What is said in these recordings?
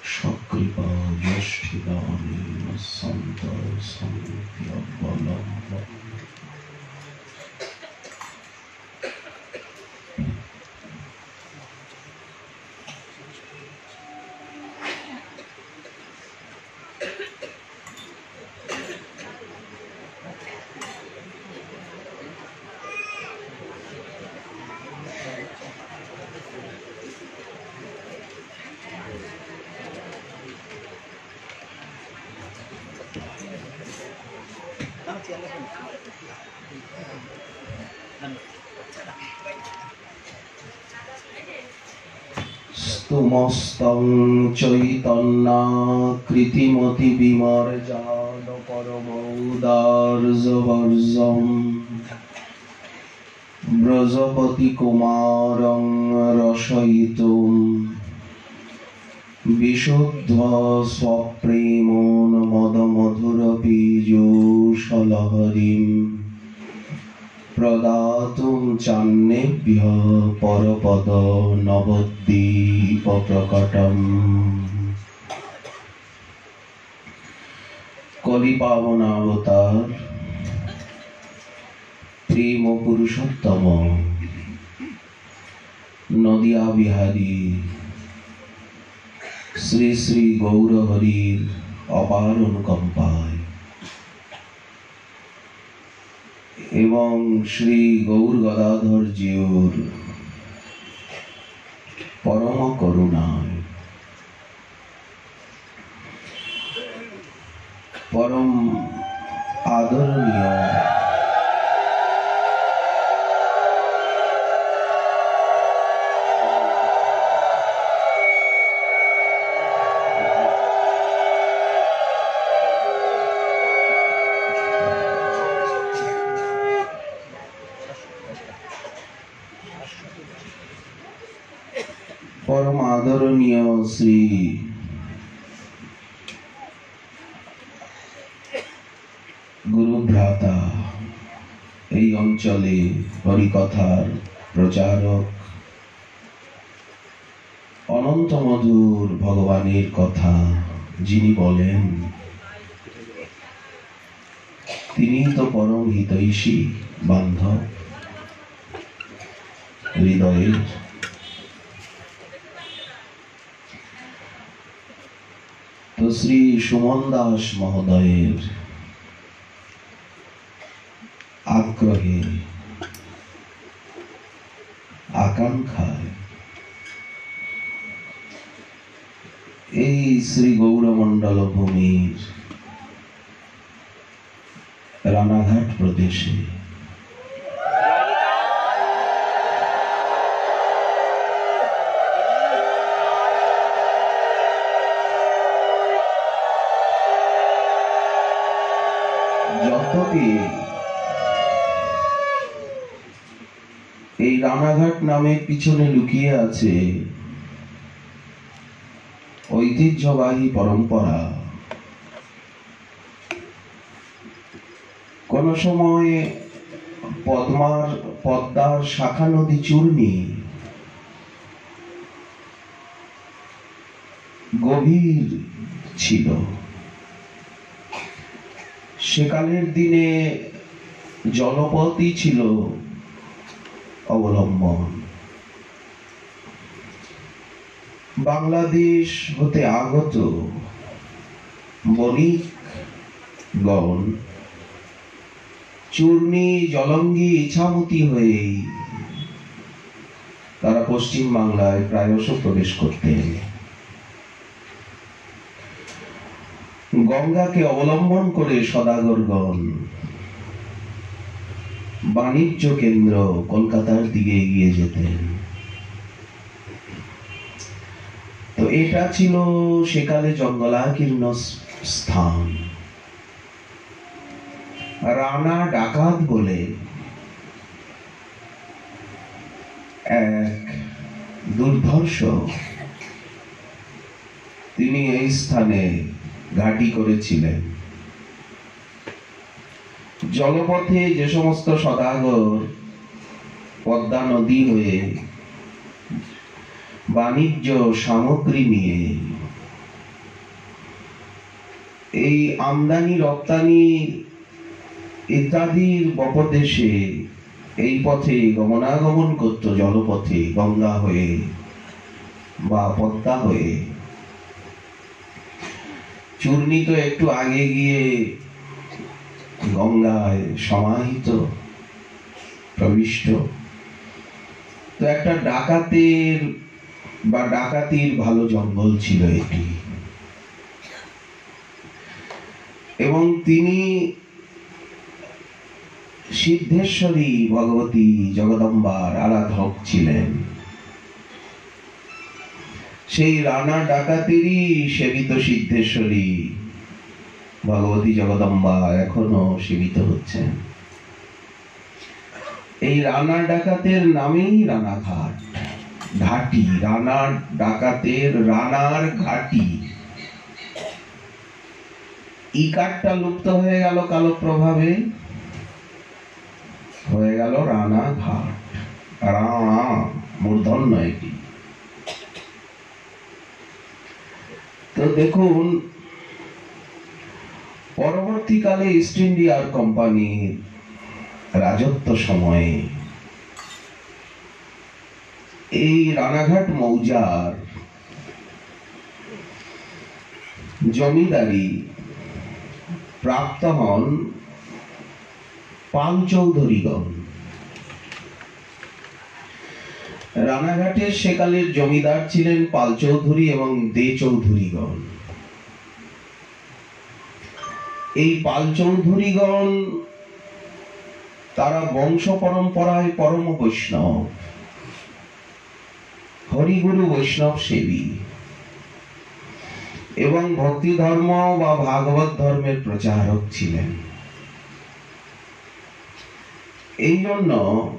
সকৃপা যষ্ঠিদানেন সন্ত সংখ্যবলম্বন। स्तुमस्तं चैतन्याकृतिमति विमर्जाल परमौदार्यवर्जं ब्रजपति कुमारं रसयितुं विशुद्ध स्वप्रेमोन्मदमधुरपीयूषलहरीं प्रदातुं चान्येभ्यः परपद नवद्वीप प्रकटम्। कलिपावनावतार प्रेम पुरुषोत्तम नदिया बिहारी श्री श्री गौर हरिर अपार अनुकंपाय एवं श्री गौर गदाधर जियोर परम करुणाय परम आदरणीय परम आदरणीय श्री गुरुभ्राता এই অঞ্চলে হরিকথার প্রচারক অনন্ত মধুর ভগবানের কথা যিনি বলেন তিনি তো পরম হিতৈষী বান্ধব হৃদয়ের। তো শ্রী সুমন দাস মহোদয়ের আগ্রহে আকাঙ্ক্ষায় এই শ্রী গৌরমণ্ডল ভূমির রানাঘাট প্রদেশে এই রানাঘাট নামের পিছনে লুকিয়ে আছে ঐতিহ্যবাহী পরম্পরা। কোন সময় পদ্মার শাখা নদী চূর্ণী গভীর ছিল। সেকালের দিনে জলপথই ছিল অবলম্বন। বাংলাদেশ হতে আগত বণিকগণ চূর্ণী জলঙ্গি ইছামতি হয়ে তারা পশ্চিম বাংলায় প্রায়শ প্রবেশ করতেন। গঙ্গাকে অবলম্বন করে সদাগরগণ বাণিজ্য কেন্দ্র কলকাতার দিকে এগিয়ে যেতেন। তো এটা ছিল সেকালে জঙ্গলাকীর্ণ স্থান। রানা ডাকাত বলে এক দুর্ধর্ষ তিনি এই স্থানে ঘাঁটি করেছিলেন। জলপথে যে সমস্ত সদাগর পদ্মা নদী হয়ে বাণিজ্য সামগ্রী নিয়ে এই আমদানি রপ্তানি ইত্যাদির বপদেশে এই পথে গমনাগমন করত, জলপথে, গঙ্গা হয়ে বা পদ্মা হয়ে। চূর্ণী তো একটু আগে গিয়ে গঙ্গায় সমাহিত, প্রবিষ্ট। তো একটা ডাকাতির ভালো জঙ্গল ছিল এটি, এবং তিনি সিদ্ধেশ্বরী ভগবতী জগদম্বার আরাধক ছিলেন। সেই রানা ডাকাতেরই সেবিত সিদ্ধেশ্বরী ভগবতী জগদম্বা এখনো সেবিত হচ্ছেন। এই রানা ডাকাতের নামেই রানাঘাট, ঘাটি। রানা ডাকাতের রানার ঘাটি, ইকারটা লুপ্ত হয়ে গেল কালো প্রভাবে, হয়ে গেল রানাঘাট। রানা মূর্ধন্য এটি। তো দেখুন, পরবর্তীকালে ইস্ট ইন্ডিয়ার কোম্পানির রাজত্ব সময়ে এই রানাঘাট মৌজার জমিদারি প্রাপ্ত হন পাল চৌধুরীগণ। রানাঘাটের সেকালের জমিদার ছিলেন পাল চৌধুরী এবং দে চৌধুরীগণ। এই পাল চৌধুরীগণ তারা বংশ পরম্পরায় পরম বৈষ্ণব, হরিগুরু বৈষ্ণব সেবী এবং ভক্তি ধর্ম বা ভাগবত ধর্মের প্রচারক ছিলেন। এই জন্য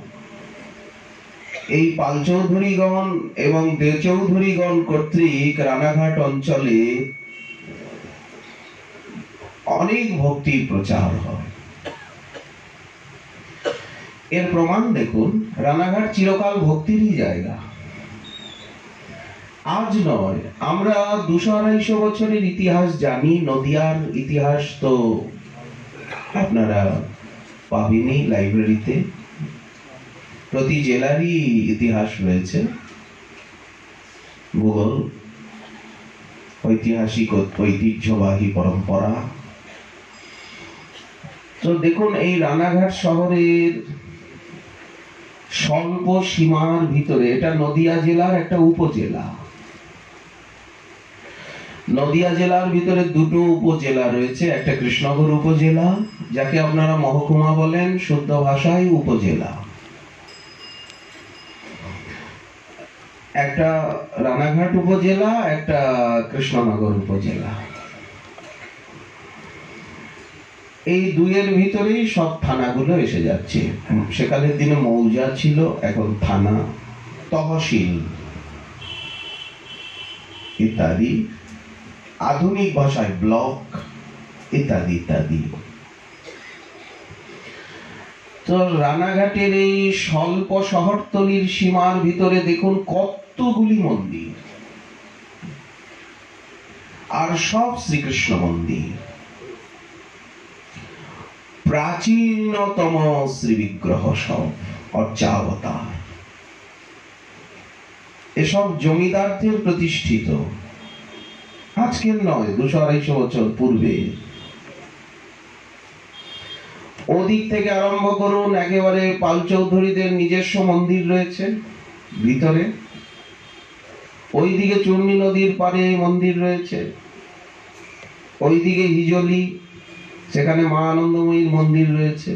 এই পাল চৌধুরীগণ এবং দে চৌধুরীগণ কর্তৃক রানাঘাট অঞ্চলে অনেক ভক্তি প্রচার হয়। এর প্রমাণ দেখুন, রানাঘাট চিরকাল ভক্তিরই জায়গা। আজ নয়, আমরা 200-250 বছরের ইতিহাস জানি। নদিয়ার ইতিহাস তো আপনারা পাবেনই লাইব্রেরিতে। প্রতি জেলারই ইতিহাস রয়েছে, ভূগোল, ঐতিহাসিক ঐতিহ্যবাহী পরম্পরা। তো দেখুন, এই রানাঘাট শহরের স্বল্প সীমার ভিতরে, এটা নদিয়া জেলার একটা উপজেলা। নদিয়া জেলার ভিতরে দুটো উপজেলা রয়েছে। একটা কৃষ্ণনগর উপজেলা, যাকে আপনারা মহকুমা বলেন, শুদ্ধ ভাষায় উপজেলা। একটা রানাঘাট উপজেলা, একটা কৃষ্ণনগর উপজেলা। এই দুইয়ের ভিতরেই সব থানাগুলো এসে যাচ্ছে। সেকালের দিনে মৌজা ছিল, এখন থানা, তহসিল ইত্যাদি, আধুনিক ভাষায় ব্লক ইত্যাদি ইত্যাদি। তো রানাঘাটের এই স্বল্প শহরতলির সীমার ভিতরে দেখুন কতগুলি মন্দির, আর সব শ্রীকৃষ্ণ মন্দির। প্রাচীনতম শ্রী বিগ্রহ সব, অর্চাবতার। এসব জমিদারদের প্রতিষ্ঠিত, আজকের নয়, 200-250 বছর পূর্বে। ওদিক থেকে আরম্ভ করুন, একেবারে পাল চৌধুরীদের নিজস্ব মন্দির রয়েছে ভিতরে। ওইদিকে চূর্ণী নদীর পাড়ে মন্দির রয়েছে, ওইদিকে হিজলি, সেখানে মা আনন্দময়ীর মন্দির রয়েছে।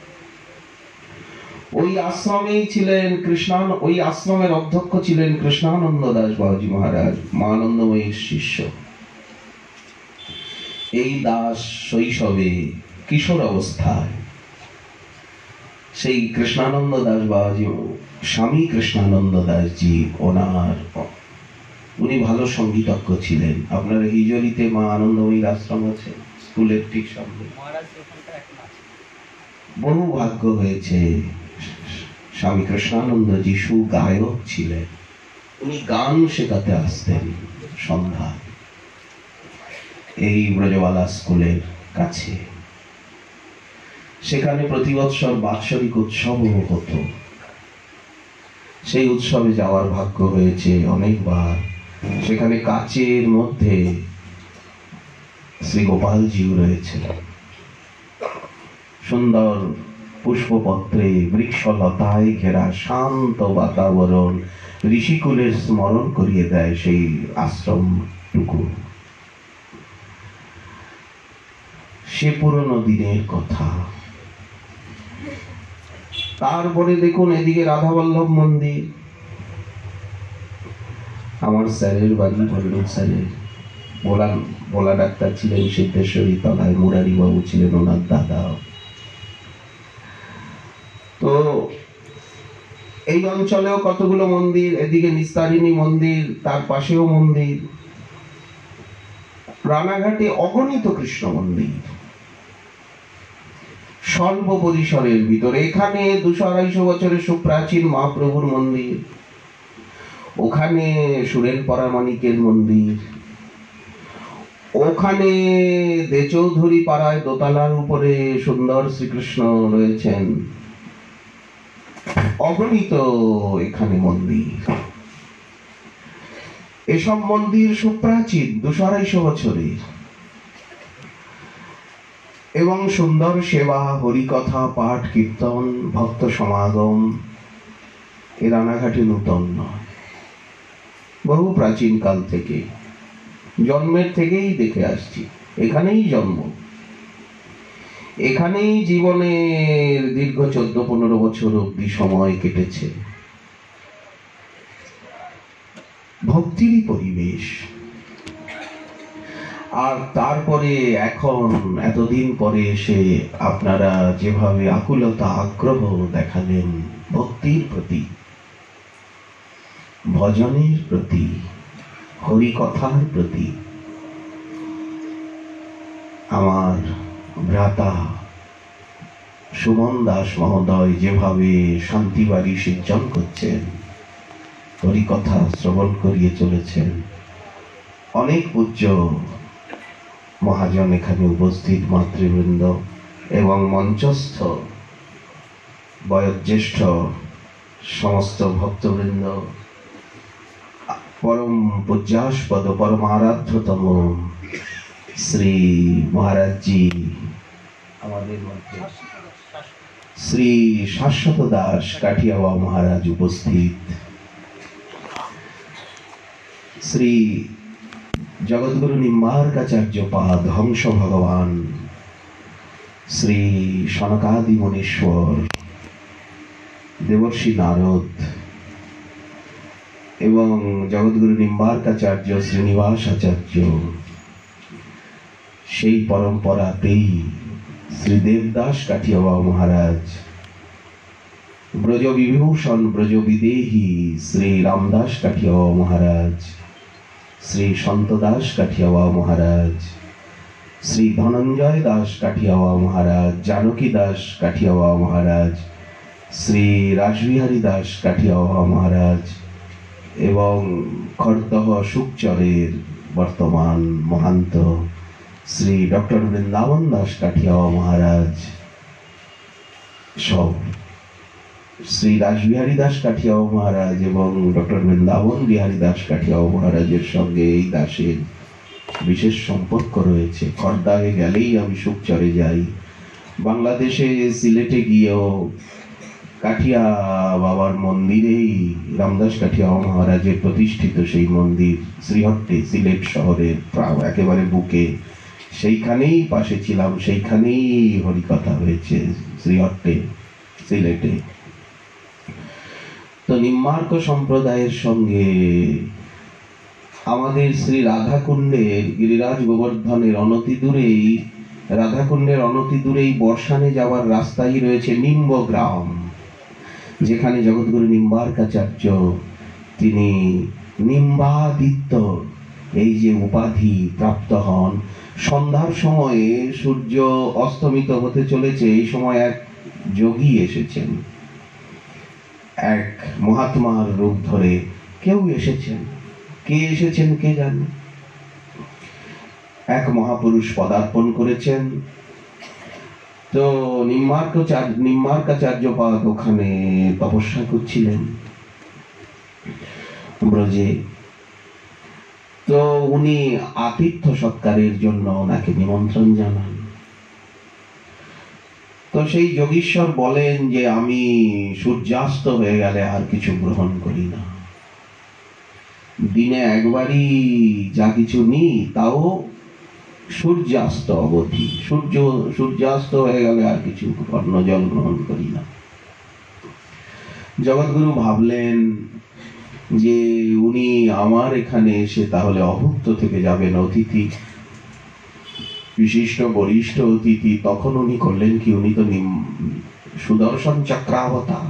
ওই আশ্রমেই ছিলেন ওই আশ্রমের অধ্যক্ষ ছিলেন কৃষ্ণানন্দ দাস বাবাজি মহারাজ, মা আনন্দময়ীর শিষ্য। এই দাস শৈশবে, কিশোর অবস্থায় সেই কৃষ্ণানন্দ দাস বাবাজি, স্বামী কৃষ্ণানন্দ দাসজি, উনি ভালো সঙ্গীতজ্ঞ ছিলেন। আপনার হিজলিতে মা আনন্দময়ীর আশ্রম আছে, স্কুলের ঠিক সামনে। বহু ভাগ্য হয়েছে, স্বামী কৃষ্ণানন্দ যিশু গায়ক ছিলেন। উনি গান শেখাতে আসতেন সন্ধ্যা। এই ব্রজবালা স্কুলের কাছে। সেখানে প্রতি বৎসর বাৎসরিক উৎসবও হতো। সেই উৎসবে যাওয়ার ভাগ্য হয়েছে অনেকবার। সেখানে কাচের মধ্যে শ্রী গোপালজিও রয়েছে। সুন্দর পুষ্পপত্রে বৃক্ষলতায় ঘেরা শান্ত বাতাবরণ ঋষিকুলের স্মরণ করিয়ে দেয় সেই আশ্রমটুকু। সে পুরনো দিনের কথা। তারপরে দেখুন এদিকে রাধাবল্লভ মন্দির। আমার স্যারের বাড়ি বল্লভ স্যারের, ভোলা ডাক্তার ছিলেন সিদ্ধেশ্বরী তলায়, মুরারি বাবু ছিলেন ওনার দাদা। তো এই অঞ্চলেও কতগুলো মন্দির, এদিকে নিস্তারিণী মন্দির, তার পাশেও মন্দির। রানাঘাটে অগণিত কৃষ্ণ মন্দির স্বল্প পরিসরের ভিতরে। এখানে 200-250 বছরের সুপ্রাচীন মহাপ্রভুর মন্দির, ওখানে সুরেন পরামানিকের মন্দির, ওখানে দেচৌধুরী পাড়ায় দোতলার উপরে সুন্দর শ্রীকৃষ্ণ রয়েছেন। অগণিত এখানে মন্দির। এসব মন্দির সুপ্রাচীন, 200-250 বছরের, এবং সুন্দর সেবা, হরিকথা, পাঠ, কীর্তন, ভক্ত সমাগম এ রানাঘাটে নূতন নয়। বহু প্রাচীন কাল থেকে, জন্মের থেকেই দেখে আসছি। এখানেই জন্ম, এখানেই জীবনের দীর্ঘ 14-15 বছর অবধি সময় কেটেছে। ভক্তিরই পরিবেশ। আর তারপরে এখন এতদিন পরে এসে আপনারা যেভাবে আকুলতা আগ্রহ দেখালেন ভক্তির প্রতি, ভজনের প্রতি, হরিকথার প্রতি, আমার ভ্রাতা সুমন দাস মহোদয় যেভাবে শান্তিবাড়ি সিঞ্চন করছেন, হরিকথা শ্রবণ করিয়ে চলেছেন, অনেক পূজ্য মহাজন এখানে উপস্থিত মাতৃবৃন্দ এবং মঞ্চস্থ বয়োজ্যেষ্ঠ সমস্ত ভক্তবৃন্দ, পরম পূজ্যাস্পদ পরম আরাধ্যতম শ্রী মহারাজজি আমাদের মধ্যে, শ্রী শাশ্বত দাস কাঠিয়াওয়া মহারাজ উপস্থিত, শ্রী জগৎগুরু নিম্বার্কাচার্য পাদ হংস ভগবান, শ্রী সনকাদি মুনীশ্বর, দেবর্ষি নারদ এবং জগৎগুরু নিম্বার্কাচার্য শ্রীনিবাস আচার্য, সেই পরম্পরাতেই শ্রী দেবদাস কাঠিয়াওয়া মহারাজ, ব্রজ বিভূষণ ব্রজ বিদেহী শ্রী রামদাস কাঠিয়াওয়া মহারাজ, শ্রী সন্তদাস কাঠিয়াওয়া মহারাজ, শ্রী ধনঞ্জয় দাস কাঠিয়াওয়া মহারাজ, জানকী দাস কাঠিয়াওয়া মহারাজ, শ্রী রাসবিহারী দাস কাঠিয়াওয়া মহারাজ এবং খড়দহ সুকচরের বর্তমান মহান্ত শ্রী ডক্টর বৃন্দাবন দাস কাঠিয়াওয়া মহারাজ, সব শ্রী রাসবিহারী দাস কাঠিয়াওয়া মহারাজ এবং ডক্টর বৃন্দাবন বিহারী দাস কাঠিয়াওয়া মহারাজের সঙ্গে এই দাসের বিশেষ সম্পর্ক রয়েছে। খড়দাহে গেলেই আমি সুকচরে যাই। বাংলাদেশে সিলেটে গিয়েও কাঠিয়া বাবার মন্দিরেই রামদাস কাঠিয়াওয়া মহারাজের প্রতিষ্ঠিত সেই মন্দির শ্রীহট্টে, সিলেট শহরের একেবারে বুকে, সেইখানেই পাশে ছিলাম, সেইখানেই হরিকথা হয়েছে শ্রীহট্টে, সিলেটে। তো নিম্বার্ক সম্প্রদায়ের সঙ্গে আমাদের শ্রী রাধাকুণ্ডের গিরিরাজ গোবর্ধনের অনতি দূরেই, রাধাকুণ্ডের অনতি দূরেই বর্ষানে যাওয়ার রাস্তায় রয়েছে নিম্বগ্রাম, যেখানে জগৎগুরু নিম্বার্কাচার্য তিনি নিম্বাদিত্য এই যে উপাধি প্রাপ্ত হন। সন্ধ্যার সময়ে সূর্য অস্তমিত হতে চলেছে, এই সময় এক যোগী এসেছেন, এক মহাত্মার রূপ ধরে কেউ এসেছেন। কে এসেছেন কে জানে। এক মহাপুরুষ পদার্পণ করেছেন। তো নিম্বার্কাচার্যপাদ ওখানে তপস্যা করছিলেন ব্রজে। তো উনি আতিথ্য সৎকারের জন্য ওনাকে নিমন্ত্রণ জানান। তো সেই যোগীশ্বর বলেন যে আমি সূর্যাস্ত হয়ে গেলে আর কিছু গ্রহণ করি না, দিনে একবারই যা কিছু নিই তাও সূর্যাস্ত অবধি, সূর্যাস্ত হয়ে গেলে আর কিছু অন্ন জল গ্রহণ করি না। জগৎগুরু ভাবলেন যে উনি আমার এখানে এসে তাহলে অভুক্ত থেকে যাবেন, অতিথি, বিশিষ্ট বরিষ্ঠ অতিথি। তখন উনি করলেন কি, উনি তো সুদর্শন চক্রাবতার।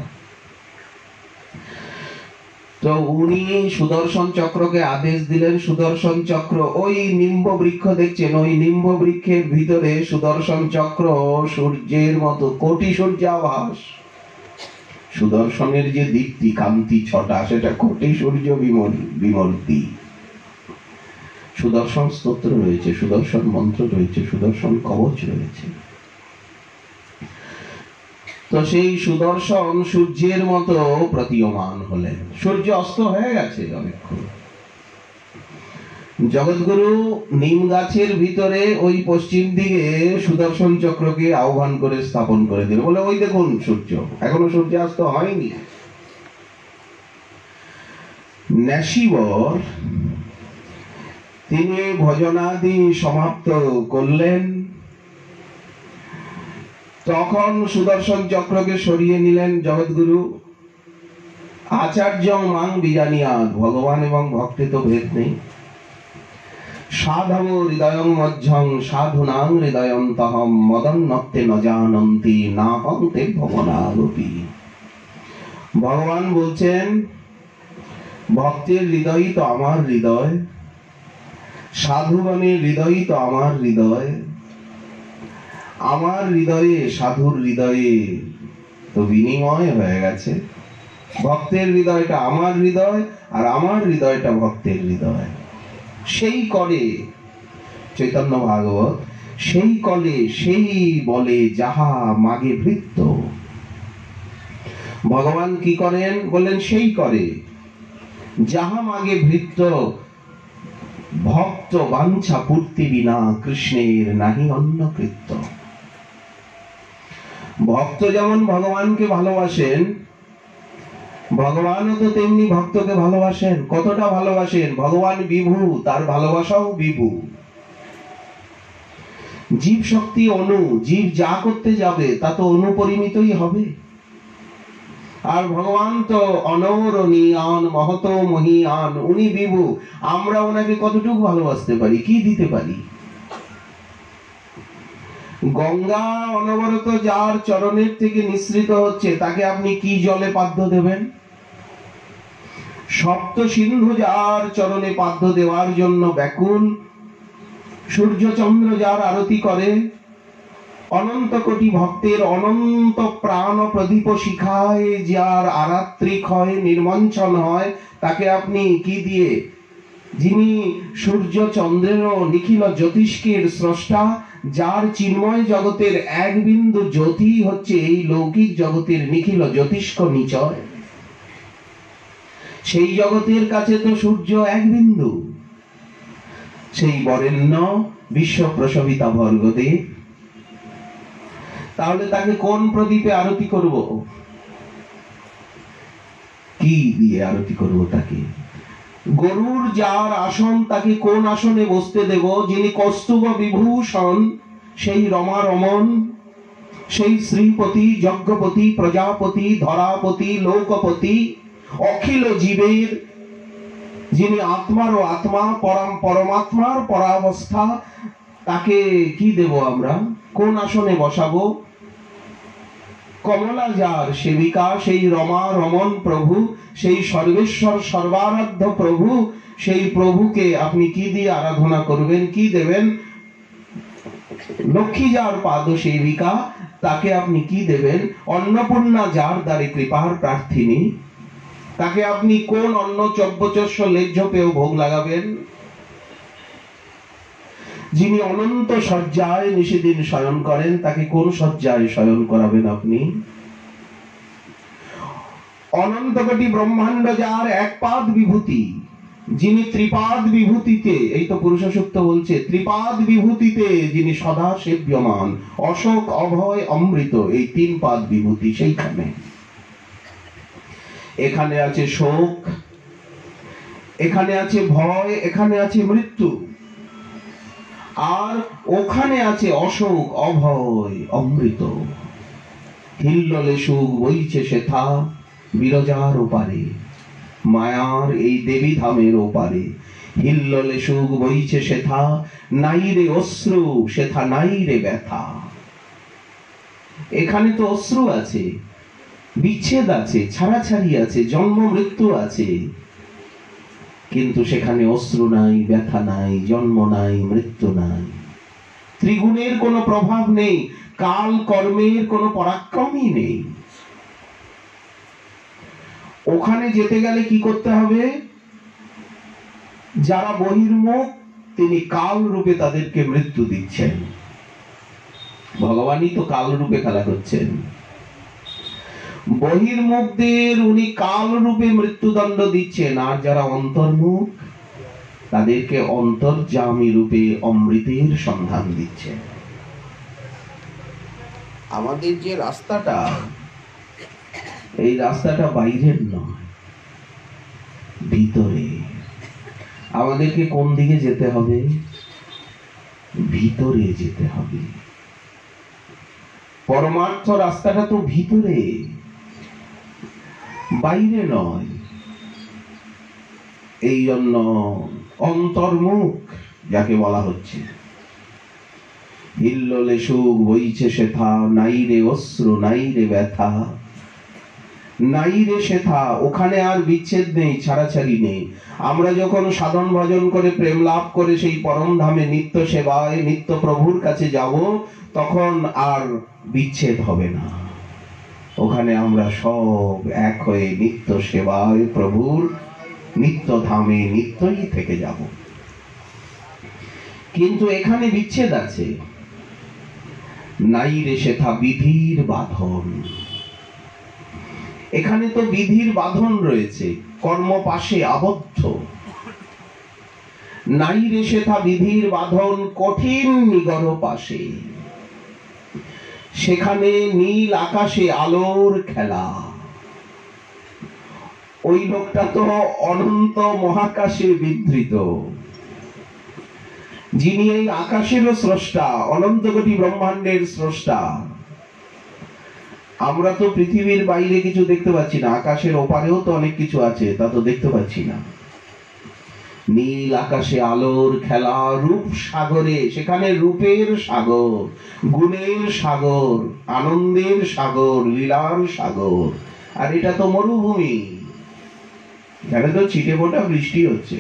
তো উনি সুদর্শন চক্রকে আদেশ দিলেন, সুদর্শন চক্র ওই নিম্ব বৃক্ষ দেখছেন, ওই নিম্ব বৃক্ষের ভিতরে সুদর্শন চক্র সূর্যের মতো কোটি সূর্যাভাস। সুদর্শনের যে দীপ্তি কান্তি ছটা, সেটা কোটি সূর্য বিমূর্তি। সুদর্শন স্তোত্র রয়েছে, সুদর্শন মন্ত্র রয়েছে, সুদর্শন কবচ রয়েছে। তো সেই সুদর্শন সূর্যের মতো প্রতীয়মান হলেন। সূর্য অস্ত হয়ে গেছে অনেকক্ষণ। জগৎগুরু নিম গাছের ভিতরে ওই পশ্চিম দিকে সুদর্শন চক্রকে আহ্বান করে স্থাপন করে দিল, বলে ওই দেখুন সূর্য, এখনো সূর্যাস্ত হয়নি। ন্যাসিবর তিনি ভজনাদি সমাপ্ত করলেন। তখন সুদর্শন চক্রকে সরিয়ে নিলেন জগৎগুরু। আচার্য মাং বিজানিয়াদ, ভগবান এবং ভক্তে তো ভেদ নেই। সাধব হৃদয়ং মধ্যং সাধুনাং হৃদয়ন্তহম মদন্নত্তে ন জানন্তি না হন্তে ভবনাগপি। ভগবান বলছেন ভক্তের হৃদয়ই তো আমার হৃদয়, সাধুগণের হৃদয়ই তো আমার হৃদয়। আমার হৃদয়ে সাধুর হৃদয়ে তো বিনিময় হয়ে গেছে। ভক্তের হৃদয়টা আমার হৃদয় আর আমার হৃদয়টা ভক্তের হৃদয়। সেই করে চৈতন্য ভাগবত, সেই কলে সেই বলে যাহা মাগে ভৃত্য। ভগবান কি করেন বললেন, সেই করে যাহা মাগে ভৃত্য। ভক্ত বাঞ্ছা পূর্তি বিনা কৃষ্ণের নাহি অন্য কৃত্য। ভক্ত যেমন ভগবানকে ভালোবাসেন, ভগবানও তো তেমনি ভক্তকে ভালোবাসেন। কতটা ভালোবাসেন? ভগবান বিভু, তার ভালোবাসাও বিভু। জীব শক্তি অনু, জীব যা করতে যাবে তা তো অনুপরিমিতই হবে। আর ভগবান তো অনৌরণীয়ান মহত মহিয়ান, উনি বিভু। আমরা ওনাকে কতটুকু ভালোবাসতে পারি, কি দিতে পারি? গঙ্গা অনবরত যার চরণের থেকে নিঃসৃত হচ্ছে, তাকে আপনি কি জলে পাদ্য দেবেন? সপ্ত সিন্ধু যার চরণে পাদ্য দেওয়ার জন্য ব্যাকুল, সূর্য চন্দ্র যার আরতি করে, অনন্ত কোটি ভক্তের অনন্ত প্রাণ প্রদীপ শিখায় যার আরাত্রিক হয়, নির্মঞ্চন হয়, তাকে আপনি কি দিয়ে? যিনি সূর্য চন্দ্রেরও নিখিল জ্যোতিষ্কের স্রষ্টা, যার চিন্ময় জগতের এক বিন্দু জ্যোতি হচ্ছে এই লৌকিক জগতের নিখিল জ্যোতিষ্ক নিচয়। সেই জগতের কাছে তো সূর্য এক বিন্দু। সেই বরেণ্য বিশ্ব প্রসবিতা ভর্গদেব, তাহলে তাকে কোন প্রদীপে আরতি করব? কি দিয়ে আরতি করব তাকে? গরুর যার আসন, তাকে কোন আসনে বসতে দেব? যিনি কৌস্তুভ বিভূষণ, সেই রমা রমন, সেই শ্রীপতি যজ্ঞপতি প্রজাপতি ধরাপতি লোকপতি, অখিল জীবের যিনি আত্মারও আত্মা, পরমাত্মার পরাবস্থা, তাকে কি দেব আমরা? কোন আসনে বসাবো? কমলা যার সেবিকা, সেই রমা রমন প্রভু, সেই সর্বেশ্বর সর্বারাধ্য প্রভু, সেই প্রভুকে আপনি কি দিয়ে আরাধনা করবেন, কি দেবেন? লক্ষ্মী যার পাদ সেবিকা, তাকে আপনি কি দেবেন? অন্নপূর্ণা যার দ্বারে কৃপার প্রার্থিনী, তাকে আপনি কোন অন্ন চব্যচস্য লেজ্জ পেয়েও ভোগ লাগাবেন? যিনি অনন্ত শয্যায় নিশিদিন শয়ন করেন, তাকে কোন শয্যায় শয়ন করাবেন আপনি? অনন্ত কোটি ব্রহ্মাণ্ড যার একপাদ বিভূতি, যিনি ত্রিপাদ বিভূতিতে, এই তো পুরুষ সূক্ত বলছে, ত্রিপাদ বিভূতিতে যিনি সদা সেব্যমান, অশোক অভয় অমৃত, এই তিন পাদ বিভূতি সেইখানে। এখানে আছে শোক, এখানে আছে ভয়, এখানে আছে মৃত্যু, আর ওখানে আছে অশোক অভয় অমৃত। হিল্লোলে সুখ বইছে সেথা বিরজার ওপারে, মায়ার এই দেবী ধামের ওপারে। হিল্লোলে সুখ বইছে সেথা, নাই রে অশ্রু সেথা নাই রে ব্যথা। এখানে তো অশ্রু আছে, বিচ্ছেদ আছে, ছাড়াছাড়ি আছে, জন্ম মৃত্যু আছে, কিন্তু সেখানে অশ্রু নাই, ব্যথা নাই, জন্ম নাই, মৃত্যু নাই। ত্রিগুণের কোনো প্রভাব নেই, কাল কর্মের কোনো পরাক্রমই নেই। ওখানে যেতে গেলে কি করতে হবে? যারা বহির্মুখ, তিনি কাল রূপে তাদেরকে মৃত্যু দিচ্ছেন। ভগবানই তো কাল রূপে খেলা করছেন। বহির্মুখদের উনি কাল রূপে মৃত্যুদণ্ড দিচ্ছেন, আর যারা অন্তর্মুখ তাদেরকে অন্তর্যামী রূপে অমৃতের সন্ধান দিচ্ছেন। আমাদের যে রাস্তাটা, এই রাস্তাটা বাইরের নয়, ভিতরে। আমাদেরকে কোন দিকে যেতে হবে? ভিতরে যেতে হবে। পরমার্থ রাস্তাটা তো ভিতরে, বাইরে নয়। এই জন্য অন্তর্মুখ যাকে বলা হচ্ছে। হিল্লোলে সুখ বইছে সেথা, নাই রে অশ্রু নাই রে ব্যথা, নাই রে সেথা। ওখানে আর বিচ্ছেদ নেই, ছাড়াছাড়ি নেই। আমরা যখন সাধন ভজন করে প্রেম লাভ করে সেই পরম ধামে নিত্য সেবায় নিত্য প্রভুর কাছে যাব, তখন আর বিচ্ছেদ হবে না। ওখানে আমরা সব এক হয়ে নিত্য সেবায় প্রভুর নিত্য ধামে নিত্যই থেকে যাব। কিন্তু এখানে বিচ্ছেদ আছে, নাই রে সেথা বিধির বাঁধন। এখানে তো বিধির বাঁধন রয়েছে, কর্ম পাশে আবদ্ধ। নাই রে সেথা বিধির বাঁধন কঠিন নিগর পাশে, সেখানে নীল আকাশে আলোর খেলা। ওই লোকটা তো অনন্ত মহাকাশে বিধৃত, যিনি এই আকাশেরও স্রষ্টা, অনন্ত কোটি ব্রহ্মাণ্ডের স্রষ্টা। আমরা তো পৃথিবীর বাইরে কিছু দেখতে পাচ্ছি না, আকাশের ওপারেও তো অনেক কিছু আছে, তা তো দেখতে পাচ্ছি না। নীল আকাশে আলোর খেলা, রূপ সাগরে, সেখানে রূপের সাগর, গুণের সাগর, আনন্দের সাগর, লীলার সাগর। আর এটা তো মরুভূমি, এখানে তো ছিটে ফোঁটা বৃষ্টি হচ্ছে,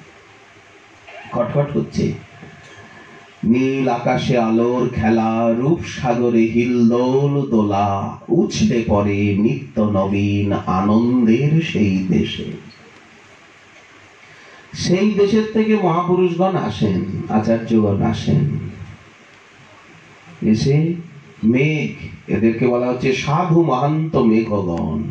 খটখট হচ্ছে। নীল আকাশে আলোর খেলা, রূপ সাগরে হিলদোল দোলা, উছলে পড়ে নিত্য নবীন আনন্দের সেই দেশে। সেই দেশের থেকে মহাপুরুষগণ আসেন, আচার্যগণ আসেন, এসে মেঘ, এদেরকে বলা হচ্ছে সাধু মহান্ত মেঘগণ।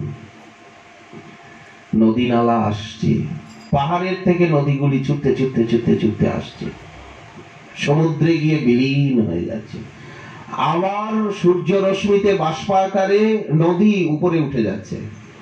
নদী নালা আসছে, পাহাড়ের থেকে নদীগুলি ছুটতে ছুটতে ছুটতে ছুটতে আসছে, সমুদ্রে গিয়ে বিলীন হয়ে যাচ্ছে। আবার সূর্য রশ্মিতে বাষ্পাকারে নদী উপরে উঠে যাচ্ছে।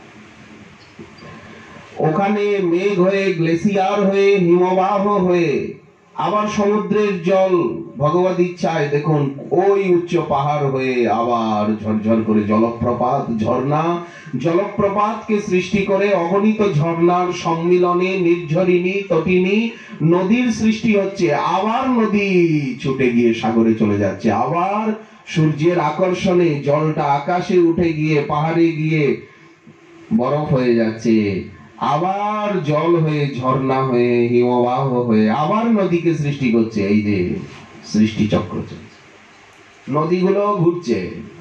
ওখানে মেঘ হয়ে, গ্লেসিয়ার হয়ে, হিমবাহ হয়ে আবার সমুদ্রের জল ভগবত ইচ্ছায় দেখুন ওই উচ্চ পাহাড় হয়ে আবার ঝরঝর করে জলপ্রপাত, ঝর্ণা, জলপ্রপাতকে সৃষ্টি করে অগণিত ঝর্ণার সম্মিলনে নির্ঝরিণী তটিনী নদীর সৃষ্টি হচ্ছে। আবার নদী ছুটে গিয়ে সাগরে চলে যাচ্ছে, আবার সূর্যের আকর্ষণে জলটা আকাশে উঠে গিয়ে পাহাড়ে গিয়ে বরফ হয়ে যাচ্ছে, আবার জল হয়ে, ঝর্ণা হয়ে, হিমবাহ হয়ে আবার নদীকে সৃষ্টি করছে। এই যে সৃষ্টি চক্র চলছে, নদীগুলো ঘুরছে,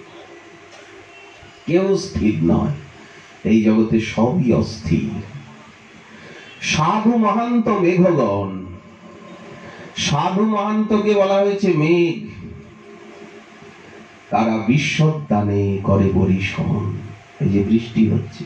কেউ স্থির নয়। এই জগতে সবই অস্থির। সাধু মহান্ত মেঘগণ সাধু মহান্তকে বলা হয়েছে মেঘ, তারা বিশ্বদানে করে বরিশন। এই যে বৃষ্টি হচ্ছে,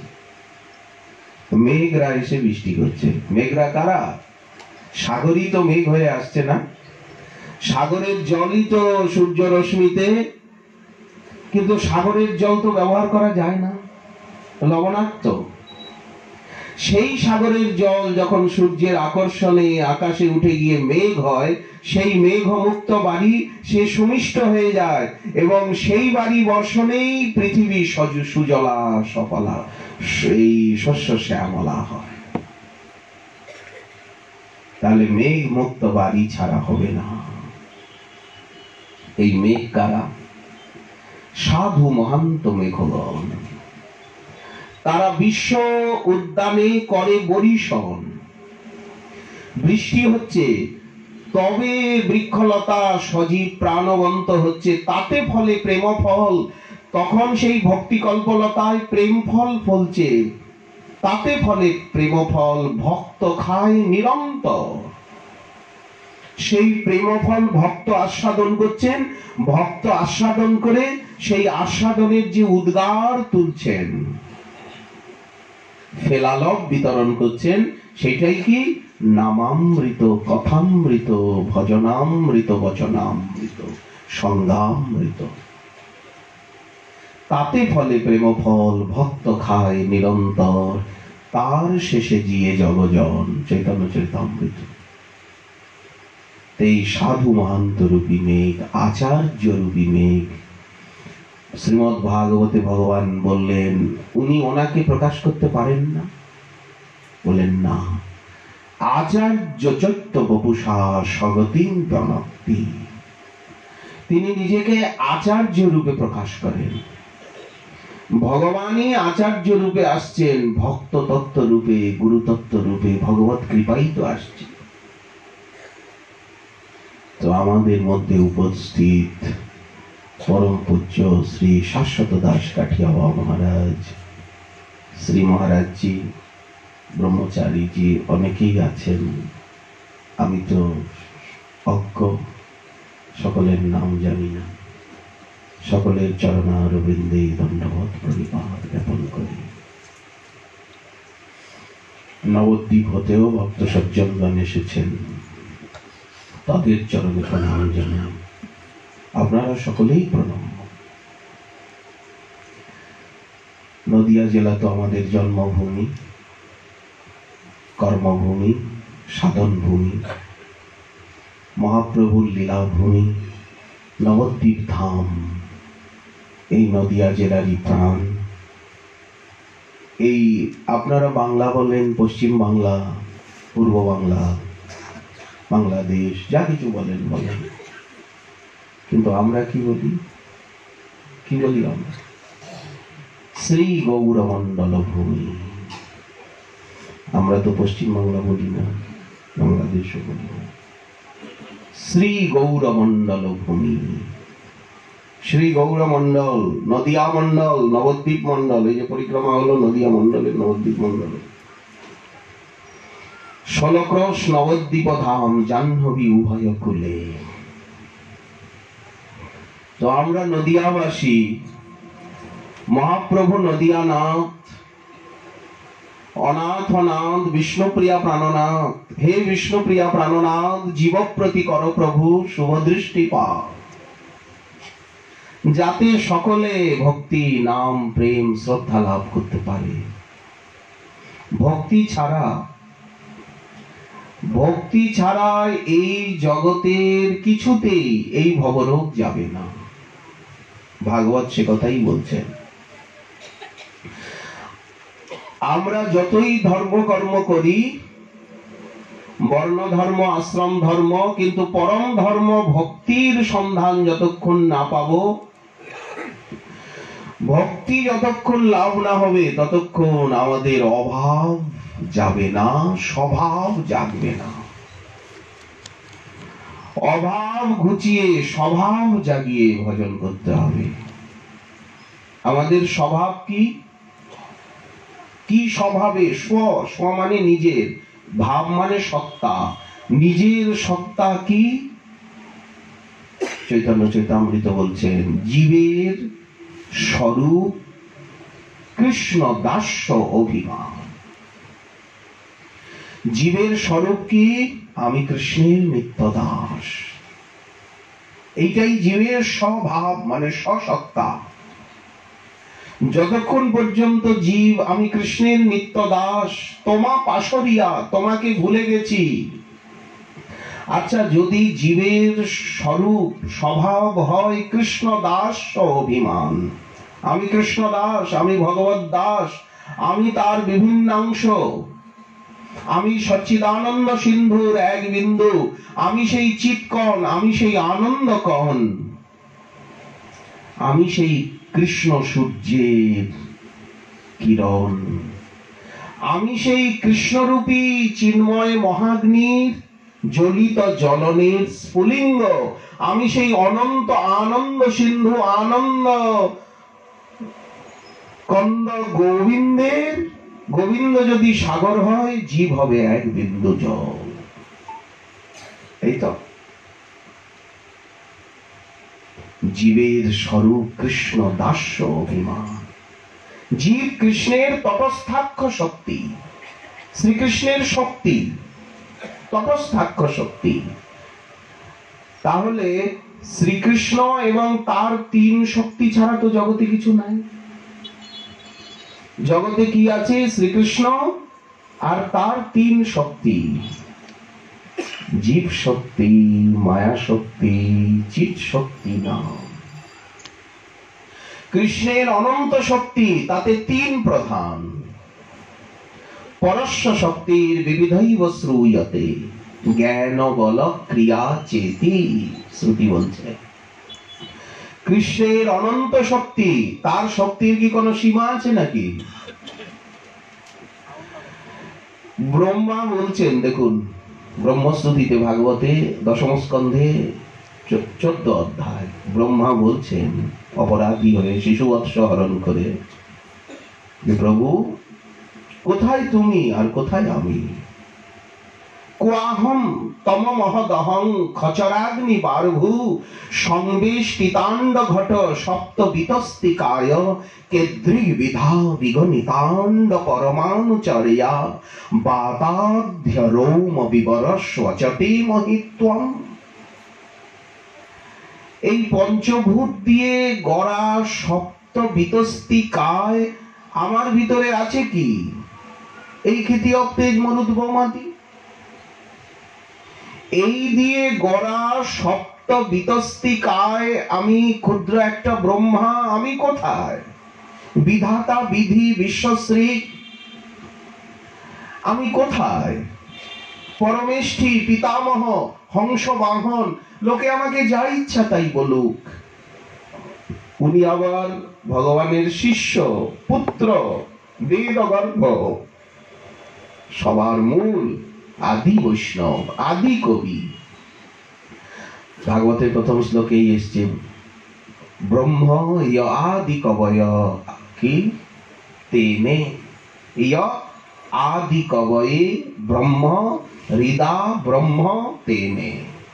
মেঘরা এসে বৃষ্টি করছে। মেঘরা কারা? সাগরই তো মেঘ হয়ে আসছে না? সাগরের জলই তো সূর্য রশ্মিতে, কিন্তু সাগরের জল তো ব্যবহার করা যায় না, লবণাক্ত। সেই সাগরের জল যখন সূর্যের আকর্ষণে আকাশে উঠে গিয়ে মেঘ হয়, সেই মেঘমুক্ত বাড়ি সে সুমিষ্ট হয়ে যায়, এবং সেই বাড়ি বর্ষণেই পৃথিবী সুজলা সফলা, সেই শস্য শ্যামলা হয়। তাহলে মেঘ মুক্ত বাড়ি ছাড়া হবে না। এই মেঘ কারা? সাধু মহান্ত মেঘগণ। তারা বিশ্ব উদ্যানে করে বরিশন। বৃষ্টি হচ্ছে, তবে বৃক্ষলতা সজীব প্রাণবন্ত হচ্ছে, তাতে ফলে প্রেম ফল। তখন সেই ভক্তি কল্পলতায় প্রেম ফল ফলছে, তাতে ফলে প্রেম ফল ভক্ত খায় নিরন্তর। সেই প্রেম ফল ভক্ত আস্বাদন করছেন, ভক্ত আস্বাদন করে সেই আস্বাদনের যে উদ্গার তুলছেন, ফেলালভ বিতরণ করছেন, সেটাই কি? নামামৃত, কথামৃত, ভজনামৃত, বচনামৃত, সঙ্গামৃত। তাতে ফলে প্রেম ফল ভক্ত খায় নিরন্তর, তার শেষে জিয়ে জগজন। চৈতন্য চরিতামৃত। এই সাধু মহান্ত রূপী মেঘ, আচার্য রূপী মেঘ, শ্রীমদ ভাগবতে ভগবান বললেন, উনি ওনাকে প্রকাশ করতে পারেন না? বলেন না। আচার্য চৈত্য বপুষা স্বগতিং প্রণক্তি। তিনি নিজেকে আচার্য রূপে প্রকাশ করেন। ভগবানই আচার্য রূপে আসছেন, ভক্ত তত্ত্ব রূপে, গুরুতত্ত্ব রূপে, ভগবত কৃপাই তো আসছে। তো আমাদের মধ্যে উপস্থিত পরম পূজ্য শ্রী শাশ্বত দাস কাঠিয়া বাবা মহারাজ, শ্রী মহারাজজি, ব্রহ্মচারীজি অনেকেই আছেন। আমি তো অজ্ঞ, সকলের নাম জানি না। সকলের চরণারবিন্দে দণ্ডবৎ প্রণিপাত জ্ঞাপন করি। নবদ্বীপ হতেও ভক্ত সজ্জনগণ এসেছেন, তাদের চরণে প্রণাম জানাই। আপনারা সকলেই প্রণাম। নদিয়া জেলা তো আমাদের জন্মভূমি, কর্মভূমি, সাধন ভূমি, মহাপ্রভুর লীলাভূমি, নবদ্বীপ ধাম। এই নদিয়া জেলারই প্রাণ। এই আপনারা বাংলা বলেন, পশ্চিম বাংলা, পূর্ব বাংলা, বাংলাদেশ, যা কিছু বলেন বলেন, কিন্তু আমরা কি বলি? কি বলি আমরা? শ্রী গৌরমণ্ডল ভূমি। আমরা তো পশ্চিম বাংলা বলি না, বাংলাদেশও বলি না। শ্রী গৌরমণ্ডল ভূমি, শ্রী গৌরমণ্ডল, নদিয়া মণ্ডল, নবদ্বীপ মণ্ডল। এই যে পরিক্রমা হলো নদিয়া মণ্ডলের, নবদ্বীপ মণ্ডলের। 16 ক্রোশ নবদ্বীপ ধাম, জাহ্নবী উভয় কুলে। তো আমরা নদিয়াবাসী, মহাপ্রভু নদিয়ানাথ, অনাথ অনাথ বিষ্ণুপ্রিয়া প্রাণনাথ। হে বিষ্ণুপ্রিয়া প্রাণনাথ, জীবপ্রতি কর প্রভু শুভ দৃষ্টিপাত, যাতে সকলে ভক্তি, নাম, প্রেম, শ্রদ্ধা লাভ করতে পারে। ভক্তি ছাড়া এই জগতের কিছুতেই এই ভবরোগ যাবে না। ভাগবত সে কথাই বলছেন। আমরা যতই ধর্ম কর্ম করি, বর্ণ ধর্ম, আশ্রম ধর্ম, কিন্তু পরম ধর্ম ভক্তির সন্ধান যতক্ষণ না পাবো, ভক্তি যতক্ষণ লাভ না হবে, ততক্ষণ আমাদের অভাব যাবে না, স্বভাব জাগবে না। অভাব ঘুচিয়ে স্বভাব জাগিয়ে ভজন করতে হবে। আমাদের স্বভাব কি? কি স্বভাবে? স্ব মানে নিজের, ভাব মানে সত্তা, নিজের সত্তা কি? চৈতন্য চৈতামৃত বলছেন জীবের স্বরূপ কৃষ্ণ দাস্য অভিমান। জীবের স্বরূপ কি? আমি কৃষ্ণের নিত্য দাস। এইটাই জীবের স্বভাব, মানে স্বসত্তা। যতক্ষণ পর্যন্ত জীব আমি কৃষ্ণের নিত্য দাস, তোমা পাশরিয়া, তোমাকে ভুলে গেছি। আচ্ছা, যদি জীবের স্বরূপ স্বভাব হয় কৃষ্ণ দাস অভিমান, আমি কৃষ্ণ দাস, আমি ভগবত দাস, আমি তার বিভিন্নাংশ, আমি সচ্চিদানন্দ সিন্ধুর এক বিন্দু, আমি সেই চিৎকণ, আমি সেই আনন্দ কণ, আমি সেই কৃষ্ণ সূর্যের কিরণ, আমি সেই কৃষ্ণরূপী চিন্ময় মহাগ্নির জ্বলিত জ্বলনের স্ফুলিঙ্গ, আমি সেই অনন্ত আনন্দ সিন্ধু আনন্দ কন্দ গোবিন্দের। গোবিন্দ যদি সাগর হয়, জীব হবে এক বিন্দু জল। এই তো জীবের স্বরূপ কৃষ্ণ দাস্য অভিমান। জীব কৃষ্ণের তটস্থাক্ষ শক্তি, শ্রীকৃষ্ণের শক্তি, তটস্থাক্ষ শক্তি। তাহলে শ্রীকৃষ্ণ এবং তার তিন শক্তি ছাড়া তো জগতে কিছু নাই। জগতে কি আছে? শ্রীকৃষ্ণ আর তার তিন শক্তি, জীব শক্তি, মায়া শক্তি, চিৎ শক্তি নাম। কৃষ্ণের অনন্ত শক্তি, তাতে তিন প্রধান। পরস্য শক্তির বিবিধৈব শ্রূয়তে জ্ঞান বল ক্রিয়া চেতি, শ্রুতি বলছে। কৃষ্ণের অনন্ত শক্তি, তার শক্তির কি কোনো সীমা আছে নাকি? ব্রহ্মা বলছেন, দেখুন ব্রহ্মস্তুতিতে ভাগবতে দশম স্কন্ধে 14 অধ্যায়, ব্রহ্মা বলছেন অপরাধী হয়ে শিশুবৎস হরণ করে, যে প্রভু কোথায় তুমি আর কোথায় আমি? কোয়াহম তম মহদহং খচরাগ্নি বারভূ সংবেষ্টিতাণ্ড ঘট সপ্ত বিতস্তিকায় কেদ্রি বিধা বিগণিতাণ্ড পরমাণুচর্যা বাতাধ্য রোম বিবরস্বচতে মহিত্বম। এই পঞ্চভূত দিয়ে গড়া সপ্ত বিতস্তিকায় আমার ভিতরে আছে কি? এই ক্ষিতি অপ্তেজ মরুদ বোমাদি, এই দিয়ে গড়া সপ্ত বিতস্তিকায় আমি ক্ষুদ্র একটা ব্রহ্মা, আমি কোথায়? বিধাতা বিধি বিশ্বশ্রী, আমি কোথায়? পরমেষ্ঠী পিতামহ হংস বাহন, লোকে আমাকে যা ইচ্ছা তাই বলুক, উনি আবার ভগবানের শিষ্য, পুত্র, বেদগর্ভ, সবার মূল, আদি বৈষ্ণব, আদি কবি। ভাগবতের প্রথম শ্লোকেই এসছে ব্রহ্ম ইয় আদি কবয় কি তেনে, ইয় আদি কবয়ে ব্রহ্ম হৃদা ব্রহ্ম তেনে।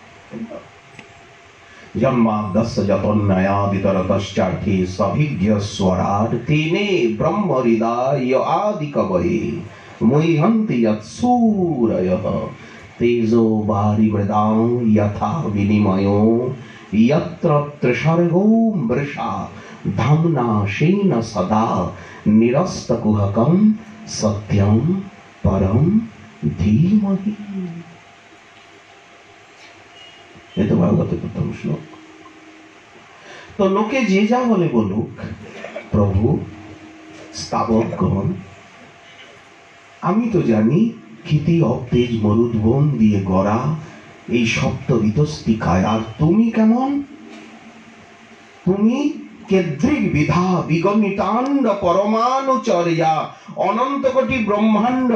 জন্মাদ্যস্য যতন্নয়াদিতরতশ্চার্থে সভিজ্ঞ স্বরাট তেনে ব্রহ্ম হৃদা ইয় আদি কবয়ে মুহ্যন্তি যৎসূরয়ঃ তেজো বারিমৃদাং যথা বিনিময়ো यत्र त्रिसर्गो मृषा धाम्ना शेन सदा निरस्तकुहकं सत्यं परम धीमहि। ये तो भागवत प्रथम श्लोक। तो लोके जे जा बोले बोलुक, प्रभु স্তাবকগণ, আমি তো জানি ক্ষিতি অপ্তেজ মরুদ্বন দিয়ে গড়া এই সপ্ত বিতস্তিকায়, আর তুমি কেমন? তুমি কেদ্রিক বিধা বিগণিতাণ্ড পরমাণুচর্যা, অনন্ত কোটি ব্রহ্মাণ্ড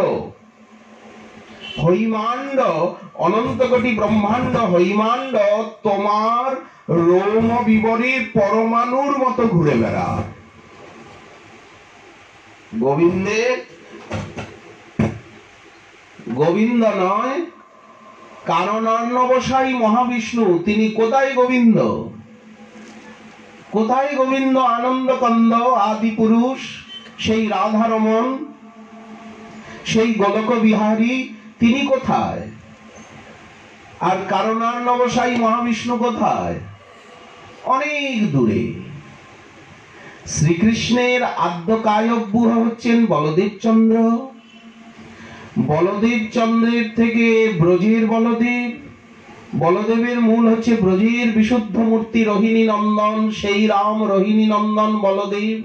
হৈমাণ্ড, অনন্ত কোটি ব্রহ্মাণ্ড হৈমাণ্ড তোমার রোম বিবরীর পরমাণুর মতো ঘুরে বেড়া। গোবিন্দে গোবিন্দ নয়, কারণার্ণবসাই মহাবিষ্ণু তিনি কোথায় গোবিন্দ? কোথায় গোবিন্দ? আনন্দকন্দ আদি পুরুষ, সেই রাধারমণ, সেই গোলক বিহারী, তিনি কোথায়? আর কারণার্ণবসাই মহাবিষ্ণু কোথায়? অনেক দূরে। শ্রীকৃষ্ণের আদ্য কায়ব্যূহ হচ্ছেন বলদেব চন্দ্র। বলদেব চন্দ্রের থেকে ব্রজের বলদেব, বলদেবের মূল হচ্ছে ব্রজের বিশুদ্ধ মূর্তি রোহিণী নন্দন, সেই রাম রোহিণী নন্দন বলদেব।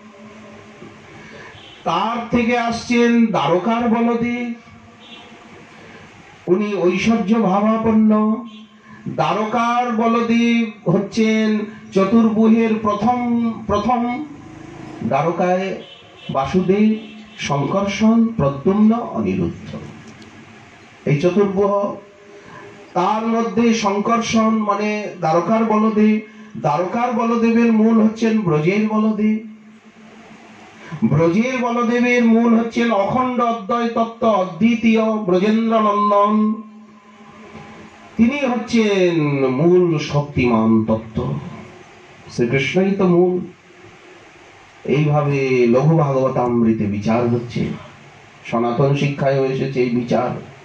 তার থেকে আসছেন দ্বারকার বলদেব, উনি ঐশ্বর্য ভাবাপন্ন। দ্বারকার বলদেব হচ্ছেন চতুর্ভুজের প্রথম। দ্বারকায় বাসুদেব, শঙ্কর্ষণ, প্রদ্যুম্ন, অনিরুদ্ধ, এই চতুর্ভুজ। তার মধ্যে শঙ্কর্ষণ মানে দ্বারকার বলদেব। দ্বারকার বলদেবের মূল হচ্ছেন ব্রজের বলদেব। ব্রজের বলদেবের মূল হচ্ছেন অখণ্ড অদ্বয় তত্ত্ব অদ্বিতীয় ব্রজেন্দ্র নন্দন, তিনি হচ্ছেন মূল শক্তিমান তত্ত্ব। শ্রীকৃষ্ণই তো মূল। এইভাবে লঘু ভাগবতামৃতে বিচার হচ্ছে, সনাতন শিক্ষায় এসেছে এই বিচার।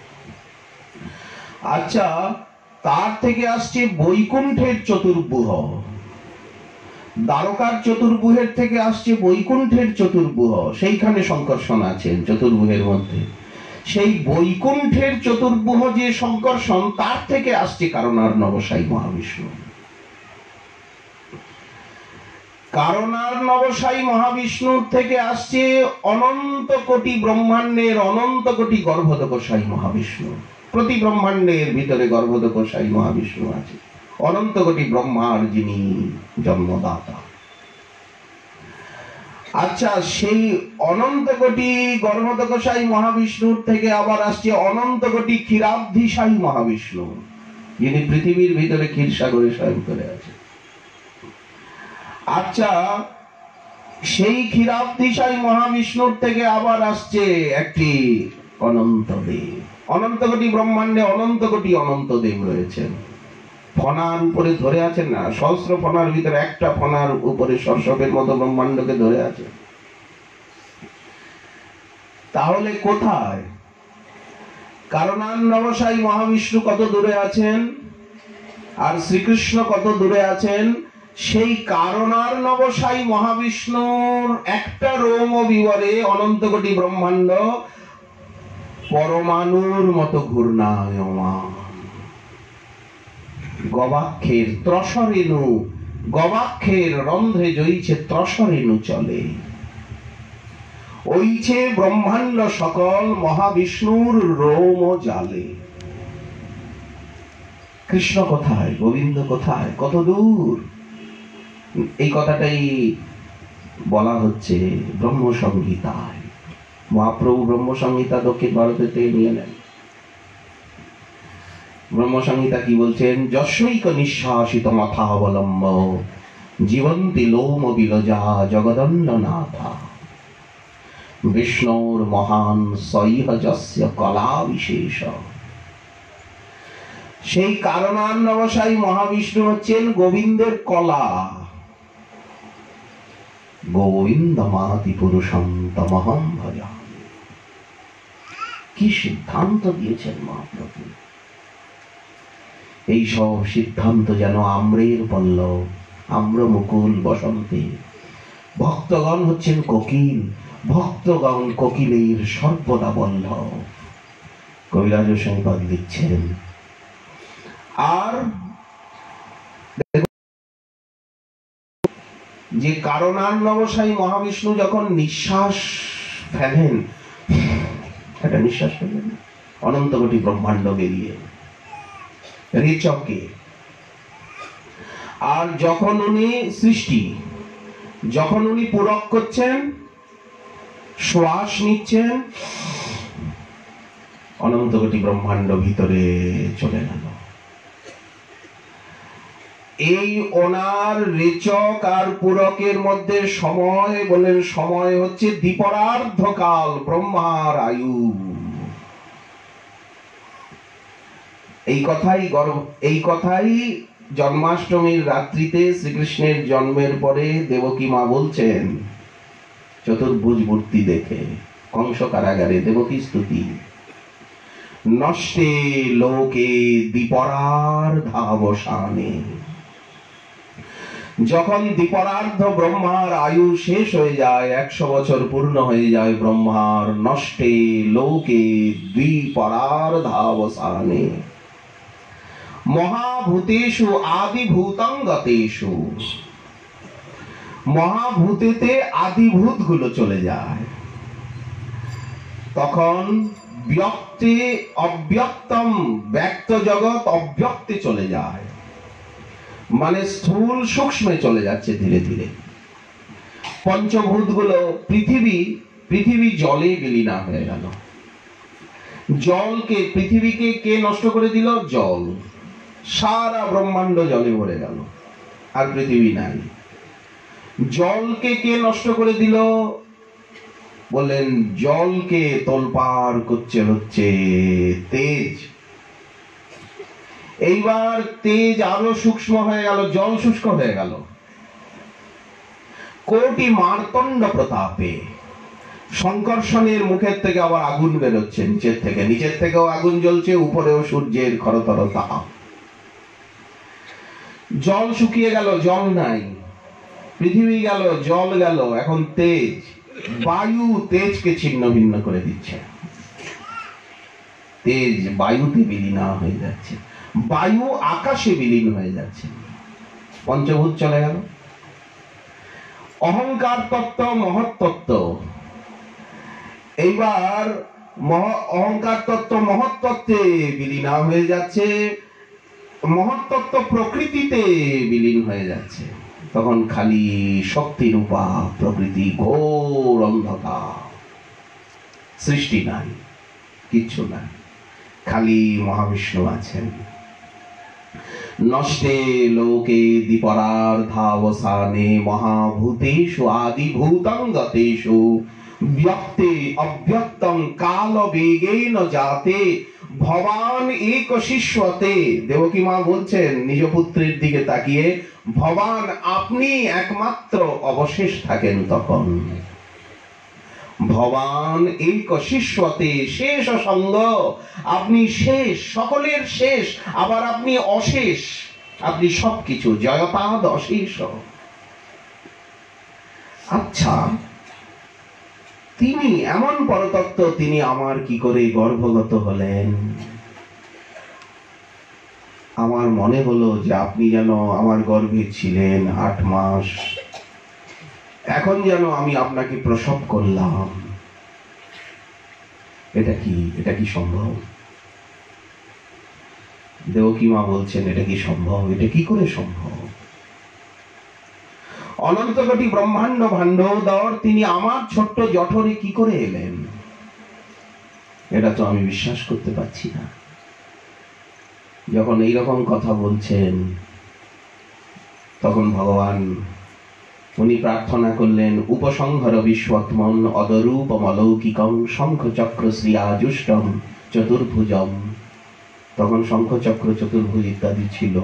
আচ্ছা, তার থেকে আসছে বৈকুণ্ঠের চতুর্ভুজ। দ্বারকার চতুর্ভুজের থেকে আসছে বৈকুণ্ঠের চতুর্ভুজ, সেইখানে শঙ্কর্ষণ আছেন চতুর্ভুজের মধ্যে। সেই বৈকুণ্ঠের চতুর্ভুজ যে শঙ্কর্ষণ, তার থেকে আসছে কারণার্ণবসাই মহাবিষ্ণু। কারণার্ণবসাই মহাবিষ্ণুর থেকে আসছে অনন্ত কোটি ব্রহ্মাণ্ডের অনন্ত কোটি গর্ভোদকসাই মহাবিষ্ণু। প্রতি ব্রহ্মাণ্ডের ভিতরে গর্ভোদকসাই মহাবিষ্ণু আছে, অনন্ত কোটি ব্রহ্মার যিনি জন্মদাতা। আচ্ছা, সেই অনন্ত কোটি গর্ভোদকসাই মহাবিষ্ণুর থেকে আবার আসছে অনন্ত কোটি ক্ষীরাব্ধিসাই মহাবিষ্ণু, যিনি পৃথিবীর ভিতরে ক্ষীরসাগরে শয়ন করে আছে। আচ্ছা, সেই ক্ষীরাব্ধিসাই মহাবিষ্ণুর থেকে আবার আসছে একটি অনন্ত দেব। অনন্ত কোটি ব্রহ্মাণ্ডে অনন্ত কোটি অনন্ত দেব রয়েছেন। ফনার উপরে ধরে আছেন না, সহস্র ফনার ভিতরে একটা ফনার উপরে সর্ষপের মতো ব্রহ্মাণ্ডকে ধরে আছে। তাহলে কোথায়? কারণার্ণবসাই মহাবিষ্ণু কত দূরে আছেন আর শ্রীকৃষ্ণ কত দূরে আছেন? সেই কারণার্ণবসাই মহাবিষ্ণুর একটা রোম বিবরে অনন্ত কোটি ব্রহ্মাণ্ড পরমাণুর মতো ঘূর্ণায়মান। গবাক্ষের ত্রসরেণু, গবাক্ষের রন্ধ্রে জইছে ত্রসরেণু চলে, ওইছে ব্রহ্মাণ্ড সকল মহাবিষ্ণুর রোম জালে। কৃষ্ণ কোথায়? গোবিন্দ কোথায়? কত দূর? এই কথাটাই বলা হচ্ছে ব্রহ্মসংহিতায়। মহাপ্রভু ব্রহ্মসংহিতা দক্ষিণ ভারতের থেকে নিয়ে নেন। ব্রহ্মসংহিতা কি বলছেন? যশৈক নিঃশ্বাসিত মাথাবলম্ব জীবন্তি লোম বিলজা জগদণ্ডনাথা বিষ্ণুর মহান সৈহযস্য কলা বিশেষ। সেই কারণার্ণবসাই মহাবিষ্ণু হচ্ছেন গোবিন্দের কলা। গোবিন্দমাদি পুরুষম তমহং ভজামি। কি সিদ্ধান্ত দিয়েছেন মহাপ্রভু! এই সব সিদ্ধান্ত যেন আম্রের পল্লব, আম্র মুকুল বসন্তে। ভক্তগণ হচ্ছেন কোকিল, ভক্তগণ কোকিলের সর্বদা বল্লভ। কবিরাজ গোস্বামীপাদ লিখছেন। আর যে কারণার্ণবসাই মহাবিষ্ণু যখন নিঃশ্বাস ফেলেন, একটা নিঃশ্বাস ফেলেন অনন্ত কোটি ব্রহ্মাণ্ড বেরিয়ে রেচকে। আর যখন উনি সৃষ্টি, যখন উনি পূরক করছেন, শ্বাস নিচ্ছেন, অনন্ত কোটি ব্রহ্মাণ্ড ভিতরে চলে গেল। এই ওনার রেচক আর পূরকের মধ্যে সময় বলেন, সময় হচ্ছে দ্বিপরার্ধকাল ব্রহ্মার আয়ু। এই কথাই জন্মাষ্টমীর রাত্রিতে শ্রীকৃষ্ণের জন্মের পরে দেবকী মা বলছেন চতুর্ভুজ মূর্তি দেখে কংস কারাগারে। দেবকী স্তুতি, নষ্টে লোকে দ্বিপরার্ধাবসানে। যখন দ্বিপরার্ধ ব্রহ্মার আয়ু শেষ হয়ে যায়, 100 বছর পূর্ণ হয়ে যায় ব্রহ্মার, নষ্টে লোকে দ্বিপরার্ধাবসানে মহাভূতেষু আদিভূতং গতেষু। মহাভূতেতে আদিভূত গুলো চলে যায়, তখন ব্যক্তে অব্যক্তম, ব্যক্ত জগৎ অব্যক্তে চলে যায়, মানে স্থূল সূক্ষ্মে চলে যাচ্ছে ধীরে ধীরে। পঞ্চভূত গুলো পৃথিবী জলে বিলীনা হয়ে গেল। জলকে, পৃথিবীকে কে নষ্ট করে দিল? জল। সারা ব্রহ্মাণ্ড জলে ভরে গেল, আর পৃথিবী নাই। জলকে কে নষ্ট করে দিল? বললেন জলকে তোলপাড় করছে হচ্ছে তেজ। এইবার তেজ আরো সূক্ষ্ম হয়ে গেল, জল শুষ্ক হয়ে গেল। কোটি মার্তণ্ড প্রতাপে সংকর্ষণের মুখের থেকে আবার আগুন বেরোচ্ছে, নিচের থেকেও আগুন জ্বলছে, উপরেও সূর্যের খরতর তাপ। জল শুকিয়ে গেল, জল নাই। পৃথিবী গেল, জল গেল, এখন তেজ। বায়ু তেজকে ছিন্ন ভিন্ন করে দিচ্ছে, তেজ বায়ুতে বিলীন হয়ে যাচ্ছে, বায়ু আকাশে বিলীন হয়ে যাচ্ছে। পঞ্চভূত চলে গেল। অহংকার তত্ত্ব, মহৎ তত্ত্ব। এইবার অহংকার তত্ত্ব মহৎ তত্ত্বে বিলীন হয়ে যাচ্ছে, মহৎ তত্ত্ব প্রকৃতিতে বিলীন হয়ে যাচ্ছে। তখন খালি শক্তি রূপা প্রকৃতি, ঘোর অন্ধকার, সৃষ্টি নাই, কিচ্ছু নাই, খালি মহাবিষ্ণু আছেন। নষ্টে লোকে দ্বিপরার্ধাবসানে মহাভূতেষু আদিভূতং গতেষু ব্যক্তে অব্যক্তং কাল বেগেন যাতে ভবান এক শিষ্যতে। দেবকী মা বলছেন নিজ পুত্রের দিকে তাকিয়ে, ভবান আপনি একমাত্র অবশেষ থাকেন তখন। ভবান এক শিষ্যতে, শেষ সঙ্গ, আপনি শেষ, সকলের শেষ, আবার আপনি অশেষ, আপনি সবকিছু, জয়পাদ অশেষ। আচ্ছা, তিনি এমন পরতত্ত্ব, তিনি আমার কি করে গর্ভগত হলেন? আমার মনে হলো যে আপনি যেন আমার গর্ভে ছিলেন 8 মাস, এখন যেন আমি আপনাকে প্রসব করলাম। এটা কি সম্ভব? দেবকী মা বলছেন এটা কি সম্ভব? এটা কি করে সম্ভব? অনন্ত কোটি ব্রহ্মাণ্ড ভাণ্ডোদর তিনি আমার ছোট্ট জঠরে কি করে এলেন? এটা তো আমি বিশ্বাস করতে পারছি না। যখন এইরকম কথা বলছেন, তখন ভগবান উনি প্রার্থনা করলেন, উপসংহর বিশ্বত্মন অদরূপম অলৌকিকম শঙ্খ চক্র শ্রী আজুষ্টম চতুর্ভুজম। তখন শঙ্খ চক্র চতুর্ভুজ ইত্যাদি ছিল।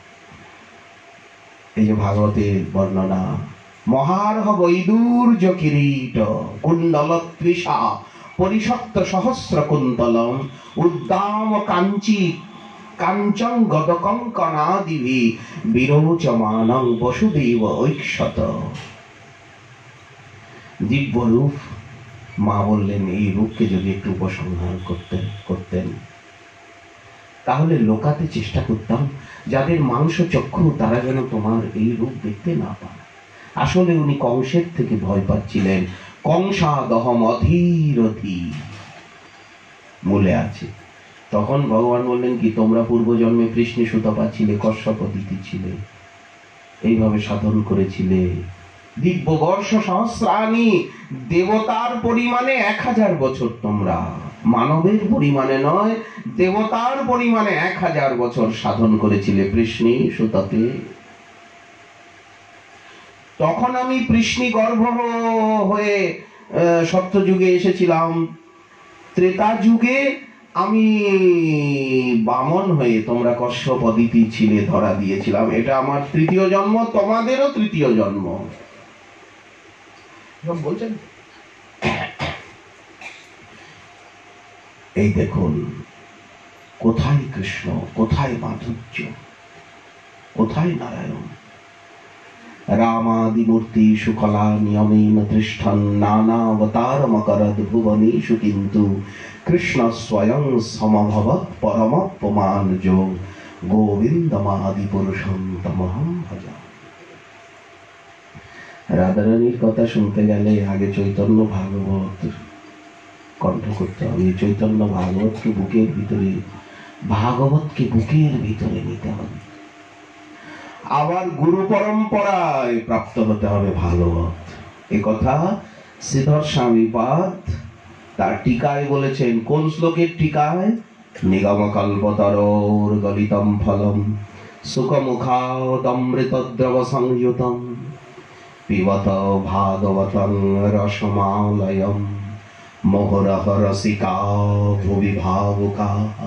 এই যে ভাগবতের বর্ণনা, মহার্হ বৈদুর্য কিরীট কুণ্ডল ত্রিষা পরিষত্ত সহস্র কুন্তলম উদ্দাম কাঞ্চি কাঞ্চন গদকঙ্কনাদিভি বিরোচমানং বসুদেব ঐক্ষত। দিব্য রূপ। মা বললেন এই রূপকে যদি একটু উপসংহার করতেন তাহলে লোকাতে চেষ্টা করতাম, যাদের মাংস চক্ষু তারা যেন তোমার এই রূপ দেখতে না পায়। আসলে উনি কংসের থেকে ভয় পাচ্ছিলেন। কংসাদহম অধীর অধীর মূলে আছে। তখন ভগবান বললেন কি, তোমরা পূর্বজন্মে কৃষ্ণে সুতপা ছিলে, কশ্যপ অদিতি ছিলে, এইভাবে সাধন করেছিলে। দিব্য বর্ষ সহস্রাণি, দেবতার পরিমাণে 1000 বছর তোমরা, মানবের পরিমাণে নয়, দেবতার পরিমাণে 1000 বছর সাধন করেছিলে কৃষ্ণে সুতপে। তখন আমি কৃষ্ণী গর্ভ হয়ে সত্যযুগে এসেছিলাম। ত্রেতা যুগে আমি বামন হয়ে, তোমরা কশ্যপ অদিতি ছিলে, ধরা দিয়েছিলাম। এটা আমার তৃতীয় জন্ম, তোমাদেরও তৃতীয় জন্ম। বলছেন এই দেখুন, কোথায় কৃষ্ণ, কোথায় মাধুর্য, কোথায় নারায়ণ। রামাদিমূর্তি সুকলা নিয়মেন তিষ্ঠন নানাবতার মকরদ ভুবনেষু, কিন্তু কৃষ্ণ স্বয়ং সমভবৎ পরমপমান যোগ গোবিন্দমাদি পুরুষম তমহং ভজা। রাধারানীর কথা শুনতে গেলে আগে চৈতন্য ভাগবত কণ্ঠ করতে হবে। চৈতন্য ভাগবতকে বুকের ভিতরে, ভাগবতকে বুকের ভিতরে নিতে হবে। আবার গুরু পরম্পরায় প্রাপ্ত হতে হবে ভাগবত। এ কথা শ্রীধর স্বামীপাদ তার টিকায় বলেছেন। কোন শ্লোকের টিকায়? নিগম কল্পতরোর গলিতম ফলম সুখমুখাদমৃতদ্রব সংযুতম পিবত ভাগবতং রসমালয়ম মোহরহ রসিকা ভুবি ভাবুকা।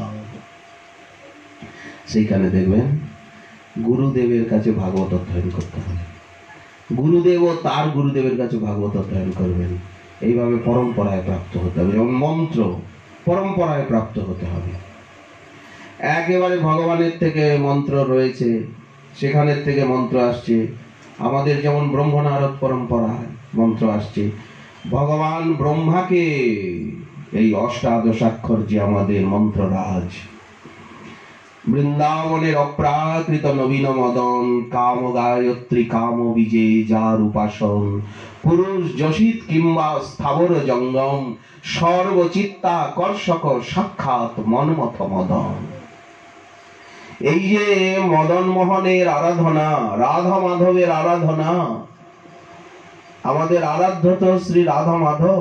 সেইখানে দেখবেন গুরুদেবের কাছে ভাগবত অধ্যয়ন করতে হবে। গুরুদেব ও তার গুরুদেবের কাছে ভাগবত অধ্যয়ন করবেন। এইভাবে পরম্পরায় প্রাপ্ত হতে হবে। যেমন মন্ত্র পরম্পরায় প্রাপ্ত হতে হবে। একেবারে ভগবানের থেকে মন্ত্র রয়েছে, সেখানের থেকে মন্ত্র আসছে। আমাদের যেমন ব্রহ্মনারদ পরম্পরায় মন্ত্র আসছে। ভগবান ব্রহ্মাকে এই অষ্টাদশাক্ষর যে আমাদের মন্ত্ররাজ, বৃন্দাবনের অপ্রাকৃত নবীন মদন কাম গায়ত্রী কাম বিজে যার উপাসন পুরুষ যশিত কিংবা স্থাবর জঙ্গম সর্বচিত্তা কর্ষক সাক্ষাৎ মনমথ মদন। এই যে মদন মোহনের আরাধনা, রাধা মাধবের আরাধনা, আমাদের আরাধ্য তো শ্রী রাধা মাধব।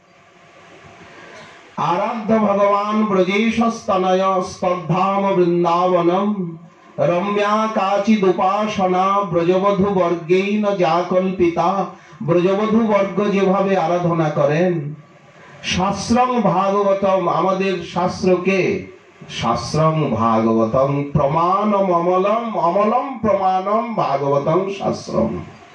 আরাধ্য ভগবান ব্রজেশস্তনয় স্তদ্ধাম বৃন্দাবনম রম্যা কাচিদুপাসনা ব্রজবধূ বর্গেন যা কল্পিতা। ব্রজবধূ বর্গ যেভাবে আরাধনা করেন, শাস্ত্রং ভাগবতম, আমাদের শাস্ত্রকে শাস্ত্রং ভাগবতম প্রমাণম অমলম, অমলম প্রমাণম ভাগবতম শাস্ত্রম।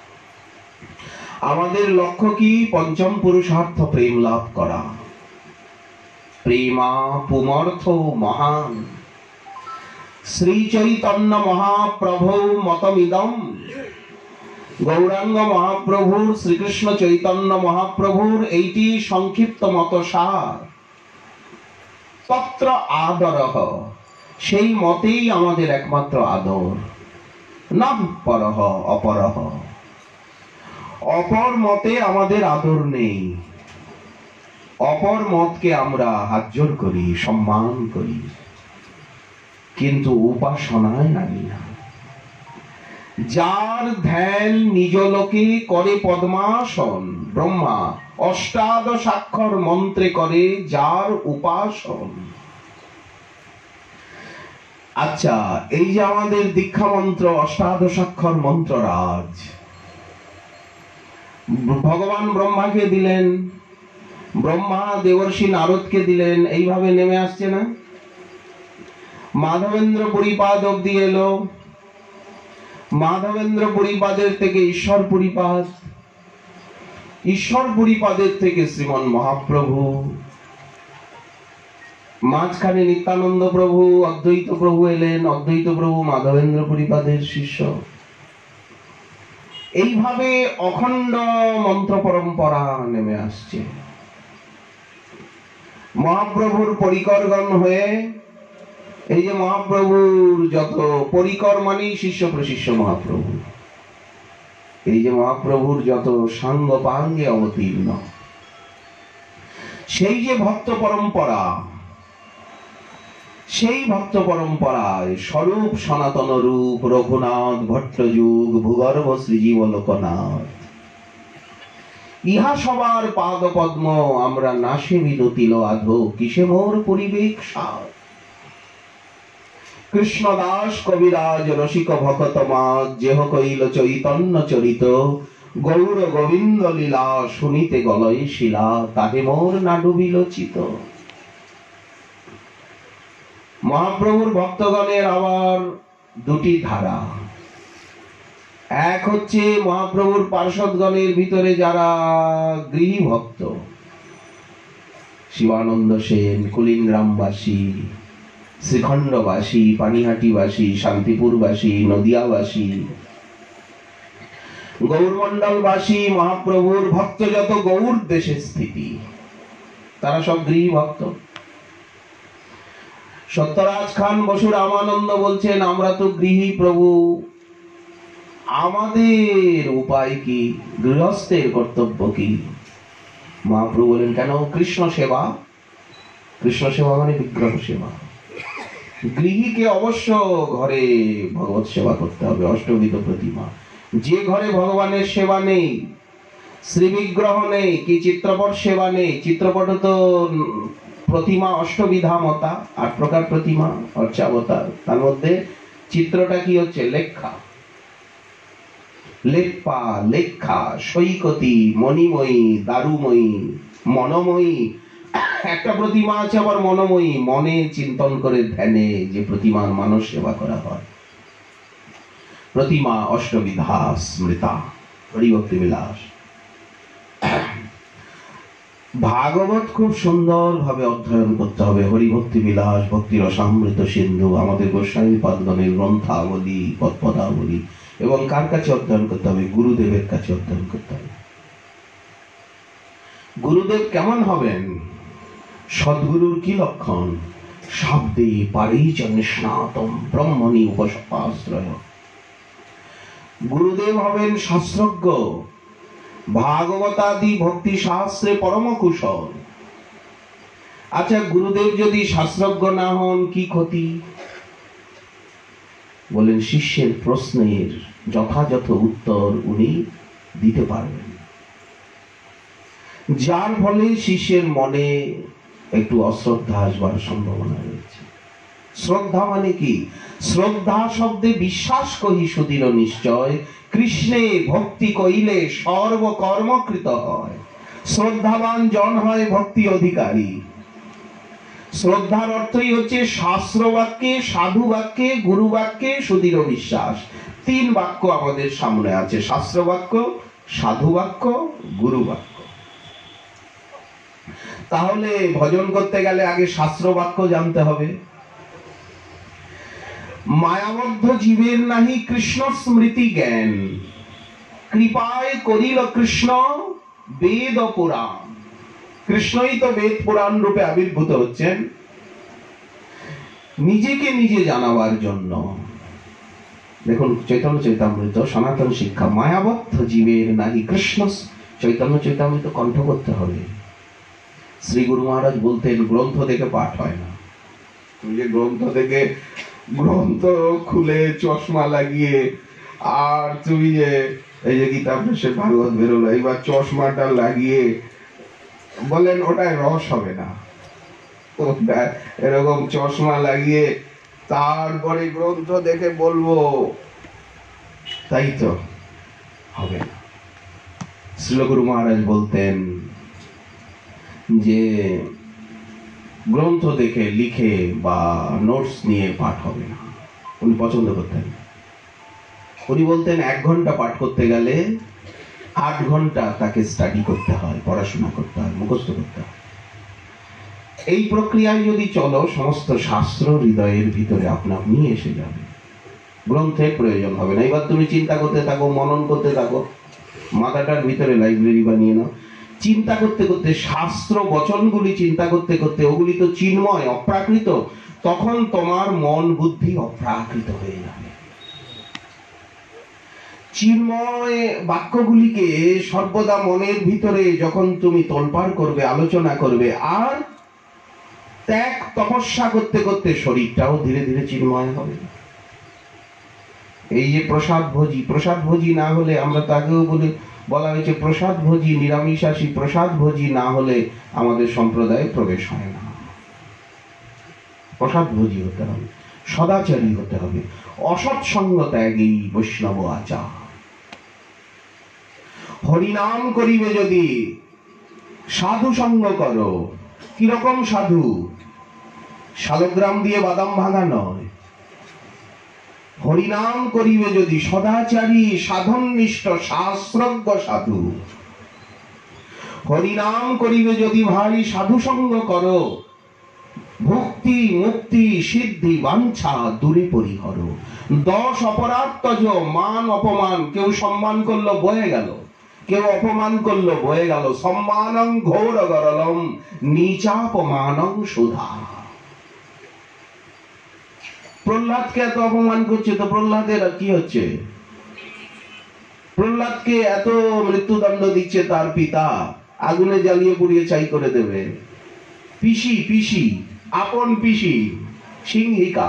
আমাদের লক্ষ্য কি? পঞ্চম পুরুষার্থ প্রেম লাভ করা। প্রেমা পুমর্থ মহান শ্রী চৈতন্য মহাপ্রভু মতমিদম। গৌরাঙ্গ মহাপ্রভুর, শ্রীকৃষ্ণ চৈতন্য মহাপ্রভুর এইটি সংক্ষিপ্ত মত সার। তত্র আদরহ, সেই মতেই আমাদের একমাত্র আদর। না পরহ অপরহ, অপর মতে আমাদের আদর নেই। অপর মতকে আমরা হাতজোর করি, সম্মান করি, কিন্তু উপাসনায় নামি না। যার ধ্যান নিজ লোকে করে পদ্মাসন, ব্রহ্মা অষ্টাদশাক্ষর মন্ত্রে করে যার উপাসন। আচ্ছা, এই যে আমাদের দীক্ষা মন্ত্র অষ্টাদশাক্ষর মন্ত্ররাজ, ভগবান ব্রহ্মাকে দিলেন, ব্রহ্মা দেবর্ষি নারদকে দিলেন, এইভাবে নেমে আসছে না? মাধবেন্দ্র পুরীপাদ অব্দি এলো, মাধবেন্দ্র পুরীপাদের থেকে ঈশ্বর পুরীপাদ, ঈশ্বর পুরীপাদের থেকে শ্রীমন মহাপ্রভু, মাঝখানে নিত্যানন্দ প্রভু, অদ্বৈত প্রভু এলেন, অদ্বৈত প্রভু মাধবেন্দ্র পুরীপাদের শিষ্য। এইভাবে অখণ্ড মন্ত্র পরম্পরা নেমে আসছে। মহাপ্রভুর পরিকরগণ হয়ে, এই যে মহাপ্রভুর যত পরিকর মানেই শিষ্য প্রশিষ্য মহাপ্রভু, এই যে মহাপ্রভুর যত সাঙ্গ পাঙ্গে অবতীর্ণ, সেই যে ভক্ত পরম্পরা, সেই ভক্ত পরম্পরায় স্বরূপ সনাতন রূপ রঘুনাথ ভট্টযুগ ভূগর্ভ শ্রীজীব লোকনাথ, ইহা সবার পাদ পদ্ম আমরা নাশে বিনতিল আধো কিসে মোর পরিবেক সার। কৃষ্ণদাস কবিরাজ রসিক ভকত মাঝ যেহ কইল চৈতন্য চরিত গৌর গোবিন্দ লীলা শুনিতে গলয় শিলা তাহে মোর না ডুবিল চিত। মহাপ্রভুর ভক্তগণের আবার দুটি ধারা। এক হচ্ছে মহাপ্রভুর পার্ষদগণের ভিতরে যারা গৃহী ভক্ত, শিবানন্দ সেন, কুলিনগ্রামবাসী, শ্রীখণ্ডবাসী, পানিহাটিবাসী, শান্তিপুরবাসী, নদিয়াবাসী, গৌরমন্ডলবাসী, মহাপ্রভুর ভক্ত যত গৌর দেশে স্থিতি, তারা সব গৃহী ভক্ত। সত্যরাজ খান বসু রামানন্দ বলছেন, আমরা তো গৃহী প্রভু, আমাদের উপায় কি, গৃহস্থের কর্তব্য কি? মহাপ্রভু বলেন, কেন? কৃষ্ণ সেবা। কৃষ্ণ সেবা মানে বিগ্রহ সেবা। গৃহীকে অবশ্য ঘরে ভগবত সেবা করতে হবে, অষ্টবিধ প্রতিমা। যে ঘরে ভগবানের সেবা নেই, শ্রী বিগ্রহ নেই, কি চিত্রপট সেবা নেই, চিত্রপট তো প্রতিমা অষ্টবিধা মতা, ৮ প্রকার প্রতিমা, অর্চাবতার, তার মধ্যে চিত্রটা কি হচ্ছে? লেখা, লেপ্পা, লেখা, সৈকতি, মণিময়ী, দারুময়ী, মনময়ী। একটা প্রতিমা আছে আবার মনময়ী, মনে চিন্তন করে ধ্যানে যে প্রতিমার মানস সেবা করা হয়। প্রতিমা অষ্টবিধা স্মৃতা, হরিভক্তি বিলাস। ভাগবত খুব সুন্দর ভাবে অধ্যয়ন করতে হবে। হরিভক্তি বিলাস, ভক্তি রসামৃত সিন্ধু, আমাদের গোস্বামী পাদগণের গ্রন্থাবলী, পদপদাবলী। এবং কার কাছে অধ্যয়ন করতে হবে? গুরুদেবের কাছে অধ্যয়ন করতে হবে। গুরুদেব কেমন হবেন? সদ্গুরুর কি লক্ষণ? শব্দে পারিজন স্নাতম ব্রহ্মণি উপসপাশ্রয়। গুরুদেব হবেন শাস্ত্রজ্ঞ, ভাগবতাদি ভক্তি শাস্ত্রে পরম কুশল। আচ্ছা, গুরুদেব যদি শাস্ত্রজ্ঞ না হন কি ক্ষতি? বলেন, শিষ্যের প্রশ্নের যথাযথ উত্তর উনি দিতে পারবেন, যার ফলে শিষ্যের মনে একটু অশ্রদ্ধা আসবার সম্ভাবনা রয়েছে। শ্রদ্ধা মানে কি? শ্রদ্ধা শব্দে বিশ্বাস কহি সুদৃঢ় নিশ্চয়, কৃষ্ণে ভক্তি কইলে সর্বকর্মকৃত হয়। শ্রদ্ধাবান জন হয় ভক্তি অধিকারী। শ্রদ্ধার অর্থই হচ্ছে শাস্ত্র বাক্যে, সাধু বাক্যে, গুরু বাক্যে সুদৃঢ় বিশ্বাস। 3 বাক্য আমাদের সামনে আছে, শাস্ত্র বাক্য, সাধু বাক্য, গুরু বাক্য। তাহলে ভজন করতে গেলে আগে শাস্ত্র বাক্য জানতে হবে। মায়াবদ্ধ জীবের নাহি কৃষ্ণ স্মৃতি জ্ঞান, কৃপায় করিল কৃষ্ণ বেদ পুরাণ। কৃষ্ণই তো বেদ পুরাণ রূপে আবির্ভূত হচ্ছেন নিজেকে নিজে জানাবার জন্য। দেখুন, চৈতন্য চৈতামৃত সনাতন শিক্ষা, মায়াবদ্ধ জীবের নাহি কৃষ্ণ। চৈতন্য চৈতামৃত কণ্ঠ করতে হবে। শ্রী গুরু মহারাজ বলতেন, গ্রন্থ দেখে পাঠ হয় না। তুমি যে গ্রন্থ খুলে চশমা লাগিয়ে, আর তুমি যে এই যে গীতা প্রেসের ভাগবত বেরোলো, এইবার চশমাটা লাগিয়ে বলেন ওটাই রস হবে না। এরকম চশমা লাগিয়ে তারপরে গ্রন্থ দেখে বলবো, তাই তো হবে না। শ্রীল গুরু মহারাজ বলতেন যে গ্রন্থ দেখে লিখে বা নোটস নিয়ে পাঠ হবে না, উনি পছন্দ করতেন। উনি বলতেন 1 ঘন্টা পাঠ করতে গেলে 8 ঘন্টা তাকে স্টাডি করতে হয়, পড়াশোনা করতে হয়, মুখস্থ করতে হয়। এই প্রক্রিয়ায় যদি চলো, সমস্ত শাস্ত্র হৃদয়ের ভিতরে আপনা আপনি এসে যাবে, গ্রন্থের প্রয়োজন হবে না। এবার তুমি চিন্তা করতে থাকো, মনন করতে থাকো, মাথাটার ভিতরে লাইব্রেরি বানিয়ে নাও। চিন্তা করতে করতে, শাস্ত্র বচনগুলি চিন্তা করতে করতে, ওগুলি তো চিন্ময়, অপ্রাকৃত, তখন তোমার মন বুদ্ধি অপ্রাকৃত হয়ে যাবে। চিন্ময় বাক্যগুলিকে সর্বদা মনের ভিতরে যখন তুমি তোলপাড় করবে, আলোচনা করবে, আর ত্যাগ তপস্যা করতে করতে শরীরটাও ধীরে ধীরে চিন্ময় হবে। এই যে প্রসাদ ভোজি না হলে, আমরা তাকেও বলা হয়েছে প্রসাদ ভোজি, নিরামিষাসী প্রসাদ ভোজি না হলে আমাদের সম্প্রদায়ে প্রবেশ হয় না। প্রসাদ ভোজি হতে হবে, সদাচারী হতে হবে, অসৎসঙ্গ ত্যাগী বৈষ্ণব আচার। হরিনাম করিবে যদি সাধু সঙ্গ করো। কিরকম সাধু? শালগ্রাম দিয়ে বাদাম ভাঙা নয়। হরিনাম করিবে যদি সদাচারী সাধননিষ্ঠ শাস্ত্রজ্ঞ সাধু, হরিনাম করিবে যদি ভাই সাধু সঙ্গ করো, ভক্তি মুক্তি সিদ্ধি বাঞ্ছা দূরে পরিহর। 10 অপরাধ তজ, মান অপমান, কেউ সম্মান করলো বয়ে গেল, কেউ অপমান করলো বয়ে গেল। সম্মানং ঘোর গরলম নিচাপমানং সুধা। প্রহ্লাদকে এত অপমান করছে, তো প্রহ্লাদের কি হচ্ছে? প্রহ্লাদকে এত মৃত্যুদণ্ড দিচ্ছে তার পিতা, আগুনে জ্বালিয়ে পুড়িয়ে ছাই করে দেবে। পিসি, পিসি, আপন পিসি সিংহিকা।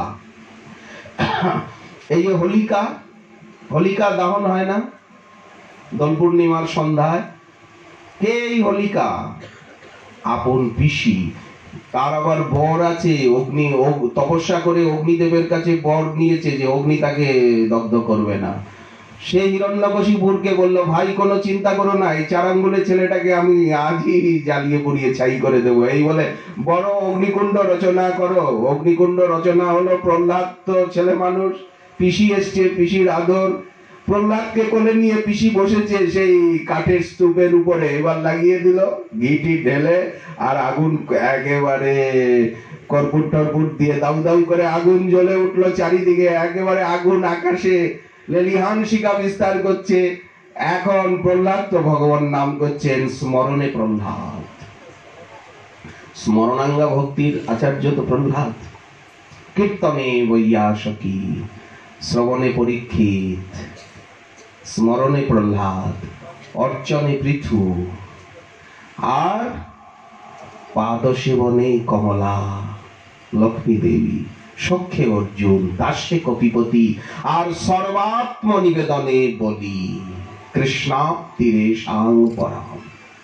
এই যে হোলিকা, হোলিকা দহন হয় না দোল পূর্ণিমার সন্ধ্যায়? কে এই হোলিকা? আপন পিসি। তার আবার বর আছে, অগ্নি, তপস্যা করে অগ্নিদেবের কাছে বর নিয়েছে যে অগ্নি তাকে দগ্ধ করবে না। সে হিরণ্যকশিপুরকে বলল, ভাই কোনো চিন্তা করো না, এই 4 আঙ্গুলের ছেলেটাকে আমি আজই জ্বালিয়ে পুড়িয়ে ছাই করে দেবো। এই বলে বড় অগ্নিকুণ্ড রচনা করো। অগ্নিকুণ্ড রচনা হলো, প্রহ্লাদ তো ছেলে মানুষ, পিসি এসছে, পিসির আদর। প্রহ্লাদকে কোলে নিয়ে পিসি বসেছে সেই কাঠের স্তূপের উপরে, এবার লাগিয়ে দিল ঘিটি ঢেলে, আর আগুন একেবারে কর্পূর টর্পূর দিয়ে দাউ দাউ করে আগুন জ্বলে উঠলো চারিদিকে, একেবারে আগুন আকাশে লেলিহান শিখা বিস্তার করছে। এখন প্রহ্লাদ তো ভগবান নাম করছেন, স্মরণে প্রহ্লাদ। স্মরণাঙ্গা ভক্তির আচার্য তো প্রহ্লাদ। কীর্তনে বৈয়াসকি, শ্রবণে পরীক্ষিত, স্মরণে প্রহ্লাদ, অর্চনে পৃথু, আর পাদসেবনে কমলা লক্ষ্মী দেবী, সখ্যে অর্জুন, দাস্যে কপিপতি, আর সর্বাত্ম নিবেদনে বলি কৃষ্ণাপ্তিরে সাং পরাম।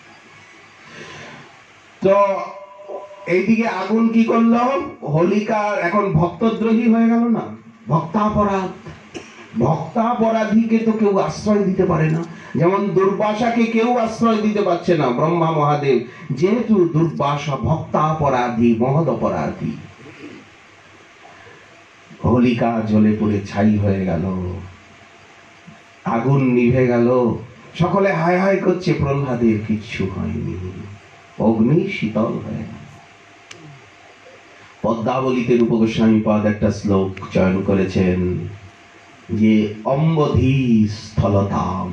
তো এইদিকে আগুন কি করলো? হোলিকা এখন ভক্তদ্রোহী হয়ে গেল না, ভক্তাপরাধ। ভক্তাপরাধীকে তো কেউ আশ্রয় দিতে পারে না। যেমন দুর্বাসাকে কেউ আশ্রয় দিতে পারছে না, ব্রহ্মা মহাদেব, যেহেতু দুর্বাসা ভক্তাপরাধী, মহৎ অপরাধী। হোলিকা জ্বলে পুড়ে ছাই হয়ে গেল, আগুন নিভে গেল, সকলে হায় হায় করছে, প্রহ্লাদের কিচ্ছু হয়নি, অগ্নি শীতল হয়ে গেল। পদ্মাবলীতে রূপ গোস্বামী পাদ একটা শ্লোক চয়ন করেছেন যে অম্বধি স্থলতাম,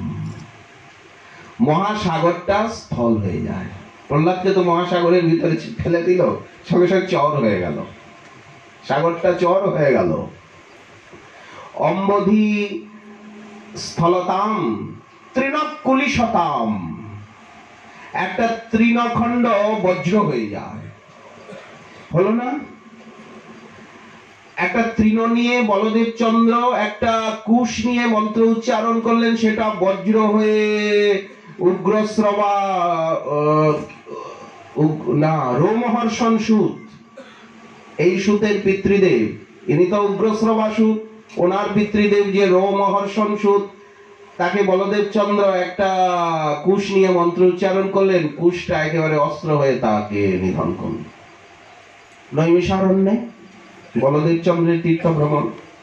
মহাসাগরটা স্থল হয়ে যায়। প্রহ্লাদকে তো মহাসাগরের ভিতরে ফেলে দিল, সঙ্গে সঙ্গে চর হয়ে গেল, সাগরটা চর হয়ে গেল। অম্বধি স্থলতাম তৃণকুলিশতাম, একটা তৃণখণ্ড বজ্র হয়ে যায়। হলো না? একটা তৃণ নিয়ে বলদেব চন্দ্র একটা কুশ নিয়ে মন্ত্র উচ্চারণ করলেন, সেটা বজ্র হয়ে উগ্রশ্রবা না রোমহর্ষণ সুত, এই সুতের পিতৃদেব, ইনি তো উগ্রশ্রবা সুত, ওনার পিতৃদেব যে রোমহর্ষণ সুত, তাকে বলদেব চন্দ্র একটা কুশ নিয়ে মন্ত্র উচ্চারণ করলেন, কুশটা একেবারে অস্ত্র হয়ে তাকে নিধন করল। নৈমিষারণ্যে বলদেব চন্দ্রের তীর্থ ভ্রমণ।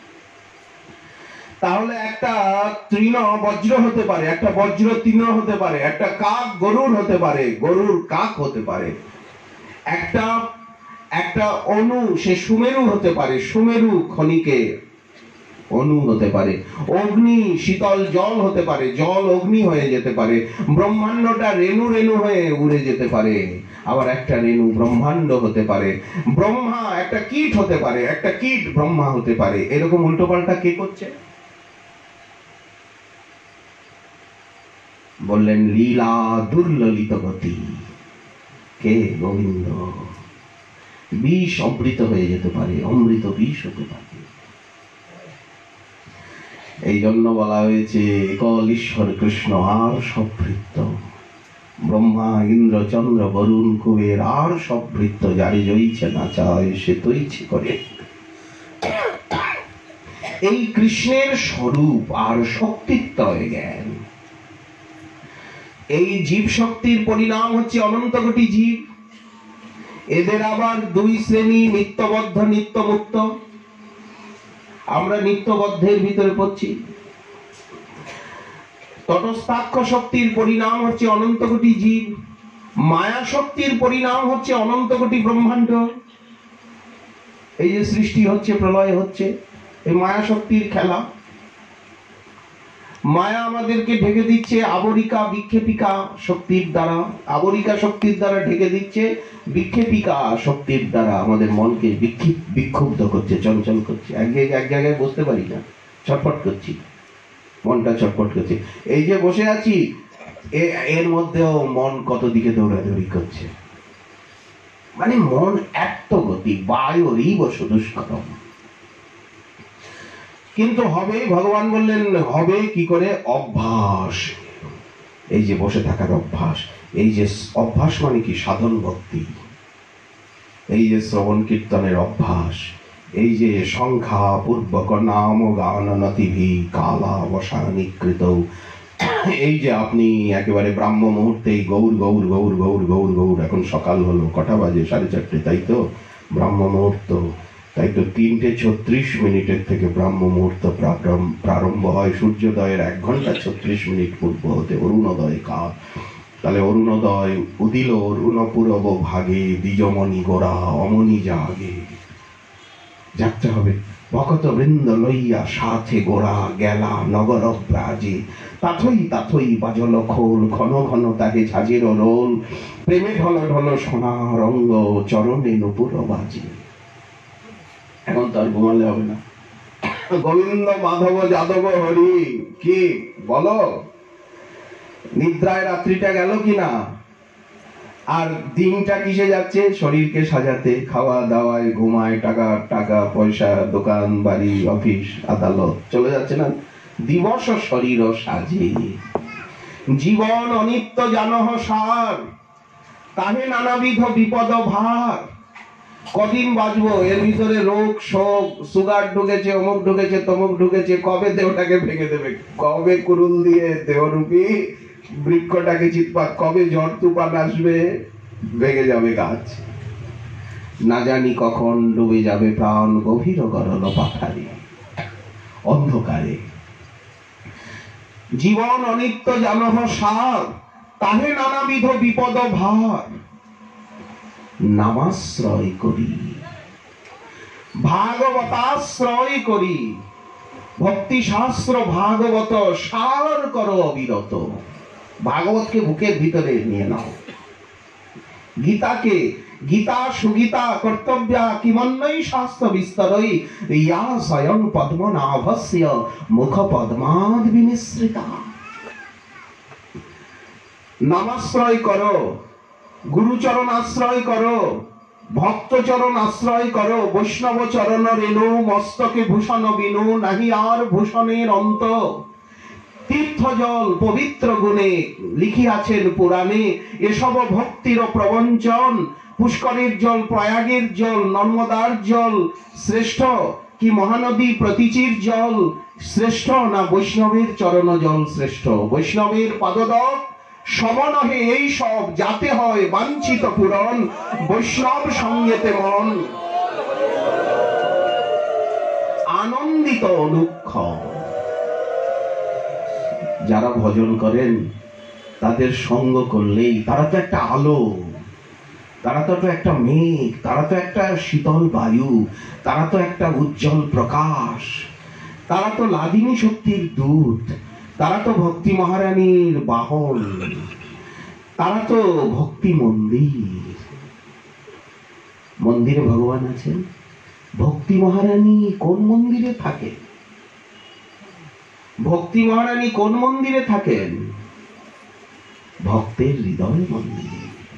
তাহলে একটা তৃণ বজ্র হতে পারে, একটা বজ্র তৃণ হতে পারে, একটা কাক গরুর হতে পারে, গরুর কাক হতে পারে, একটা একটা অণু সে সুমেরু হতে পারে, সুমেরু খনিকে অণু হতে পারে, অগ্নি শীতল জল হতে পারে, জল অগ্নি হয়ে যেতে পারে, ব্রহ্মাণ্ডটা রেণু রেণু হয়ে উড়ে যেতে পারে, আবার একটা রেণু ব্রহ্মাণ্ড হতে পারে, ব্রহ্মা একটা কীট হতে পারে, একটা কীট ব্রহ্মা হতে পারে। এরকম উল্টো পাল্টা কে করছে? বললেন লীলা দুর্ললিত গতি, কে? গোবিন্দ। বিষ অমৃত হয়ে যেতে পারে, অমৃত বিষ হতে পারে। এই জন্য বলা হয়েছে একল ঈশ্বর কৃষ্ণ আর সব ভৃত্য, ব্রহ্মা ইন্দ্র চন্দ্র বরুণ কুবের আর সব ভৃত্য, যারে জয়িছে না চায় সে তো ইচ্ছে করে। এই কৃষ্ণের স্বরূপ আর শক্তিত্বয় জ্ঞান। এই জীব শক্তির পরিণাম হচ্ছে অনন্ত কোটি জীব। এদের আবার দুই শ্রেণী, নিত্যবদ্ধ নিত্যমুক্ত। আমরা নিত্যবদ্ধের ভিতরে পড়ছি। তটস্থাক্ষ শক্তির পরিণাম হচ্ছে অনন্ত কোটি জীব, মায়া শক্তির পরিণাম হচ্ছে অনন্ত কোটি ব্রহ্মাণ্ড। এই যে সৃষ্টি হচ্ছে, প্রলয় হচ্ছে, এই মায়া শক্তির খেলা। মায়া আমাদেরকে ঢেকে দিচ্ছে আবরিকা বিক্ষেপিকা শক্তির দ্বারা, আবরিকা শক্তির দ্বারা ঢেকে দিচ্ছে, বিক্ষেপিকা শক্তির দ্বারা আমাদের মনকে বিক্ষুব্ধ করছে, চঞ্চল করছে। এক জায়গায় বসতে পারি না, ছটফট করছি, মনটা ছটফট করছে। এই যে বসে আছি, এর মধ্যেও মন কত দিকে দৌড়াদৌড়ি করছে। মানে মন এত গতি, বায়ুরই বসু দুষ্করম। কিন্তু হবে, ভগবান বললেন হবে কি করে? অভ্যাস। এই যে বসে থাকার অভ্যাস, এই যে অভ্যাস মানে কি? সাধন ভক্তি। এই যে শ্রবণ কীর্তনের অভ্যাস, এই যে সংখ্যা পূর্বক নাম গান নতিভি কালা বসানিকৃত, এই যে আপনি একেবারে ব্রাহ্ম মুহূর্তেই গৌর গৌর গৌর গৌর গৌর গৌর। এখন সকাল হলো, কটা বাজে? 4:30, তাই তো? ব্রাহ্ম মুহূর্ত, তাই তো 3:36 থেকে ব্রাহ্ম মুহূর্ত প্রারম্ভ হয়। সূর্যোদয়ের 1 ঘন্টা 36 মিনিট পূর্ব হতে অরুণোদয় কাল। তাহলে অরুণোদয় উদিল অরুণপুরব ভাগে, দ্বিজমণি গোরা অমনি জাগে। যাতে হবে ভকত বৃন্দ লইয়া সাথে গোরা গেলা নগর ব্রাজে, তাথই তাথই বাজল খোল, ঘন ঘন তাহে ঝাঁঝের রোল, প্রেমে ঢল ঢল সোনা রঙ্গ, চরণে নুপুর বাজে। এখন তো আর ঘুমালে হবে না। গোবিন্দ মাধব যাদব হরি, কি বলো? নিদ্রায় রাত্রিটা গেল কিনা? আর দিনটা কিসে যাচ্ছে? শরীরকে সাজাতে, খাওয়া দাওয়ায়, ঘুমায়, টাকা টাকা পয়সা, দোকান বাড়ি অফিস আদালত, চলে যাচ্ছে না? দিবস শরীর সাজে। জীবন অনিত্য জানহ সার, তাহে নানাবিধ বিপদ ভার। কদিন বাঁচবো? এর ভিতরে রোগ শোক, সুগার ঢুকেছে, অমুক ঢুকেছে, তমুক ঢুকেছে। কবে দেহটাকে ভেঙে দেবে? কবে কুরুল দিয়ে দেহরূপী বৃক্ষটাকে চিৎপাত? কবে ঝড় তুফান আসবে, ভেঙে যাবে গাছ? না জানি কখন ডুবে যাবে প্রাণ গভীর গরল পাথারে অন্ধকারে। জীবন অনিত্য জানহ সার, তাহে নানাবিধ বিপদ ভার। নামাশ্রয় করি, ভাগবতাশ্রয় করি, ভক্তি শাস্ত্র ভাগবত সার করো অবিরত। ভাগবতকে বুকের ভিতরে নিয়ে নাও। গীতাকে, গীতা সুগীতা কর্তব্যা কিমন্বই শাস্ত্র বিস্তরই, ইয়া স্বয়ং পদ্মনাভস্য মুখ পদ্মাদ বিনিসৃতা। নামাশ্রয় করো, গুরুচরণ আশ্রয় করো, ভক্তচরণ আশ্রয় করো। বৈষ্ণব চরণ রেণু, মস্তকে ভূষণ বিনু, নাহি আর ভূষণের অন্ত। তীর্থ জল পবিত্র গুণে লিখিয়াছেন পুরাণে, এসব ভক্তির প্রবঞ্চন। পুষ্করের জল, প্রয়াগের জল, নর্মদার জল শ্রেষ্ঠ, কি মহানদী প্রতীচীর জল শ্রেষ্ঠ, না বৈষ্ণবের চরণ জল শ্রেষ্ঠ? বৈষ্ণবের পাদদক সমনহে এই সব, যাতে হয় বাঞ্ছিত পূরণ। বৈষ্ণব সঙ্গেতে মন আনন্দিত অনুক্ষ। যারা ভজন করেন তাদের সঙ্গ করলেই, তারা তো একটা আলো, তারা তো একটা মেঘ, তারা তো একটা শীতল বায়ু, তারা তো একটা উজ্জ্বল প্রকাশ, তারা তো লাদিনী শক্তির দূত, তারা তো ভক্তি মহারানীর বাহন, তারা তো ভক্তি মন্দির। মন্দিরে ভগবান আছেন, ভক্তি মহারানী কোন মন্দিরে থাকে? ভক্তি মহারানী কোন মন্দিরে থাকেন? ভক্তের হৃদয় মন্দিরে।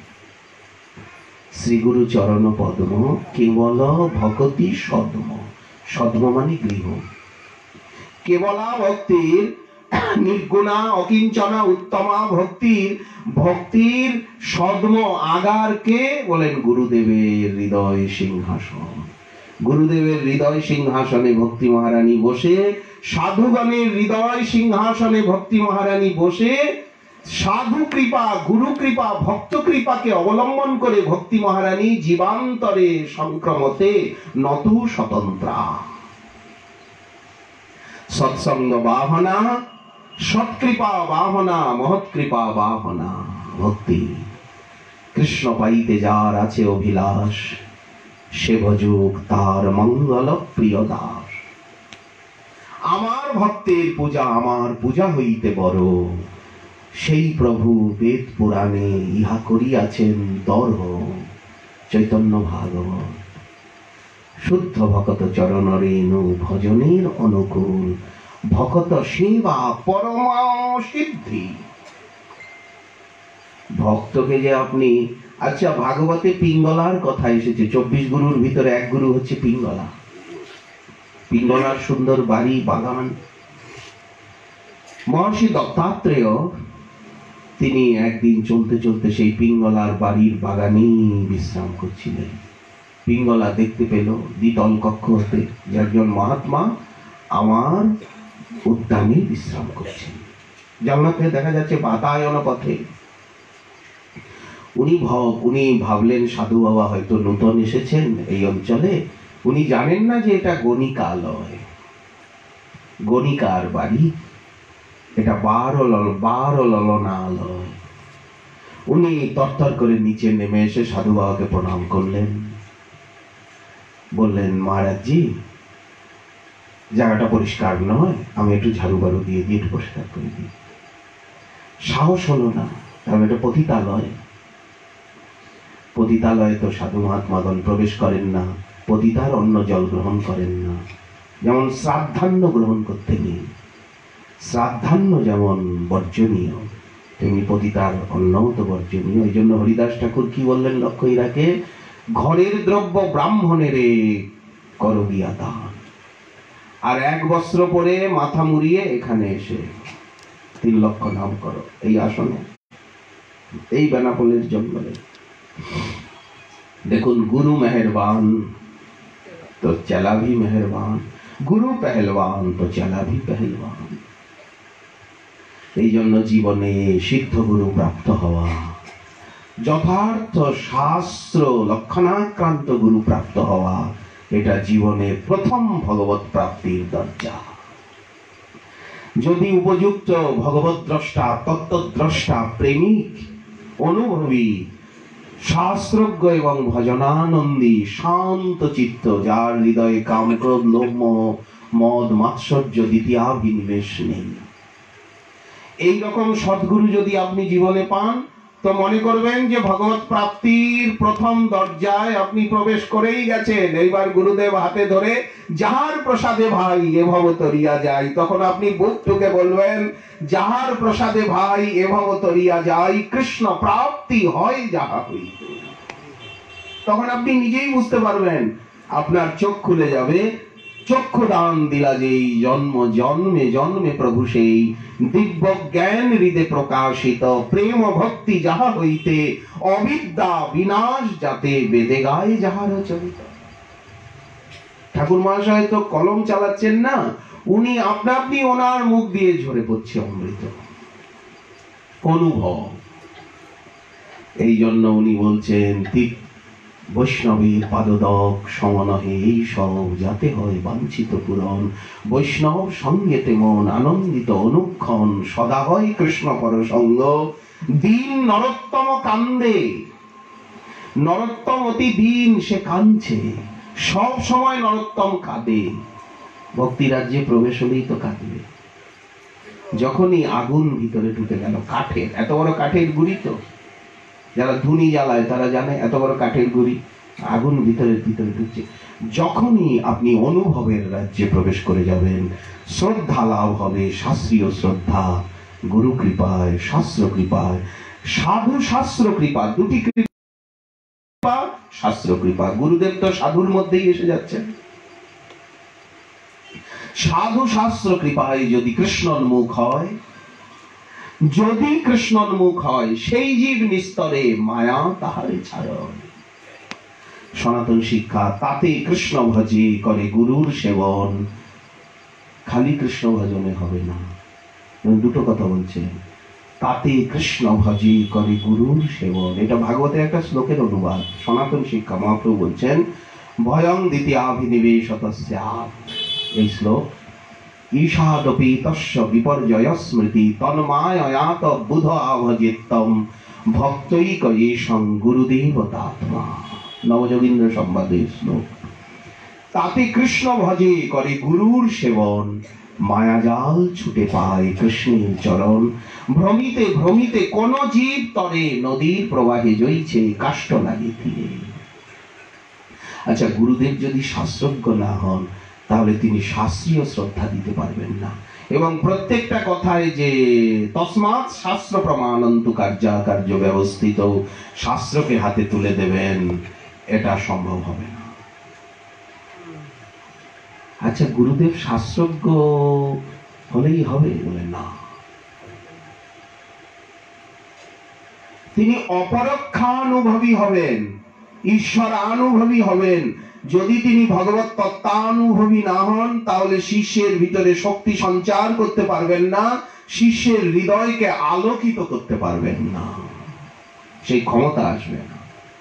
শ্রী গুরু চরণ পদ্ম কেবল ভগতি সদ্ম। সদ্ম মানে গৃহ। কেবলা ভক্তির, নির্গুণা অকিঞ্চনা উত্তমা ভক্তির, ভক্তির সদ্ম আগার কে? বলেন গুরুদেবের হৃদয় সিংহাসন। গুরুদেবের হৃদয় সিংহাসনে ভক্তি মহারানী বসে, সাধুগণের হৃদয় সিংহাসনে ভক্তি মহারানী বসে সাধু কৃপা, গুরু কৃপা, ভক্ত কৃপাকে অবলম্বন করে ভক্তি মহারানী জীবান্তরে সংক্রমতে নতু স্বতন্ত্রা। সৎসঙ্গ বাহনা, সৎকৃপা বাহনা, মহৎকৃপা বাহনা। ভক্তি কৃষ্ণ পাইতে যার আছে অভিলাষ, সে ভজুক তার মঙ্গল প্রিয় দাস। আমার ভক্তের পূজা আমার পূজা হইতে বড়, সেই প্রভু বেদ পুরাণে ইহা করিয়াছেন দর্হ। চৈতন্য ভাগবত। শুদ্ধ ভকত চরণ রেণু ভজনের অনুকূল, ভকত সেবা পরমা সিদ্ধি। ভক্তকে যে আপনি, আচ্ছা ভাগবতে পিঙ্গলার কথা এসেছে, 24 গুরুর ভিতরে এক গুরু হচ্ছে পিঙ্গলা। পিঙ্গলার সুন্দর বাড়ি বাগান। মহর্ষি দত্তাত্রেয় তিনি একদিন চলতে চলতে সেই পিঙ্গলার বাড়ির বাগানেই বিশ্রাম করছিলেন। পিঙ্গলা দেখতে পেল দ্বিতল কক্ষ হতে যে একজন মহাত্মা আমার উদ্যানে বিশ্রাম করছেন। জানলা থেকে দেখা যাচ্ছে বাতায়ন পথে। উনি ভাবলেন সাধু বাবা হয়তো নতুন এসেছেন এই অঞ্চলে, উনি জানেন না যে এটা গণিকালয়, গণিকার বাড়ি, এটা বার ললনালয়। উনি তরতর করে নিচে নেমে এসে সাধু বাবাকে প্রণাম করলেন। বললেন, মহারাজজি জায়গাটা পরিষ্কার নয়, আমি একটু ঝাড়ু বাড়ু দিয়ে একটু পরিষ্কার করে দিই। সাহস হলো না, কারণ এটা পতিতালয়। পতিতালয়ে তো সাধু মহাত্মাগণ প্রবেশ করেন না, পতিতার অন্ন জল গ্রহণ করেন না। যেমন শ্রাদ্ধান্ন গ্রহণ করতে নেই, শ্রাদ্ধান্ন যেমন বর্জনীয়, তেমনি পতিতার অন্নও তো বর্জনীয়। এই জন্য হরিদাস ঠাকুর কি বললেন লক্ষ্য রাখে, ঘরের দ্রব্য ব্রাহ্মণের কর গিয়া দান। আর এক বস্ত্র পরে মাথা মুড়িয়ে এখানে এসে 3 লক্ষ নাম করো এই আসনে, এই বেনাপোলের জঙ্গলে। দেখুন, গুরু মেহেরবান তো চেলা ভি মেহেরবান, গুরু পেহলবান তো চেলা ভি পেহলবান। এই জন্য জীবনে সিদ্ধ গুরু প্রাপ্ত হওয়া, যথার্থ শাস্ত্র লক্ষণাক্রান্ত গুরু প্রাপ্ত হওয়া, এটা জীবনের প্রথম ভগবত প্রাপ্তির দরজা। যদি উপযুক্ত ভগবত দ্রষ্টা, তত্ত্বদ্রষ্টা, প্রেমিক, অনুভবী, শাস্ত্রজ্ঞ এবং ভজনানন্দী, শান্ত চিত্ত, যার হৃদয়ে কাম ক্রোধ লোভ মোহ মদ মাৎসর্য দ্বিতীয়াভিনিবেশ নেই, এইরকম সদ্গুরু যদি আপনি জীবনে পান, তো মনে করবেন যে ভগবত প্রাপ্তির প্রথম দরজায় আপনি প্রবেশ করেই গেছেন। এইবার গুরুদেব হাতে ধরে যাহার প্রসাদে ভাই এভব তরিয়া যায়, তখন আপনি বুক ঠুকে বলবেন, যাহার প্রসাদে ভাই এভব তরিয়া যায়, কৃষ্ণ প্রাপ্তি হয় যাহা হইতে। তখন আপনি নিজেই বুঝতে পারবেন, আপনার চোখ খুলে যাবে। চক্ষু দান দিলা যেই, জন্ম জন্মে জন্মে প্রভু সেই, দিব্য জ্ঞান হৃদে প্রকাশিত, প্রেম ভক্তি যাহা হইতে, অবিদ্যা বিনাশ যাতে, বেদে গায় যাহার চরিত। ঠাকুর মহাশয় তো কলম চালাচ্ছেন না, উনি আপনি ওনার মুখ দিয়ে ঝরে পড়ছে অমৃত অনুভব। এই জন্য উনি বলছেন, বৈষ্ণবের পাদদক সমনহে এই সব, যাতে হয় বাঞ্ছিত পূরণ। বৈষ্ণব সঙ্গে তেমন আনন্দিত অনুক্ষণ, সদা হয় কৃষ্ণ পরসঙ্গ। দিন নরোত্তম কান্দে, নরোত্তম অতি দিন সে কাঁদছে, সব সময় নরোত্তম কাঁদে। ভক্তি রাজ্যে প্রবেশ হলেই তো কাঁদবে। যখনই আগুন ভিতরে ঢুকে গেল, কাঠের এত বড় কাঠের গুড়ি, তো যারা ধুনি জ্বালায় তারা জানে এত বড় কাঠের গুড়ি, আগুন ভিতরে ঢুকছে। যখনই আপনি অনুভবের রাজ্যে প্রবেশ করে যাবেন, শ্রদ্ধা লাভ হবে, শাস্ত্রীয় শ্রদ্ধা, গুরু কৃপায়, শাস্ত্র কৃপায়, সাধু শাস্ত্র কৃপা, দুটি কৃপা, শাস্ত্র কৃপা। গুরুদেব তো সাধুর মধ্যেই এসে যাচ্ছেন। সাধু শাস্ত্র কৃপায় যদি কৃষ্ণোন্মুখ হয়, যদি কৃষ্ণোন্মুখ হয়, সেই জীব নিস্তরে মায়া তাহারে ছায়। সনাতন শিক্ষা তাতে কৃষ্ণ ভজে করে গুরুর সেবন। খালি কৃষ্ণ ভজনে হবে না, দুটো কথা বলছে, তাতে কৃষ্ণ ভজি করে গুরুর সেবন। এটা ভাগবতের একটা শ্লোকের অনুবাদ। সনাতন শিক্ষা মহাপ্রভু বলছেন ভয়ং দ্বিতীয়াভিনিবেশতস্যাৎ। এই শ্লোক ঈশাদপি তস্য বিপর্যয় স্মৃতি তন্মায়য়াত বুধ আভজিতম ভক্তৈক এষং গুরুদেব তাত্মা। নবযোগীন্দ্র সংবাদের শ্লোক। তাতে কৃষ্ণ ভজে করে গুরুর সেবন, মায়াজাল ছুটে পায় কৃষ্ণের চরণ। ভ্রমিতে ভ্রমিতে কোন জীব তরে নদীর প্রবাহে জইছে কাষ্ঠ লাগে তীরে। আচ্ছা, গুরুদেব যদি শাস্ত্রজ্ঞ না হন তাহলে তিনি শাস্ত্রীয় শ্রদ্ধা দিতে পারবেন না, এবং প্রত্যেকটা কথায় যে তসমাৎ শাস্ত্র প্রমাণন্তু কার্যাকার্য ব্যবস্থিত, শাস্ত্রকে হাতে তুলে দেবেন, এটা সম্ভব হবে না। আচ্ছা, গুরুদেব শাস্ত্রজ্ঞ হলেই হবে বলে না, তিনি অপরক্ষানুভবী হবেন, ঈশ্বরানুভবী হবেন। যদি তিনি ভগবত তত্ত্বানুভবী না হন তাহলে শিষ্যের ভিতরে শক্তি সঞ্চার করতে পারবেন না, শিষ্যের হৃদয়কে আলোকিত করতে পারবেন না, সেই ক্ষমতা আসবে না।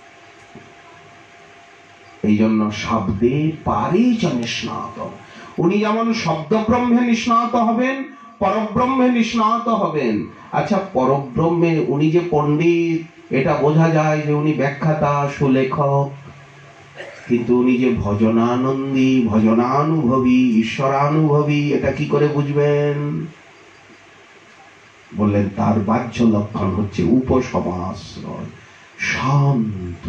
এই জন্য শব্দে পারে চ নিষ্ণাত। উনি যেমন শব্দ ব্রহ্মে নিষ্ণাত হবেন, পরব্রহ্মে নিষ্ণাত হবেন। আচ্ছা, পরব্রহ্মে উনি যে পণ্ডিত এটা বোঝা যায় যে উনি ব্যাখ্যাতা, সুলেখক, কিন্তু উনি যে ভজনানন্দী, ভজনানুভবী, ঈশ্বরানুভবী, এটা কি করে বুঝবেন? বললেন তার বাহ্য লক্ষণ হচ্ছে উপসমাশ্রয়, শান্ত।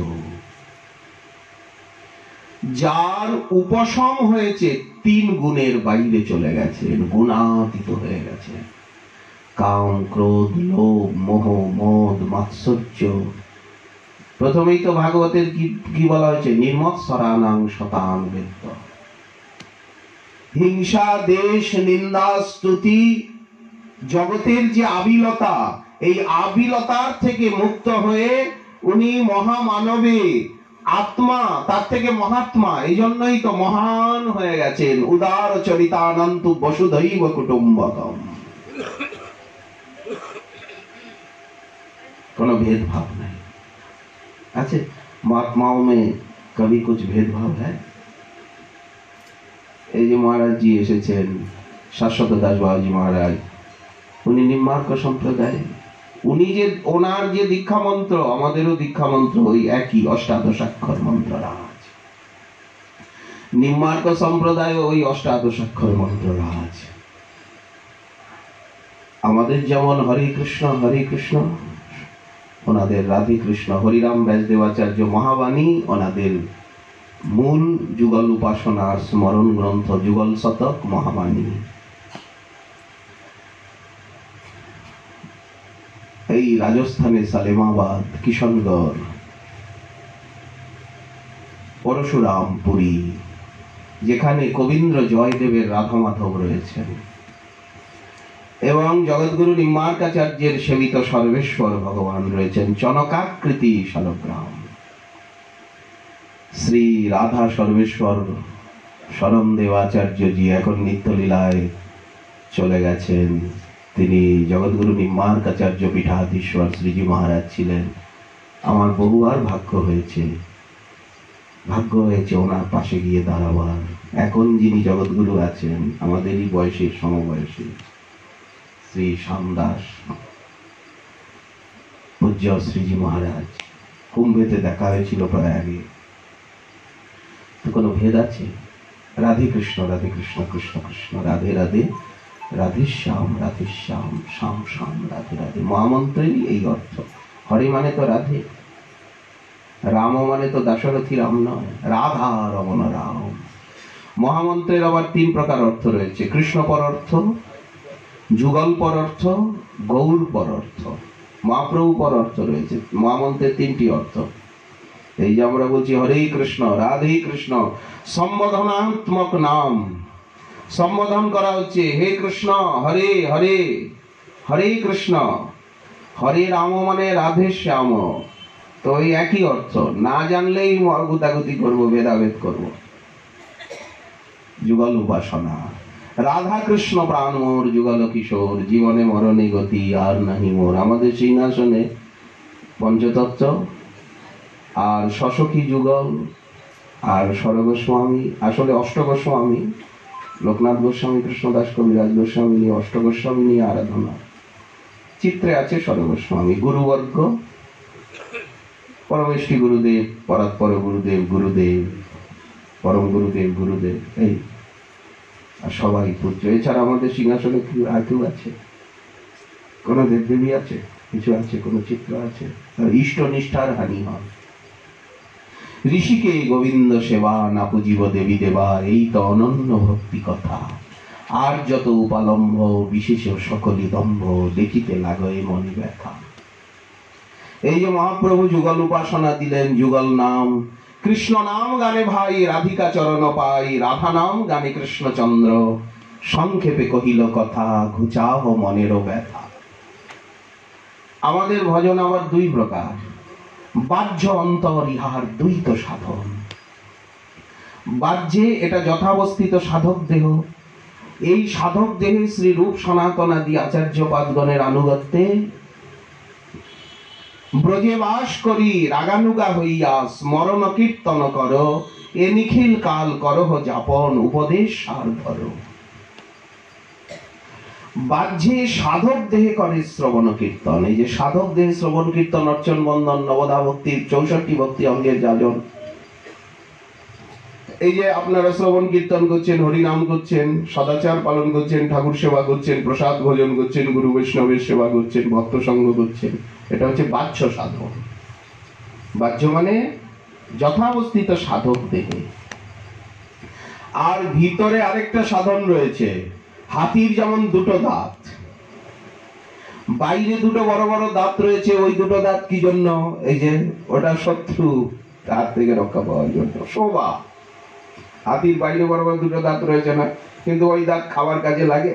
যার উপশম হয়েছে, 3 গুণের বাইরে চলে গেছে, গুণাতীত হয়ে গেছে। কাম, ক্রোধ, লোভ, মোহ, মদ, মাৎসর্য। প্রথমেই তো ভাগবতের কি বলা হয়েছে? নির্মৎসরানাং শতাং বেত্ত। হিংসা, দেশ, নিন্দা, স্তুতি, জগতের যে আবিলতা, এই আবিলতার থেকে মুক্ত হয়ে উনি মহামানবে, আত্মা, তার থেকে মহাত্মা। এই জন্যই তো মহান হয়ে গেছেন। উদার চরিতানন্তু বসুধৈব কুটুম্বকম। কোনো भेदभाव नहीं। अच्छा, महात्माओं में कभी कुछ भेदभाव है? এই যে মহারাজ জি এসেছেন, শাশ্বত দাস বাবাজি মহারাজ, উনি নিম্মার্ক সম্প্রদায়। উনি যে, ওনার যে দীক্ষা মন্ত্র, আমাদেরও দীক্ষা মন্ত্র ওই একই অষ্টাদশাক্ষর মন্ত্র রাজ। নিম্মার্ক সম্প্রদায় ওই অষ্টাদশাক্ষর মন্ত্র রাজ। আমাদের যেমন হরে কৃষ্ণ হরে কৃষ্ণ, ওনাদের রাধে কৃষ্ণ। হরিরাম ব্যাসদেবাচার্য মহাবাণী ওনাদের মূল যুগল উপাসনা স্মরণ গ্রন্থ, যুগল শতক মহাবাণী। এই রাজস্থানে সালেমাবাদ, কিশনগড়, পরশুরামপুরী, যেখানে কবীন্দ্র জয়দেবের রাধা মাধব রয়েছেন, এবং জগৎগুরু নিম্মার্কাচার্যের সেবিত সর্বেশ্বর ভগবান রয়েছেন, চনকাকৃতি শালগ্রাম। শ্রী রাধা সর্বেশ্বর শরণ দেবাচার্য জি এখন নিত্যলীলায় চলে গেছেন। তিনি জগৎগুরু নিম্মার্কাচার্য পীঠাধীশ্বর শ্রীজি মহারাজ ছিলেন। আমার বহুবার ভাগ্য হয়েছে ওনার পাশে গিয়ে দাঁড়াবার। এখন যিনি জগৎগুরু আছেন আমাদেরই বয়সের, সমবয়সী, শ্রী শ্যামদাস পূজ্য শ্রীজি মহারাজ, কুম্ভেতে দেখা হয়েছিল প্রয়াগে। তো কোনো ভেদ আছে? রাধে কৃষ্ণ কৃষ্ণ কৃষ্ণ রাধে রাধে, রাধে শ্যাম শ্যাম শ্যাম রাধে রাধে। মহামন্ত্রেরই এই অর্থ। হরে মানে তো রাধে, রাম মানে তো দাশরথী রাম নয়, রাধা রমণ রাম। মহামন্ত্রের আবার 3 প্রকার অর্থ রয়েছে: কৃষ্ণ পর অর্থ, যুগল পর অর্থ, গৌর পর অর্থ। মহাপ্রভু পর অর্থ রয়েছে। মহামন্ত্রের 3টি অর্থ। এই যে আমরা বলছি হরে কৃষ্ণ রাধে কৃষ্ণ, সম্বোধনাত্মক নাম, সম্বোধন করা হচ্ছে হে কৃষ্ণ, হরে হরে, হরে কৃষ্ণ। হরে রাম মানে রাধে শ্যাম, তো এই একই অর্থ। না জানলেই গুতাগুতি করবো, ভেদাভেদ করবো। যুগল উপাসনা। রাধা কৃষ্ণ প্রাণ মোর যুগল কিশোর, জীবনে মরণে গতি আর নাহি মোর। আমাদের সিংহাসনে পঞ্চতত্ত্ব আর শশকী যুগল আর সরগোস্বামী, আসলে অষ্টগোস্বামী, লোকনাথ গোস্বামী, কৃষ্ণদাস কবিরাজ গোস্বামী নিয়ে অষ্টগোস্বামী নিয়ে আরাধনা। চিত্রে আছে সরগোস্বামী। গুরুবর্গ পরমেষ্ঠী গুরুদেব, পরাৎপর গুরুদেব, গুরুদেব, পরম গুরুদেব, গুরুদেব, এই আর সবাই পূজ্য। এছাড়া আমাদের সিংহাসনে আর কেউ আছে? কোন দেবদেবী আছে? কিছু আছে? কোন চিত্র আছে? ইষ্ট নিষ্ঠার হানি হয়। ঋষিকে গোবিন্দ সেবা না পুজিব দেবী দেবা, এই তো অনন্য ভক্তি কথা। আর যত উপালম্ব বিশেষ সকলি দম্ভ, দেখিতে লাগয়ে মনে ব্যথা। এই যে মহাপ্রভু যুগল উপাসনা দিলেন, যুগল নাম, কৃষ্ণ নাম গানে ভাই রাধিকা চরণ পাই, রাধা নাম গানে কৃষ্ণচন্দ্র, সংক্ষেপে কহিল কথা, ঘুচাহ মনেরও ব্যথা। আমাদের ভজন আবার দুই প্রকার, বাহ্য অন্তর ইহার দ্বৈত সাধন। বাহ্যে এটা যথাবস্থিত সাধক দেহ, এই সাধক দেহে শ্রী রূপ সনাতনাদি আচার্য পাদগণের আনুগত্যে ব্রজে বাস করি রাগানুগা হইয়া স্মরণ কীর্তন কর, এ নিখিল কাল করহ যাপন উপদেশ সার ধর। বাহ্যে সাধক দেহে করে শ্রবণ কীর্তন। এই যে সাধক দেহে শ্রবণ কীর্তন, অর্চন বন্দন নবদা ভক্তির 64 ভক্তি অঙ্গের যাজন। এই যে আপনারা শ্রবণ কীর্তন করছেন, হরিনাম করছেন, সদাচার পালন করছেন, ঠাকুর সেবা করছেন, প্রসাদ ভোজন করছেন, গুরু বৈষ্ণবের সেবা করছেন, ভক্ত সঙ্গ করছেন, এটা হচ্ছে বাহ্য সাধন। বাহ্য মানে যথাবস্থিত সাধক দেহে। আর ভিতরে আরেকটা সাধন রয়েছে। হাতির যেমন দুটো দাঁত, বাইরে দুটো বড় বড় দাঁত রয়েছে, ওই দুটো দাঁত কি জন্য? এই যে ওটা শত্রু, তার থেকে রক্ষা পাওয়ার জন্য শোভা। হাতির বাইরে বড় বড় দুটো দাঁত রয়েছে না, কিন্তু ওই দাঁত খাবার কাজে লাগে।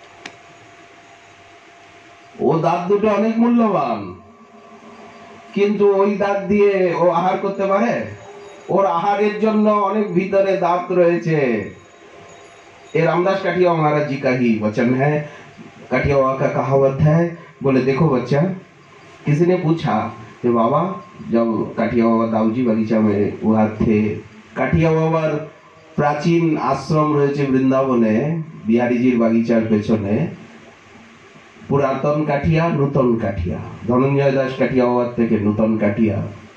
ও দাঁত দুটো অনেক মূল্যবান, কিন্তু ওই দাঁত দিয়ে ও আহার করতে পারে? ওর আহারের জন্য অনেক ভিতরে দাঁত রয়েছে। ये रामदास काठिया महाराज जी का ही वचन है। काठिया का कहावत है, बोले देखो बच्चा, किसी ने पूछा कि बाबा जब काठिया बाबा दाऊजी बगीचा में वहाँ थे, काठिया बाबार प्राचीन आश्रम रয়েছে বৃন্দাবনে বিহারীজির বাগিচার পেছনে, পুরাতন কাঠিয়া নূতন কাঠিয়া, ধনঞ্জয় দাস কাঠিয়া বাবার থেকে নূতন কাঠিয়া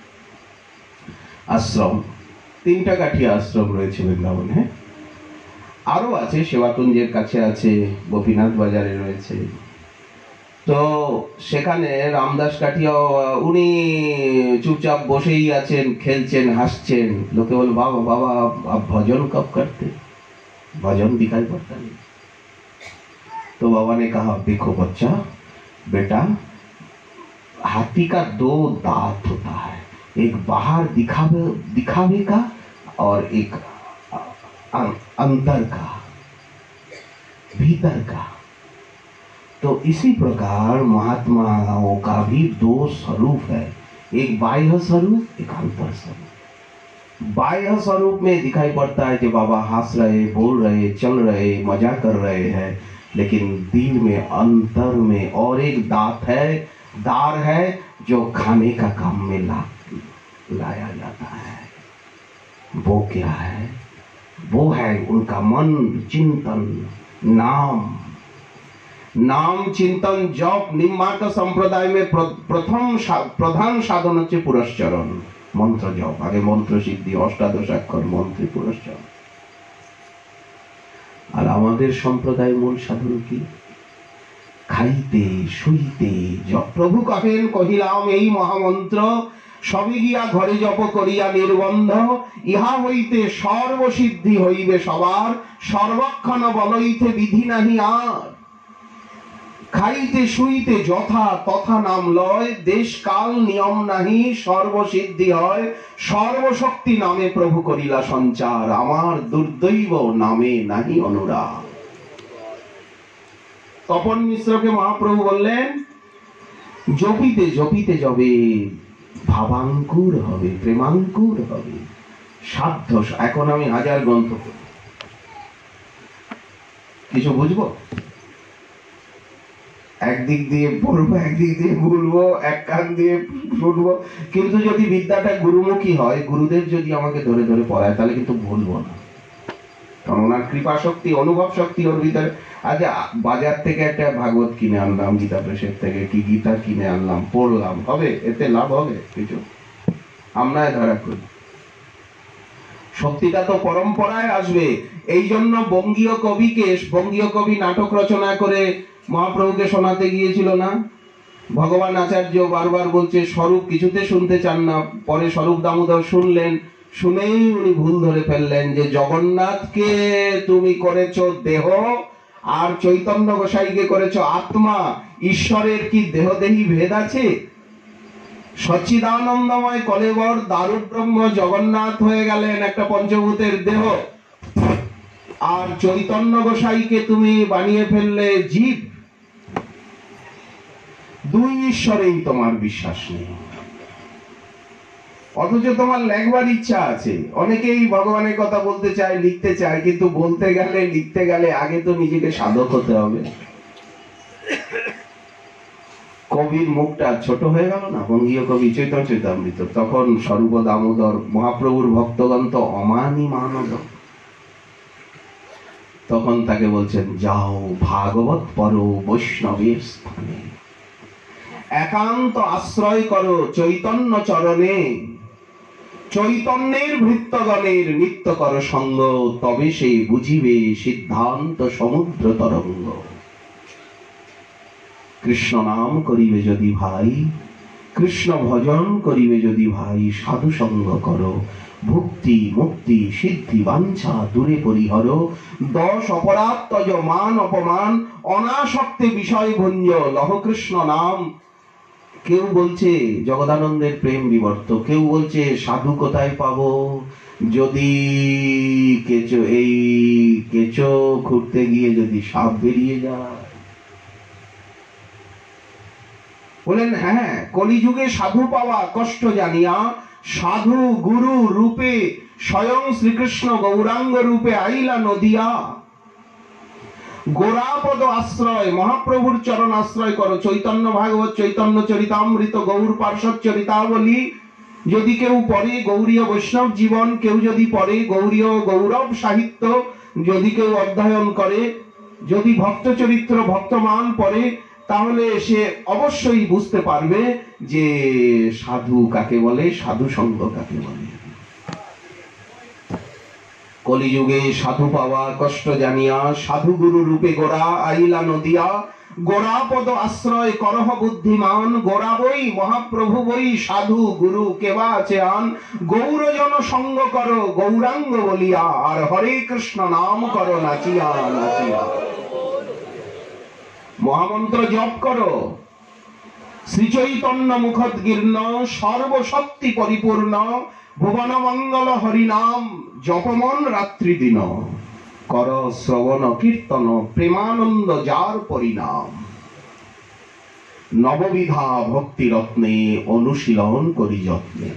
আশ্রম, তিনটা কাঠিয়া আশ্রম রয়েছে বৃন্দাবনে। আরো আছে, সেবাকুঞ্জের কাছে আছে, গোপীনাথ বাজারে রয়েছে। তো সেখানে রামদাস কাঠিয়া উনি চুপচাপ বসেই আছেন, খেলছেন, হাসছেন। লোকে বলে বাবা বাবা आप भजन कब करते? भजन दिखाई पड़ता नहीं। तो बाबा ने कहा देखो बच्चा, बेटा हाथी का दो दांत होता है, एक बाहर दिखावे का और एक अंतर का, भीतर का। तो इसी प्रकार महात्माओं का भी दो स्वरूप है, एक बाह्य स्वरूप, एक अंतर स्वरूप। बाह्य स्वरूप में दिखाई पड़ता है कि बाबा हंस रहे, बोल रहे, चल रहे, मजा कर रहे हैं, लेकिन दिल में, अंतर में और एक दार है जो खाने का काम में लाया जाता है। वो क्या है? वो है उनका मन, चिंतन, नाम चिंतन जप। निम्मार्क संप्रदाय में प्रधान साधन হচ্ছে পুরস্চরণ, मंत्र जप। आगे मंत्र सिद्धि, अष्टादशाक्षर मंत्र पुरस्चरण। আর আমাদের সম্প্রদায় মূল সাধন কি? খাইতে শুইতে জপ। প্রভু কহেন কহিলাম এই মহামন্ত্র, সবে গিয়া ঘরে জপ করিয়া নির্বন্ধ, ইহা হইতে সর্বসিদ্ধি হইবে সবার, সর্বক্ষণ বলইতে বিধি নাহি আর। খাইতে শুইতে যথা তথা নাম লয়, দেশ কাল নিয়ম নাহি সর্বসিদ্ধি হয়, সর্বশক্তি নামে প্রভু করিলা সঞ্চার, আমার দুর্দৈব নামে নাহি অনুরাগ। তপন মিশ্রকে মহাপ্রভু বললেন জপিতে জপিতে যাবে ভাবাঙ্কুর হবে, প্রেমাঙ্কুর হবে, সাধ্য। এখন আমি 1000 গ্রন্থ পড়ি, কিছু বুঝবো? একদিক দিয়ে পড়বো, একদিক দিয়ে ভুলবো, এক কান দিয়ে শুনবো, কিন্তু যদি বিদ্যাটা গুরুমুখী হয়, গুরুদেব যদি আমাকে ধরে ধরে পড়ায়, তাহলে কিন্তু ভুলবো না। কারণ ওনার কৃপা শক্তি, অনুভব শক্তি ওর ভিতরে। আচ্ছা, বাজার থেকে একটা ভাগবত কিনে আনলাম, গীতা প্রেসের থেকে কি গীতা কিনে আনলাম, পড়লাম, হবে? এতে লাভ হবে কিছু? আমরা ধরা করি। শক্তিটা তো পরম্পরায় আসবে। এই জন্য বঙ্গীয় কবি নাটক রচনা করে মহাপ্রভুকে শোনাতে গিয়েছিল না? ভগবান আচার্য বারবার বলছে স্বরূপ কিছুতে শুনতে চান না, পরে স্বরূপ দামোদর শুনলেন, শুনেই উনি ভুল ধরে ফেললেন যে জগন্নাথকে তুমি করেছো দেহ আর চৈতন্য গোসাইকে করেছো আত্মা। ঈশ্বরের কি দেহদেহী ভেদ আছে? সচ্চিদানন্দময় কলেবর দারু ব্রহ্ম জগন্নাথ হয়ে গেলেন একটা পঞ্চভূতের দেহ, আর চৈতন্য গোসাইকে তুমি বানিয়ে ফেললে জীব। দুই ঈশ্বরেই তোমার বিশ্বাস নেই, অথচ তোমার লেখবার ইচ্ছা আছে। অনেকেই ভগবানের কথা বলতে চায়, লিখতে চায়, কিন্তু বলতে গেলে, লিখতে গেলে আগে তো নিজেকে সাধক হতে হবে। কবির মুখটা ছোট হয়ে গেল না, বঙ্গীয় কবি চৈতন্য চৈতামৃত। তখন স্বরূপ দামোদর মহাপ্রভুর ভক্তগণ তো অমানি মানব, তখন তাকে বলছেন যাও ভাগবত পড়ো বৈষ্ণবের স্থানে, একান্ত আশ্রয় করো চৈতন্য চরণে, চৈতন্যের ভৃত্যগণের নিত্য কর সঙ্গ, তবে সে বুঝিবে সিদ্ধান্ত সমুদ্র তরঙ্গ। কৃষ্ণ নাম করিবে যদি ভাই, কৃষ্ণ ভজন করিবে যদি ভাই, সাধু সঙ্গ করো, ভক্তি মুক্তি সিদ্ধি বাঞ্ছা দূরে পরিহর, 10 অপরাধ তজ মান অপমান, অনাসক্তে বিষয় ভঞ্জ লহ কৃষ্ণ নাম। কেউ বলছে জগদানন্দের প্রেম বিবর্ত, কেউ বলছে সাধু কোথায় পাবো, যদি কেঁচো খুঁড়তে গিয়ে যদি সাপ বেরিয়ে যায়। বলেন হ্যাঁ, কলিযুগে সাধু পাওয়া কষ্ট জানিয়া, সাধু গুরু রূপে স্বয়ং শ্রীকৃষ্ণ গৌরাঙ্গ রূপে আইলা নদিয়া। গোরাপদ আশ্রয়, মহাপ্রভুর চরণ আশ্রয় করো, চৈতন্য ভাগবত, চৈতন্য চরিতামৃত, গৌর পার্শ্বদ চরিতাবলী যদি কেউ পড়ে, গৌরীয় বৈষ্ণব জীবন কেউ যদি পড়ে, গৌরীয় গৌরব সাহিত্য যদি কেউ অধ্যয়ন করে, যদি ভক্ত চরিত্র ভক্তমান পড়ে, তাহলে সে অবশ্যই বুঝতে পারবে যে সাধু কাকে বলে, সাধু সঙ্গ কাকে বলে। কলিযুগে সাধু পাওয়া কষ্ট জানিয়া, সাধু গুরু রূপে গোরা আইলা নদিয়া। গোরাপদ আশ্রয় করহ বুদ্ধিমান, গোরা বই মহাপ্রভু বই, সাধু গুরু কেবা আছে আন। গৌরজন সঙ্গ করো গৌরাঙ্গ বলিয়া, আর হরে কৃষ্ণ নাম করো নাচিয়া নাচিয়া। মহামন্ত্র জপ করো, শ্রী চৈতন্য মুখোদ্গীর্ণ, সর্বশক্তি পরিপূর্ণ, ভুবন মঙ্গল হরিনাম জপমন রাত্রি দিন, কর শ্রবণ কীর্তন প্রেমানন্দ যার পরিণাম। নববিধা ভক্তি রত্নে অনুশীলন করি যত্নে।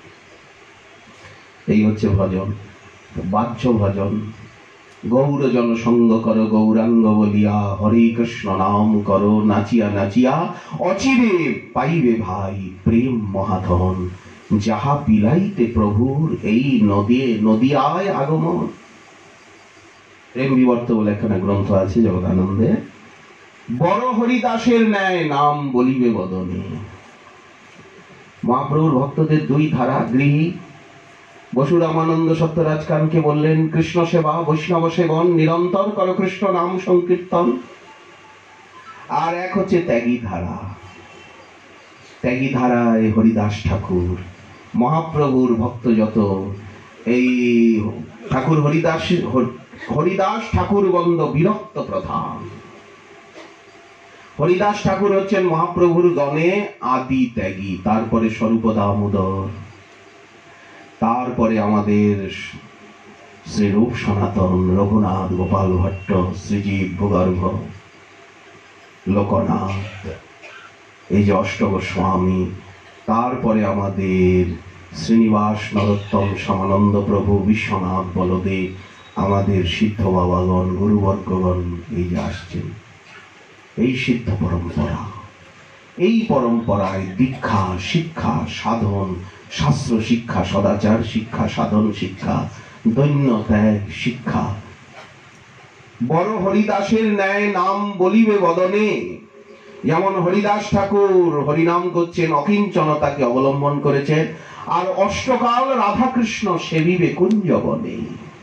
এই হচ্ছে ভজন, বাহ্য ভজন। গৌর জন সঙ্গ কর গৌরাঙ্গ বলিয়া, হরে কৃষ্ণ নাম করো নাচিয়া নাচিয়া। অচিরে পাইবে ভাই প্রেম মহাধন, যাহা বিলাইতে প্রভুর এই নদিয়ায় আগমন। প্রেম বিবর্ত বলে একখানা গ্রন্থ আছে জগদানন্দে। বড় হরিদাসের ন্যায় নাম বলিবে বদনে। মহাপ্রভুর ভক্তদের দুই ধারা, গৃহী বসু রামানন্দ সত্যরাজ খানকে বললেন কৃষ্ণ সেবা বৈষ্ণব সেবন, নিরন্তর কর কৃষ্ণ নাম সংকীর্তন। আর এক হচ্ছে ত্যাগী ধারা। ত্যাগী ধারায় হরিদাস ঠাকুর, মহাপ্রভুর ভক্ত যত, এই ঠাকুর হরিদাস ঠাকুর বন্দ বিরক্ত প্রধান। হরিদাস ঠাকুর হচ্ছেন মহাপ্রভুর গণে আদি ত্যাগী, তারপরে স্বরূপ দামোদর, তারপরে আমাদের শ্রীরূপ সনাতন, রঘুনাথ, গোপাল ভট্ট, শ্রীজীব, ভূগর্ভ, লোকনাথ, এই যে অষ্টগোস্বামী, তারপরে আমাদের শ্রীনিবাস, নরোত্তম, শ্যামানন্দ প্রভু, বিশ্বনাথ, বলদেব, আমাদের সিদ্ধ বাবাগণ গুরুবর্গগণ এই যে আসছেন, এই সিদ্ধ পরম্পরা, এই পরম্পরায় দীক্ষা, শিক্ষা, সাধন, শাস্ত্র শিক্ষা, সদাচার শিক্ষা, সাধন শিক্ষা, দৈন্য ত্যাগ শিক্ষা, বড় হরিদাসের ন্যায় নাম বলিবে বদনে। যেমন হরিদাস ঠাকুর হরিনাম করছেন, অকিঞ্চনতাকে অবলম্বন করেছেন, আর অষ্টকাল রাধাকৃষ্ণ সেবিবে কুঞ্জবনে।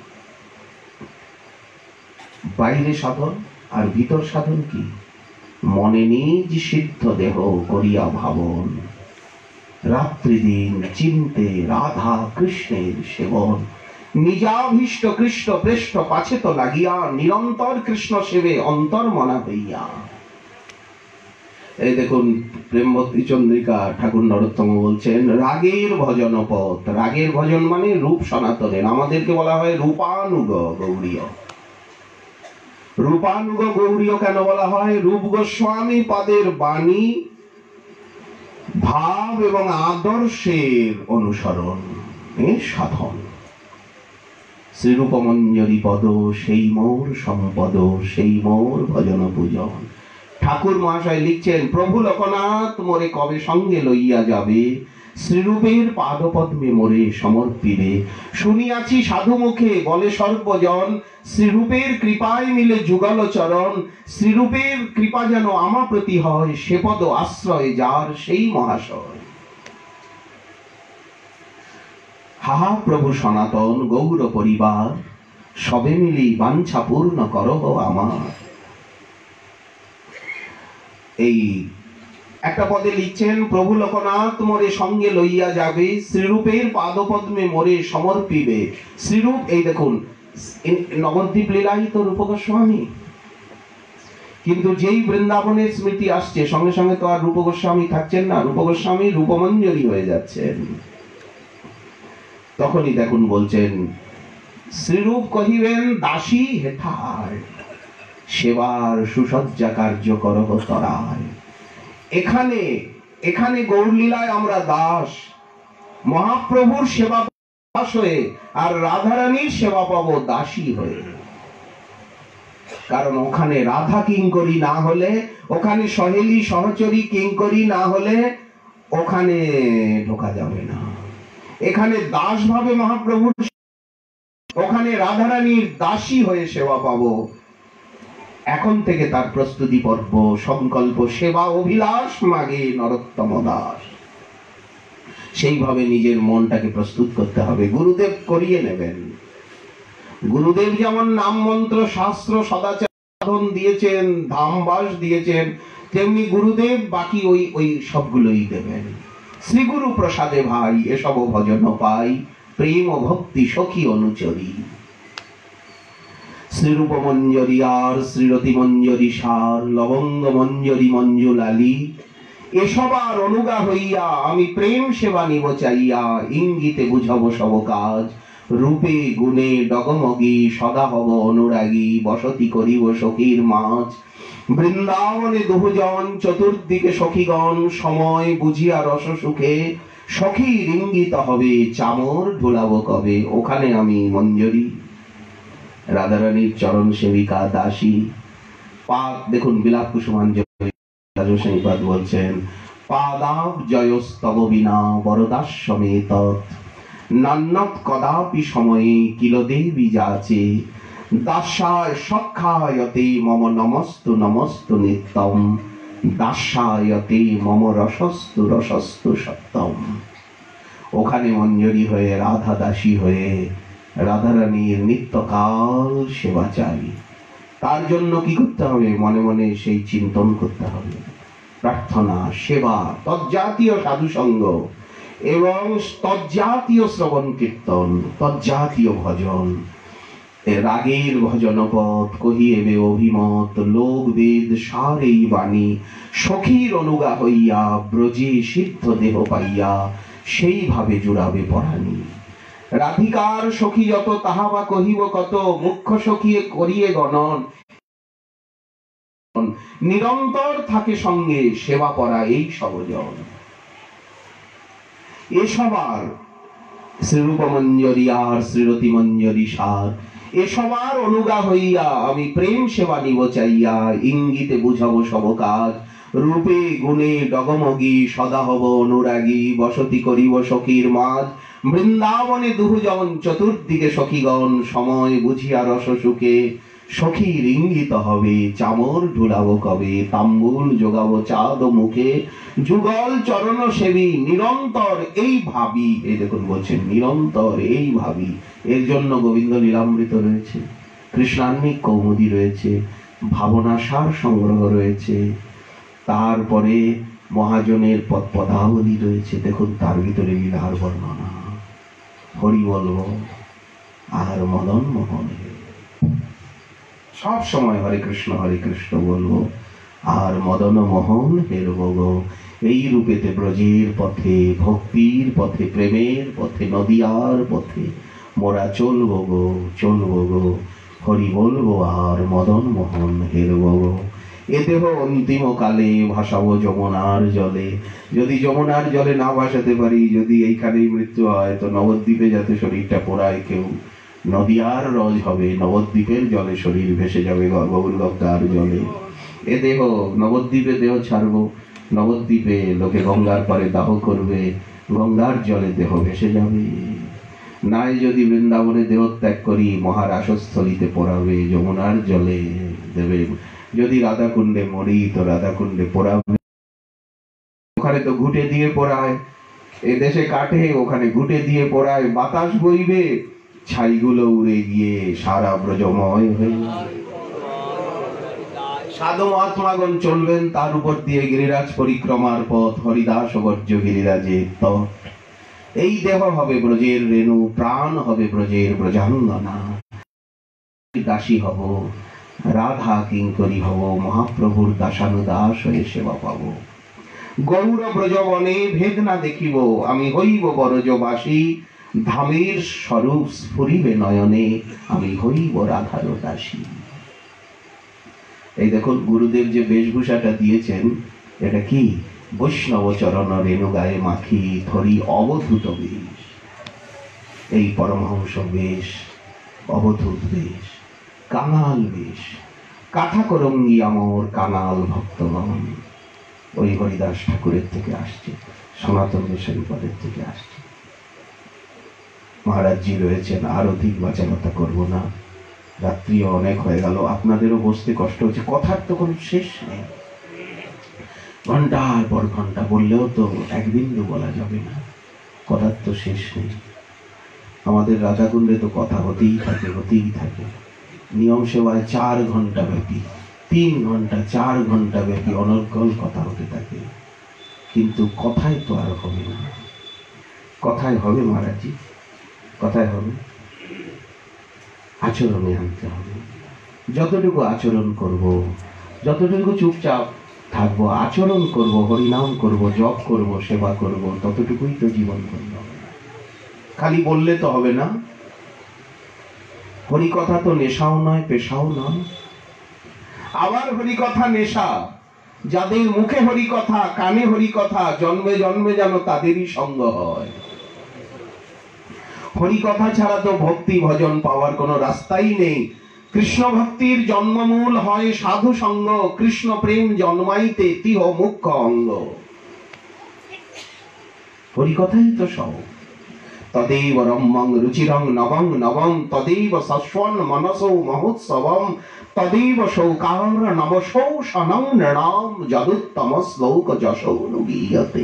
বাইরে সাধন আর ভিতর সাধন কি? মনে নিজ সিদ্ধ দেহ করিয়া ভাবন, রাত্রি দিন চিন্তে রাধা কৃষ্ণের সেবন, নিজাভীষ্ট কৃষ্ণ পৃষ্ঠ পাছে তো লাগিয়া, নিরন্তর কৃষ্ণ সেবে অন্তর মনা হইয়া। এই দেখুন প্রেম ভক্তি চন্দ্রিকা ঠাকুর নরোত্তম বলছেন, রাগের ভজন পথ। রাগের ভজন মানে রূপ সনাতনের, আমাদেরকে বলা হয় রূপানুগ গৌড়ীয়। রূপানুগ গৌড়ীয় কেন বলা হয়? রূপ গোস্বামী পাদের বাণী, ভাব এবং আদর্শের অনুসরণ সাধন। শ্রীরূপমঞ্জরি পদ সেই মোর সম্পদ, সেই মোর ভজন পূজন। ঠাকুর মহাশয় লিখছেন, প্রভু লোকনাথ মোরে কবে সঙ্গে লইয়া যাবে, শ্রীরূপের পাদপদ্মে মোরে সমর্পিবে। শুনিয়াছি সাধু মুখে বলে সর্বজন, শ্রীরূপের কৃপায় মিলে যুগল চরণ। শ্রীরূপের কৃপা যেন আমা প্রতি হয়, সে পদ আশ্রয় যার সেই মহাশয়। হাহা প্রভু সনাতন গৌর পরিবার, সবে মিলি বাঞ্ছা পূর্ণ করহ আমার। এই একটা পদে লিখছেন, প্রভু লোকনাথ মোরে সঙ্গে লইয়া যাবে, শ্রীরূপের পাদপদ্মে মোরে সমর্পিবে। শ্রীরূপ, এই দেখুন নবদ্বীপ লীলাই তো রূপ গোস্বামী, কিন্তু যেই বৃন্দাবনের স্মৃতি আসছে সঙ্গে সঙ্গে তো আর রূপ গোস্বামী থাকছেন না, রূপ গোস্বামী রূপমঞ্জরি হয়ে যাচ্ছেন। তখনই দেখুন বলছেন, শ্রীরূপ কহিবেন দাসী হেথায়, সেবার সুসজ্জা কার্য করহ তরায়। এখানে এখানে গৌরলীলায় আমরা দাস, মহাপ্রভুর সেবা দাস হয়ে, আর রাধারানীর সেবা পাবো দাসী হয়ে। কারণ ওখানে রাধা কিঙ্করী না হলে, ওখানে সহেলি সহচরী কিঙ্করী না হলে ওখানে ঢোকা যাবে না। এখানে দাস ভাবে মহাপ্রভুর, ওখানে রাধারানীর দাসী হয়ে সেবা পাবো। এখন থেকে তার প্রস্তুতি পর্ব, সংকল্প, সেবা অভিলাষ মাগে নরোত্তম দাস। সেইভাবে নিজের মনটাকে প্রস্তুত করতে হবে। গুরুদেব করিয়ে নেবেন। গুরুদেব যেমন নাম মন্ত্র শাস্ত্র সদাচার সাধন দিয়েছেন, ধামবাস দিয়েছেন, তেমনি গুরুদেব বাকি ওই সবগুলোই দেবেন। শ্রীগুরু প্রসাদে ভাই এসব ভজন পাই, প্রেম ও ভক্তি সখী অনুচরী। শ্রীরূপ মঞ্জরি আর শ্রীরতি মঞ্জরি সার, লবঙ্গ মঞ্জরি মঞ্জুলালি। এসব আর অনুগা হইয়া আমি প্রেম সেবা নিব চাইয়া, ইঙ্গিতে বুঝাবো সব কাজ। রূপে গুণে ডগমগি সদা হব অনুরাগী, বসতি করিব সখীর মাঝ। বৃন্দাবনে দুজন চতুর্দিকে সখীগণ, সময় বুঝিয়া রস সুখে। সখীর ইঙ্গিত হবে চামর ঢোলাবো কবে, ওখানে আমি মঞ্জরি। রাধারানীর চরণ সেবিকা দাসী। পাদ দেখুন বিলাপ কুসুমাঞ্জলি বলছেন, পাদাব জয়স্তব বিনা বরদাস্যমেত, নান্নত কদাপি সময়ে কিল দেবী যাচে। দাস্যায় সক্ষায়তে মম নমস্তু নমস্তু নিত্যম, দাস্যায়তে মম রসস্তু রসস্তু সত্যম। ওখানে মঞ্জরি হয়ে রাধা দাসী হয়ে রাধারানীর নিত্যকাল সেবা চাই। তার জন্য কি করতে হবে? মনে মনে সেই চিন্তন করতে হবে, প্রার্থনা, সেবা, তজ্জাতীয় সাধুসঙ্গ এবং তজ্জাতীয় শ্রবণ কীর্তন, তজ্জাতীয় ভজন। রাগের ভজনপথ কহিয়েবে অভিমত, লোক বেদ সার এই বাণী। সখীর অনুগা হইয়া ব্রজে সিদ্ধ দেহ পাইয়া, সেইভাবে জুড়াবে পরাণী। রাধিকার সখী যত তাহা বা কহিব কত, মুখ্য সখী করিয়ে গণন। নিরন্তর থাকে সঙ্গে সেবা করা এই সবজন। এসব আর শ্রীরূপ মঞ্জরি আর শ্রীরতি মঞ্জরি সার, এসবার অনুগা হইয়া আমি প্রেম সেবা নিব চাইয়া, ইঙ্গিতে বুঝাবো সব কাজ, রূপে গুণে ডগমগি সদা হব অনুরাগী, বসতি করিব সখীর মাঝ, বৃন্দাবনে দুজন চতুর্দিকে সখীগণ, সময় বুঝিয়া রস সুখে সখীর ইঙ্গিত হবে, চামর ঢুলাবো কবে, তাম্বুল যোগাবো চাঁদ মুখে, যুগল চরণ সেবী নিরন্তর এই ভাবি। এই দেখুন বলছেন নিরন্তর এই ভাবি। এর জন্য গোবিন্দ লীলামৃত রয়েছে, কৃষ্ণান্বিক কৌমুদী রয়েছে, ভাবনাসার সংগ্রহ রয়েছে, তারপরে মহাজনের পদাবলী রয়েছে। দেখুন তার ভিতরে লীলার বর্ণনা, হরি বলবো আর মদন মোহন, সব সময় হরে কৃষ্ণ বলবো আর মদন মোহন হেরবো গো। এই রূপেতে ব্রজের পথে, ভক্তির পথে, প্রেমের পথে, নদিয়ার পথে মোরা চলবো গো, হরি বলবো আর মদন মোহন হেরবো গো। এ দেহ অন্তিম কালে ভাসাবো যমুনার জলে, যদি যমুনার জলে না ভাসাতে পারি, যদি এইখানেই মৃত্যু হয়, তো নবদ্বীপে যাতে শরীরটা পোড়ায় কেউ, নদিয়ার রজ হবে, নবদ্বীপের জলে শরীর ভেসে যাবে গৌর গঙ্গার জলে। এ দেহ নবদ্বীপে দেহ ছাড়বো, নবদ্বীপে লোকে গঙ্গার পারে দাহ করবে, গঙ্গার জলে দেহ ভেসে যাবে। নাই যদি বৃন্দাবনে দেহ ত্যাগ করি, মহারাসস্থলীতে পোড়াবে, যমুনার জলে দেবে। যদি রাধাকুণ্ডে মরি, তো রাধাকুণ্ডে পোড়াবে, ওখানে তো ঘুটে দিয়ে পোড়ায়, এ দেশে কাঠে, ওখানে ঘুটে দিয়ে পোড়ায়, বাতাস বইবে, ছাইগুলো উড়ে গিয়ে সারা ব্রজময় হয়ে যাবে। সাধু মহাত্মাগণ চলবেন তার উপর দিয়ে গিরিরাজ পরিক্রমার পথ, হরিদাস বর্জ্য গিরিরাজের তট। এই দেহ হবে ব্রজের রেণু, প্রাণ হবে ব্রজের ব্রজাঙ্গনা, দাসী হব, রাধা কিঙ্করী হব, মহাপ্রভুর দাসানুদাস হয়ে সেবা পাব। গৌর ব্রজবনে ভেদ না দেখিব, আমি হইব বরজবাসী, ধামের স্বরূপ স্ফুরিবে নয়নে, আমি হইব রাধার দাসী। এই দেখুন গুরুদেব যে বেশভূষাটা দিয়েছেন, এটা কি? বৈষ্ণব চরণ রেণু গায়ে মাখি ধরি অবধূত বেশ। এই পরমহংস বেশ, অবধূত বেশ, কাঙাল বেশ, কাঠা করঙ্গি আমর কাঙাল ভক্তগণ। ওই হরিদাস ঠাকুরের থেকে আসছে, সনাতন মিশন পদের থেকে আসছে। মহারাজজি রয়েছেন, আর অধিক বাচালতা করবো না, রাত্রিও অনেক হয়ে গেল, আপনাদেরও বসতে কষ্ট হচ্ছে, কথার তো কোনো শেষ নেই, ঘন্টার পর ঘন্টা বললেও তো একদিনও বলা যাবে না, কথার তো শেষ নেই। আমাদের রাধাকুণ্ডে তো কথা হতেই থাকে। নিয়ম সেবায় 4 ঘন্টা ব্যাপী, 3 ঘন্টা 4 ঘন্টা ব্যাপী অনর্গল কথা হতে থাকে, কিন্তু কথায় তো আর হবে না। কথায় হবে মহারাজজি, কথায় হবে, আচরণে আনতে হবে। যতটুকু আচরণ করব, যতটুকু চুপচাপ থাকবো, আচরণ করব, হরিনাম করব, জপ করব, সেবা করব, ততটুকুই তো জীবন ধন্য হবে। খালি বললে তো হবে না। হরিকথা তো নেশাও নয়, পেশাও নয়। আবার হরিকথা নেশা, যাদের মুখে হরিকথা, কানে হরিকথা, জন্মে জন্মে যেন তাদেরই সঙ্গ হয়। হরিকথা ছাড়া তো ভক্তি ভজন পাওয়ার কোনো রাস্তাই নেই। কৃষ্ণ ভক্তির জন্মমূল হয় সাধু সঙ্গ, কৃষ্ণ প্রেম জন্মাইতে তিহ মুখ্য অঙ্গ। হরিকথাই তো সব। তদেব রম্যং রুচিরং নবং নবম, তদেব সস্বন মনসো মহোৎসবম, তদেব শৌকার নবসৌ সনং নৃণাম, যদুত্তম শ্লোক যশৌ নুগীয়তে।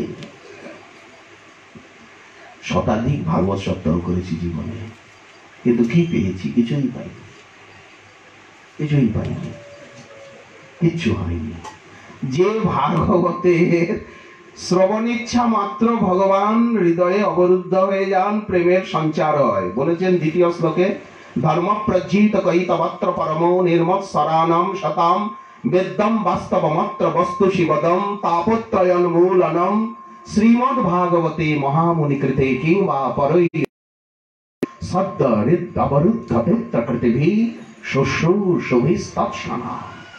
শতাধিক ভাগবত সপ্তাহ করেছি জীবনে, কিন্তু কি পেয়েছি? কিছুই পাইনি, কিচ্ছু হয়নি। যে ভাগবতের শ্রবণিচ্ছা মাত্র ভগবান হৃদয়ে অবরুদ্ধ হয়ে যান, প্রেমের সঞ্চার হয়। বলেছেন দ্বিতীয় শ্লোকে, ধর্ম প্রজ্জিত কৈতবত্র পরম নির্মৎসরানাম শতাম, বেদ্যম বাস্তবমত্র বস্তু শিবদম, তাপত্রয়ন মূলনম, শ্রীমদ্ ভাগবতে মহামুনি কৃতে কিংবা পরৈ সদ্যরিদবরুদ্ধ পিতৃকৃতিভি শুশ্রূষুভিস্তৎসনা।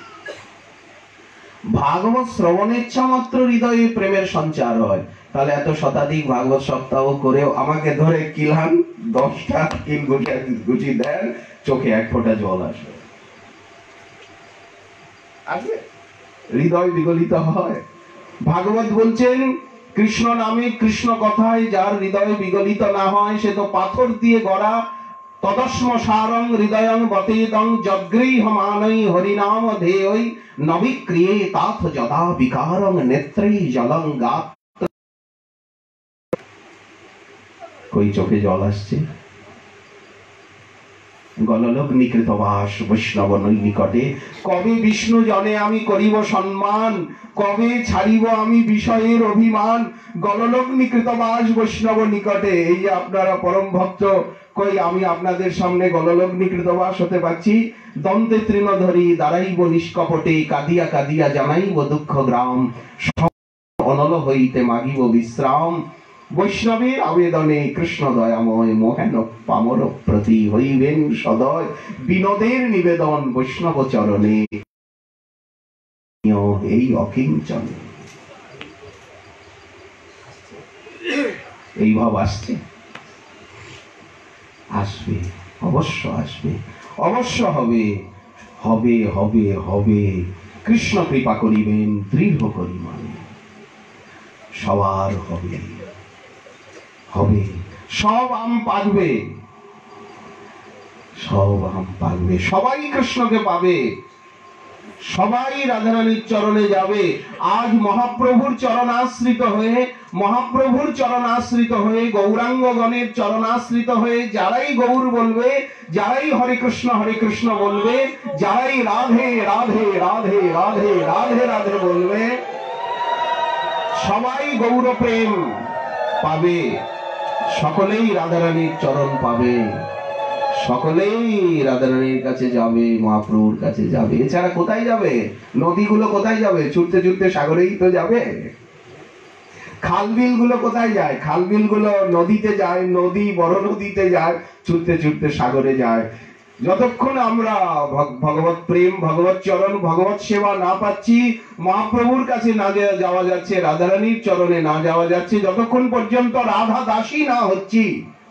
ভাগবত শ্রবণেচ্ছা মাত্র হৃদয়ে প্রেমের সঞ্চার হয়। তাহলে এত শতাধিক ভাগবত সপ্তাহ করেও আমাকে ধরে কিলান 10টা কিল গুছিয়ে দেন, চোখে এক ফোঁটা জল আসবে? আসবে? হৃদয় বিগলিত হয়। ভাগবত বলছেন, কৃষ্ণ নামে কৃষ্ণ কথায় যার হৃদয় বিগলিত না হয় সে তো পাথর দিয়ে গড়া। তদস্ম সারং হৃদয়ং বতেদং যগ্রীহমানৈ হরিনাম ধেয়ৈ নবিক্রিয়ে তাথ যদা বিকারং নেত্রৈ জলং গাত। কই চোখে জল আসছে? গললোক নিকৃত বাস বৈষ্ণব নিকটে, কবে বিষ্ণু জনে আমি করিব সম্মান, কবে ছাড়িব আমি বিষয়ের অভিমান। গললোক নিকৃত বাস বৈষ্ণব নিকটে, এই যে আপনারা পরম ভক্ত, কই আমি আপনাদের সামনে গললোক নিকৃত বাস হতে পারছি? দন্তে তৃণধরি দাঁড়াইব নিষ্কপটে, কাঁদিয়া কাঁদিয়া জানাইব দুঃখ গ্রাম, অনল হইতে মাগিব বিশ্রাম। বৈষ্ণবের আবেদনে কৃষ্ণ দয়াময় মোহেন পামর প্রতি হইবেন সদয়, বিনোদের নিবেদন বৈষ্ণব চরণে এই অকিঞ্চনে। এই ভাব আসছে? আসবে, অবশ্য আসবে, অবশ্য হবে, হবে হবে হবে। কৃষ্ণ কৃপা করিবেন দৃঢ় করিবেন, সবার হবে, হবে। সব আম পাকবে, সব আম পাকবে, সবাই কৃষ্ণকে পাবে, সবাই রাধারানীর চরণে যাবে। আজ মহাপ্রভুর চরণাশ্রিত হয়ে, মহাপ্রভুর চরণাশ্রিত হয়ে, গৌরাঙ্গগণের চরণাশ্রিত হয়ে যারাই গৌর বলবে, যারাই হরে কৃষ্ণ বলবে, যারাই রাধে রাধে রাধে রাধে রাধে রাধে বলবে, সবাই গৌর প্রেম পাবে, সকলেই রাধারানীর চরণ পাবে, সকলেই রাধারানীর কাছে যাবে, মহাপ্রভুর কাছে যাবে। এছাড়া কোথায় যাবে? নদীগুলো কোথায় যাবে? ছুটতে ছুটতে সাগরেই তো যাবে। খালবিল গুলো কোথায় যায়? খালবিল গুলো নদীতে যায়, নদী বড় নদীতে যায়, ছুটতে ছুটতে সাগরে যায়। যতক্ষণ আমরা ভগবত প্রেম, ভগবত চরণ, ভগবত সেবা না পাচ্ছি, মহাপ্রভুর কাছে না যাওয়া যাচ্ছে, রাধারানীর চরণে না যাওয়া যাচ্ছে, যতক্ষণ পর্যন্ত রাধা দাসী না হচ্ছি,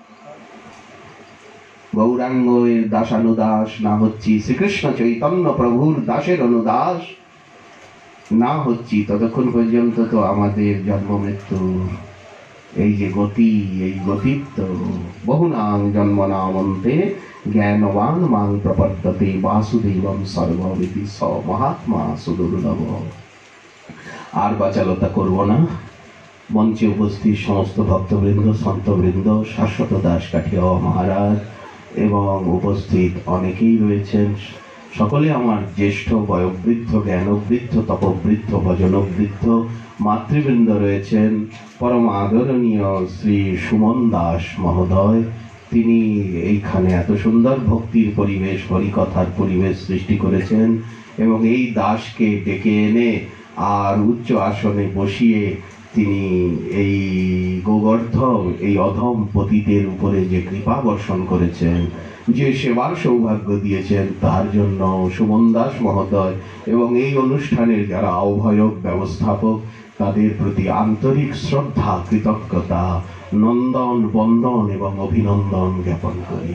গৌরাঙ্গের দাসানুদাস না হচ্ছি, শ্রীকৃষ্ণ চৈতন্য প্রভুর দাসের অনুদাস না হচ্ছি, ততক্ষণ পর্যন্ত তো আমাদের জন্ম মৃত্যু এই যে গতি, এই গতিত্ব বহুনাং জন্ম নামন্তে জ্ঞানবান মাং প্রপদ্যতে বাসুদেবম সর্ববিধি স মহাত্মা সুদুর্লভ। আর বাচালতা করব না। মঞ্চে উপস্থিত সমস্ত ভক্তবৃন্দ, সন্তবৃন্দ, শাশ্বত দাস কাঠিয়া মহারাজ এবং উপস্থিত অনেকেই রয়েছেন, সকলে আমার জ্যেষ্ঠ, বয়োবৃদ্ধ, জ্ঞানবৃদ্ধ, তপবৃদ্ধ, ভজনবৃদ্ধ মাতৃবৃন্দ রয়েছেন। পরম আদরণীয় শ্রী সুমন দাস মহোদয়, তিনি এইখানে এত সুন্দর ভক্তির পরিবেশ, হরিকথার পরিবেশ সৃষ্টি করেছেন এবং এই দাসকে ডেকে এনে আর উচ্চ আসনে বসিয়ে তিনি এই গোবর্ধ, এই অধম পতিতের উপরে যে কৃপা বর্ষণ করেছেন, যে সেবার সৌভাগ্য দিয়েছেন, তার জন্য সুমন দাস মহোদয় এবং এই অনুষ্ঠানের যারা আহ্বায়ক, ব্যবস্থাপক, তাদের প্রতি আন্তরিক শ্রদ্ধা, কৃতজ্ঞতা, নন্দন, বন্দন এবং অভিনন্দন জ্ঞাপন করি।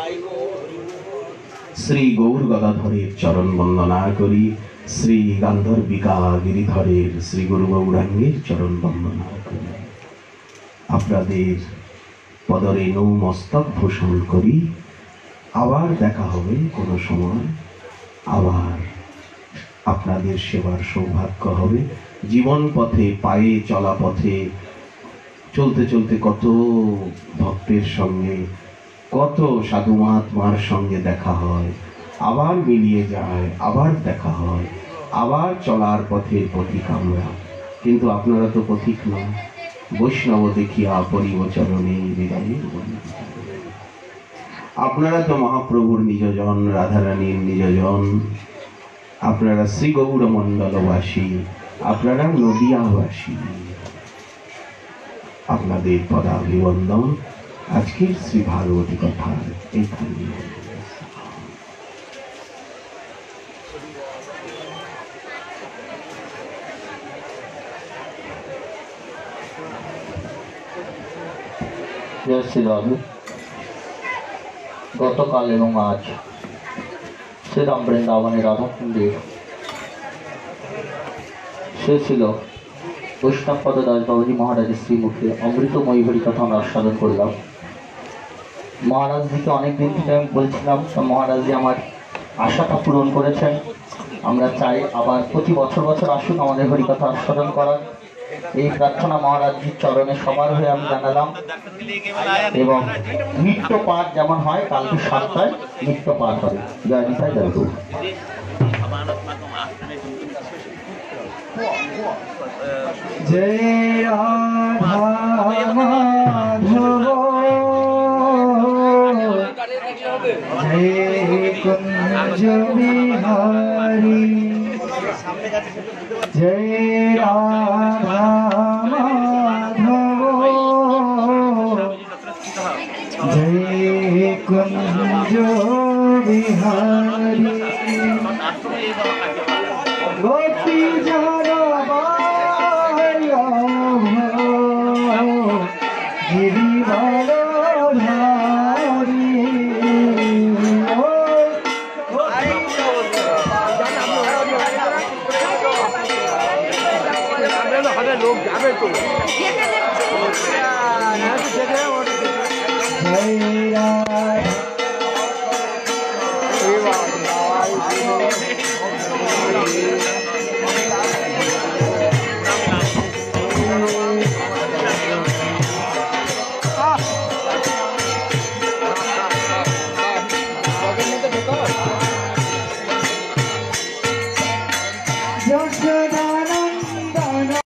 শ্রী গৌর গদাধরের চরণ বন্দনা করি, শ্রী গান্ধর্বিকা গিরিধরের শ্রী গুরু গৌরাঙ্গের চরণ বন্দনা করি। আপনাদের পদরেণু মস্তক ভূষণ করি। আবার দেখা হবে কোনো সময়, আবার আপনাদের সেবার সৌভাগ্য হবে। জীবন পথে, পায়ে চলা পথে চলতে চলতে কত ভক্তের সঙ্গে, কত সাধু মহাত্মার সঙ্গে দেখা হয়, আবার মিলিয়ে যায়, আবার দেখা হয়, আবার চলার পথের পথিক আমরা। কিন্তু আপনারা তো পথিক নন। বৈষ্ণব দেখিয়া পরিব চরণে হৃদয়ে, আপনারা তো মহাপ্রভুর নিজজন, রাধারানীর নিজজন, আপনারা শ্রী গৌর মণ্ডলবাসী, আপনারা নদিয়াবাসী। আপনাদের পদাভিবন্দন আজকের শ্রী ভাগবতী কথার এইখানে। জয় শ্রী রাধে। গতকাল এবং আজ শ্রীরাম বৃন্দাবনের রাধাকুণ্ডের সে ছিল বৈষ্ণব পদদাস বাবুজি মহারাজের শ্রীমুখে অমৃতময়ী হরিকথা আমরা আস্বাদন করলাম। মহারাজজিকে অনেকদিন থেকে আমি বলছিলাম, তো মহারাজজি আমার আশাটা পূরণ করেছেন। আমরা চাই আবার প্রতি বছর বছর আসুন আমাদের হরিকথা আস্বাদন করার, এই প্রার্থনা মহারাজজির চরণে সবার হয়ে আমি জানালাম। এবং নিত্য পাঠ যেমন হয়, কালকে 7টায় নিত্য পাঠ হবে। জয় নিতাই জয় গৌর। जय राधा माधव जय कुंज बिहारी जय राधा माधव जय कुंज बिहारी गोपी जरा गिरिवर भारी लोग जावे तो जय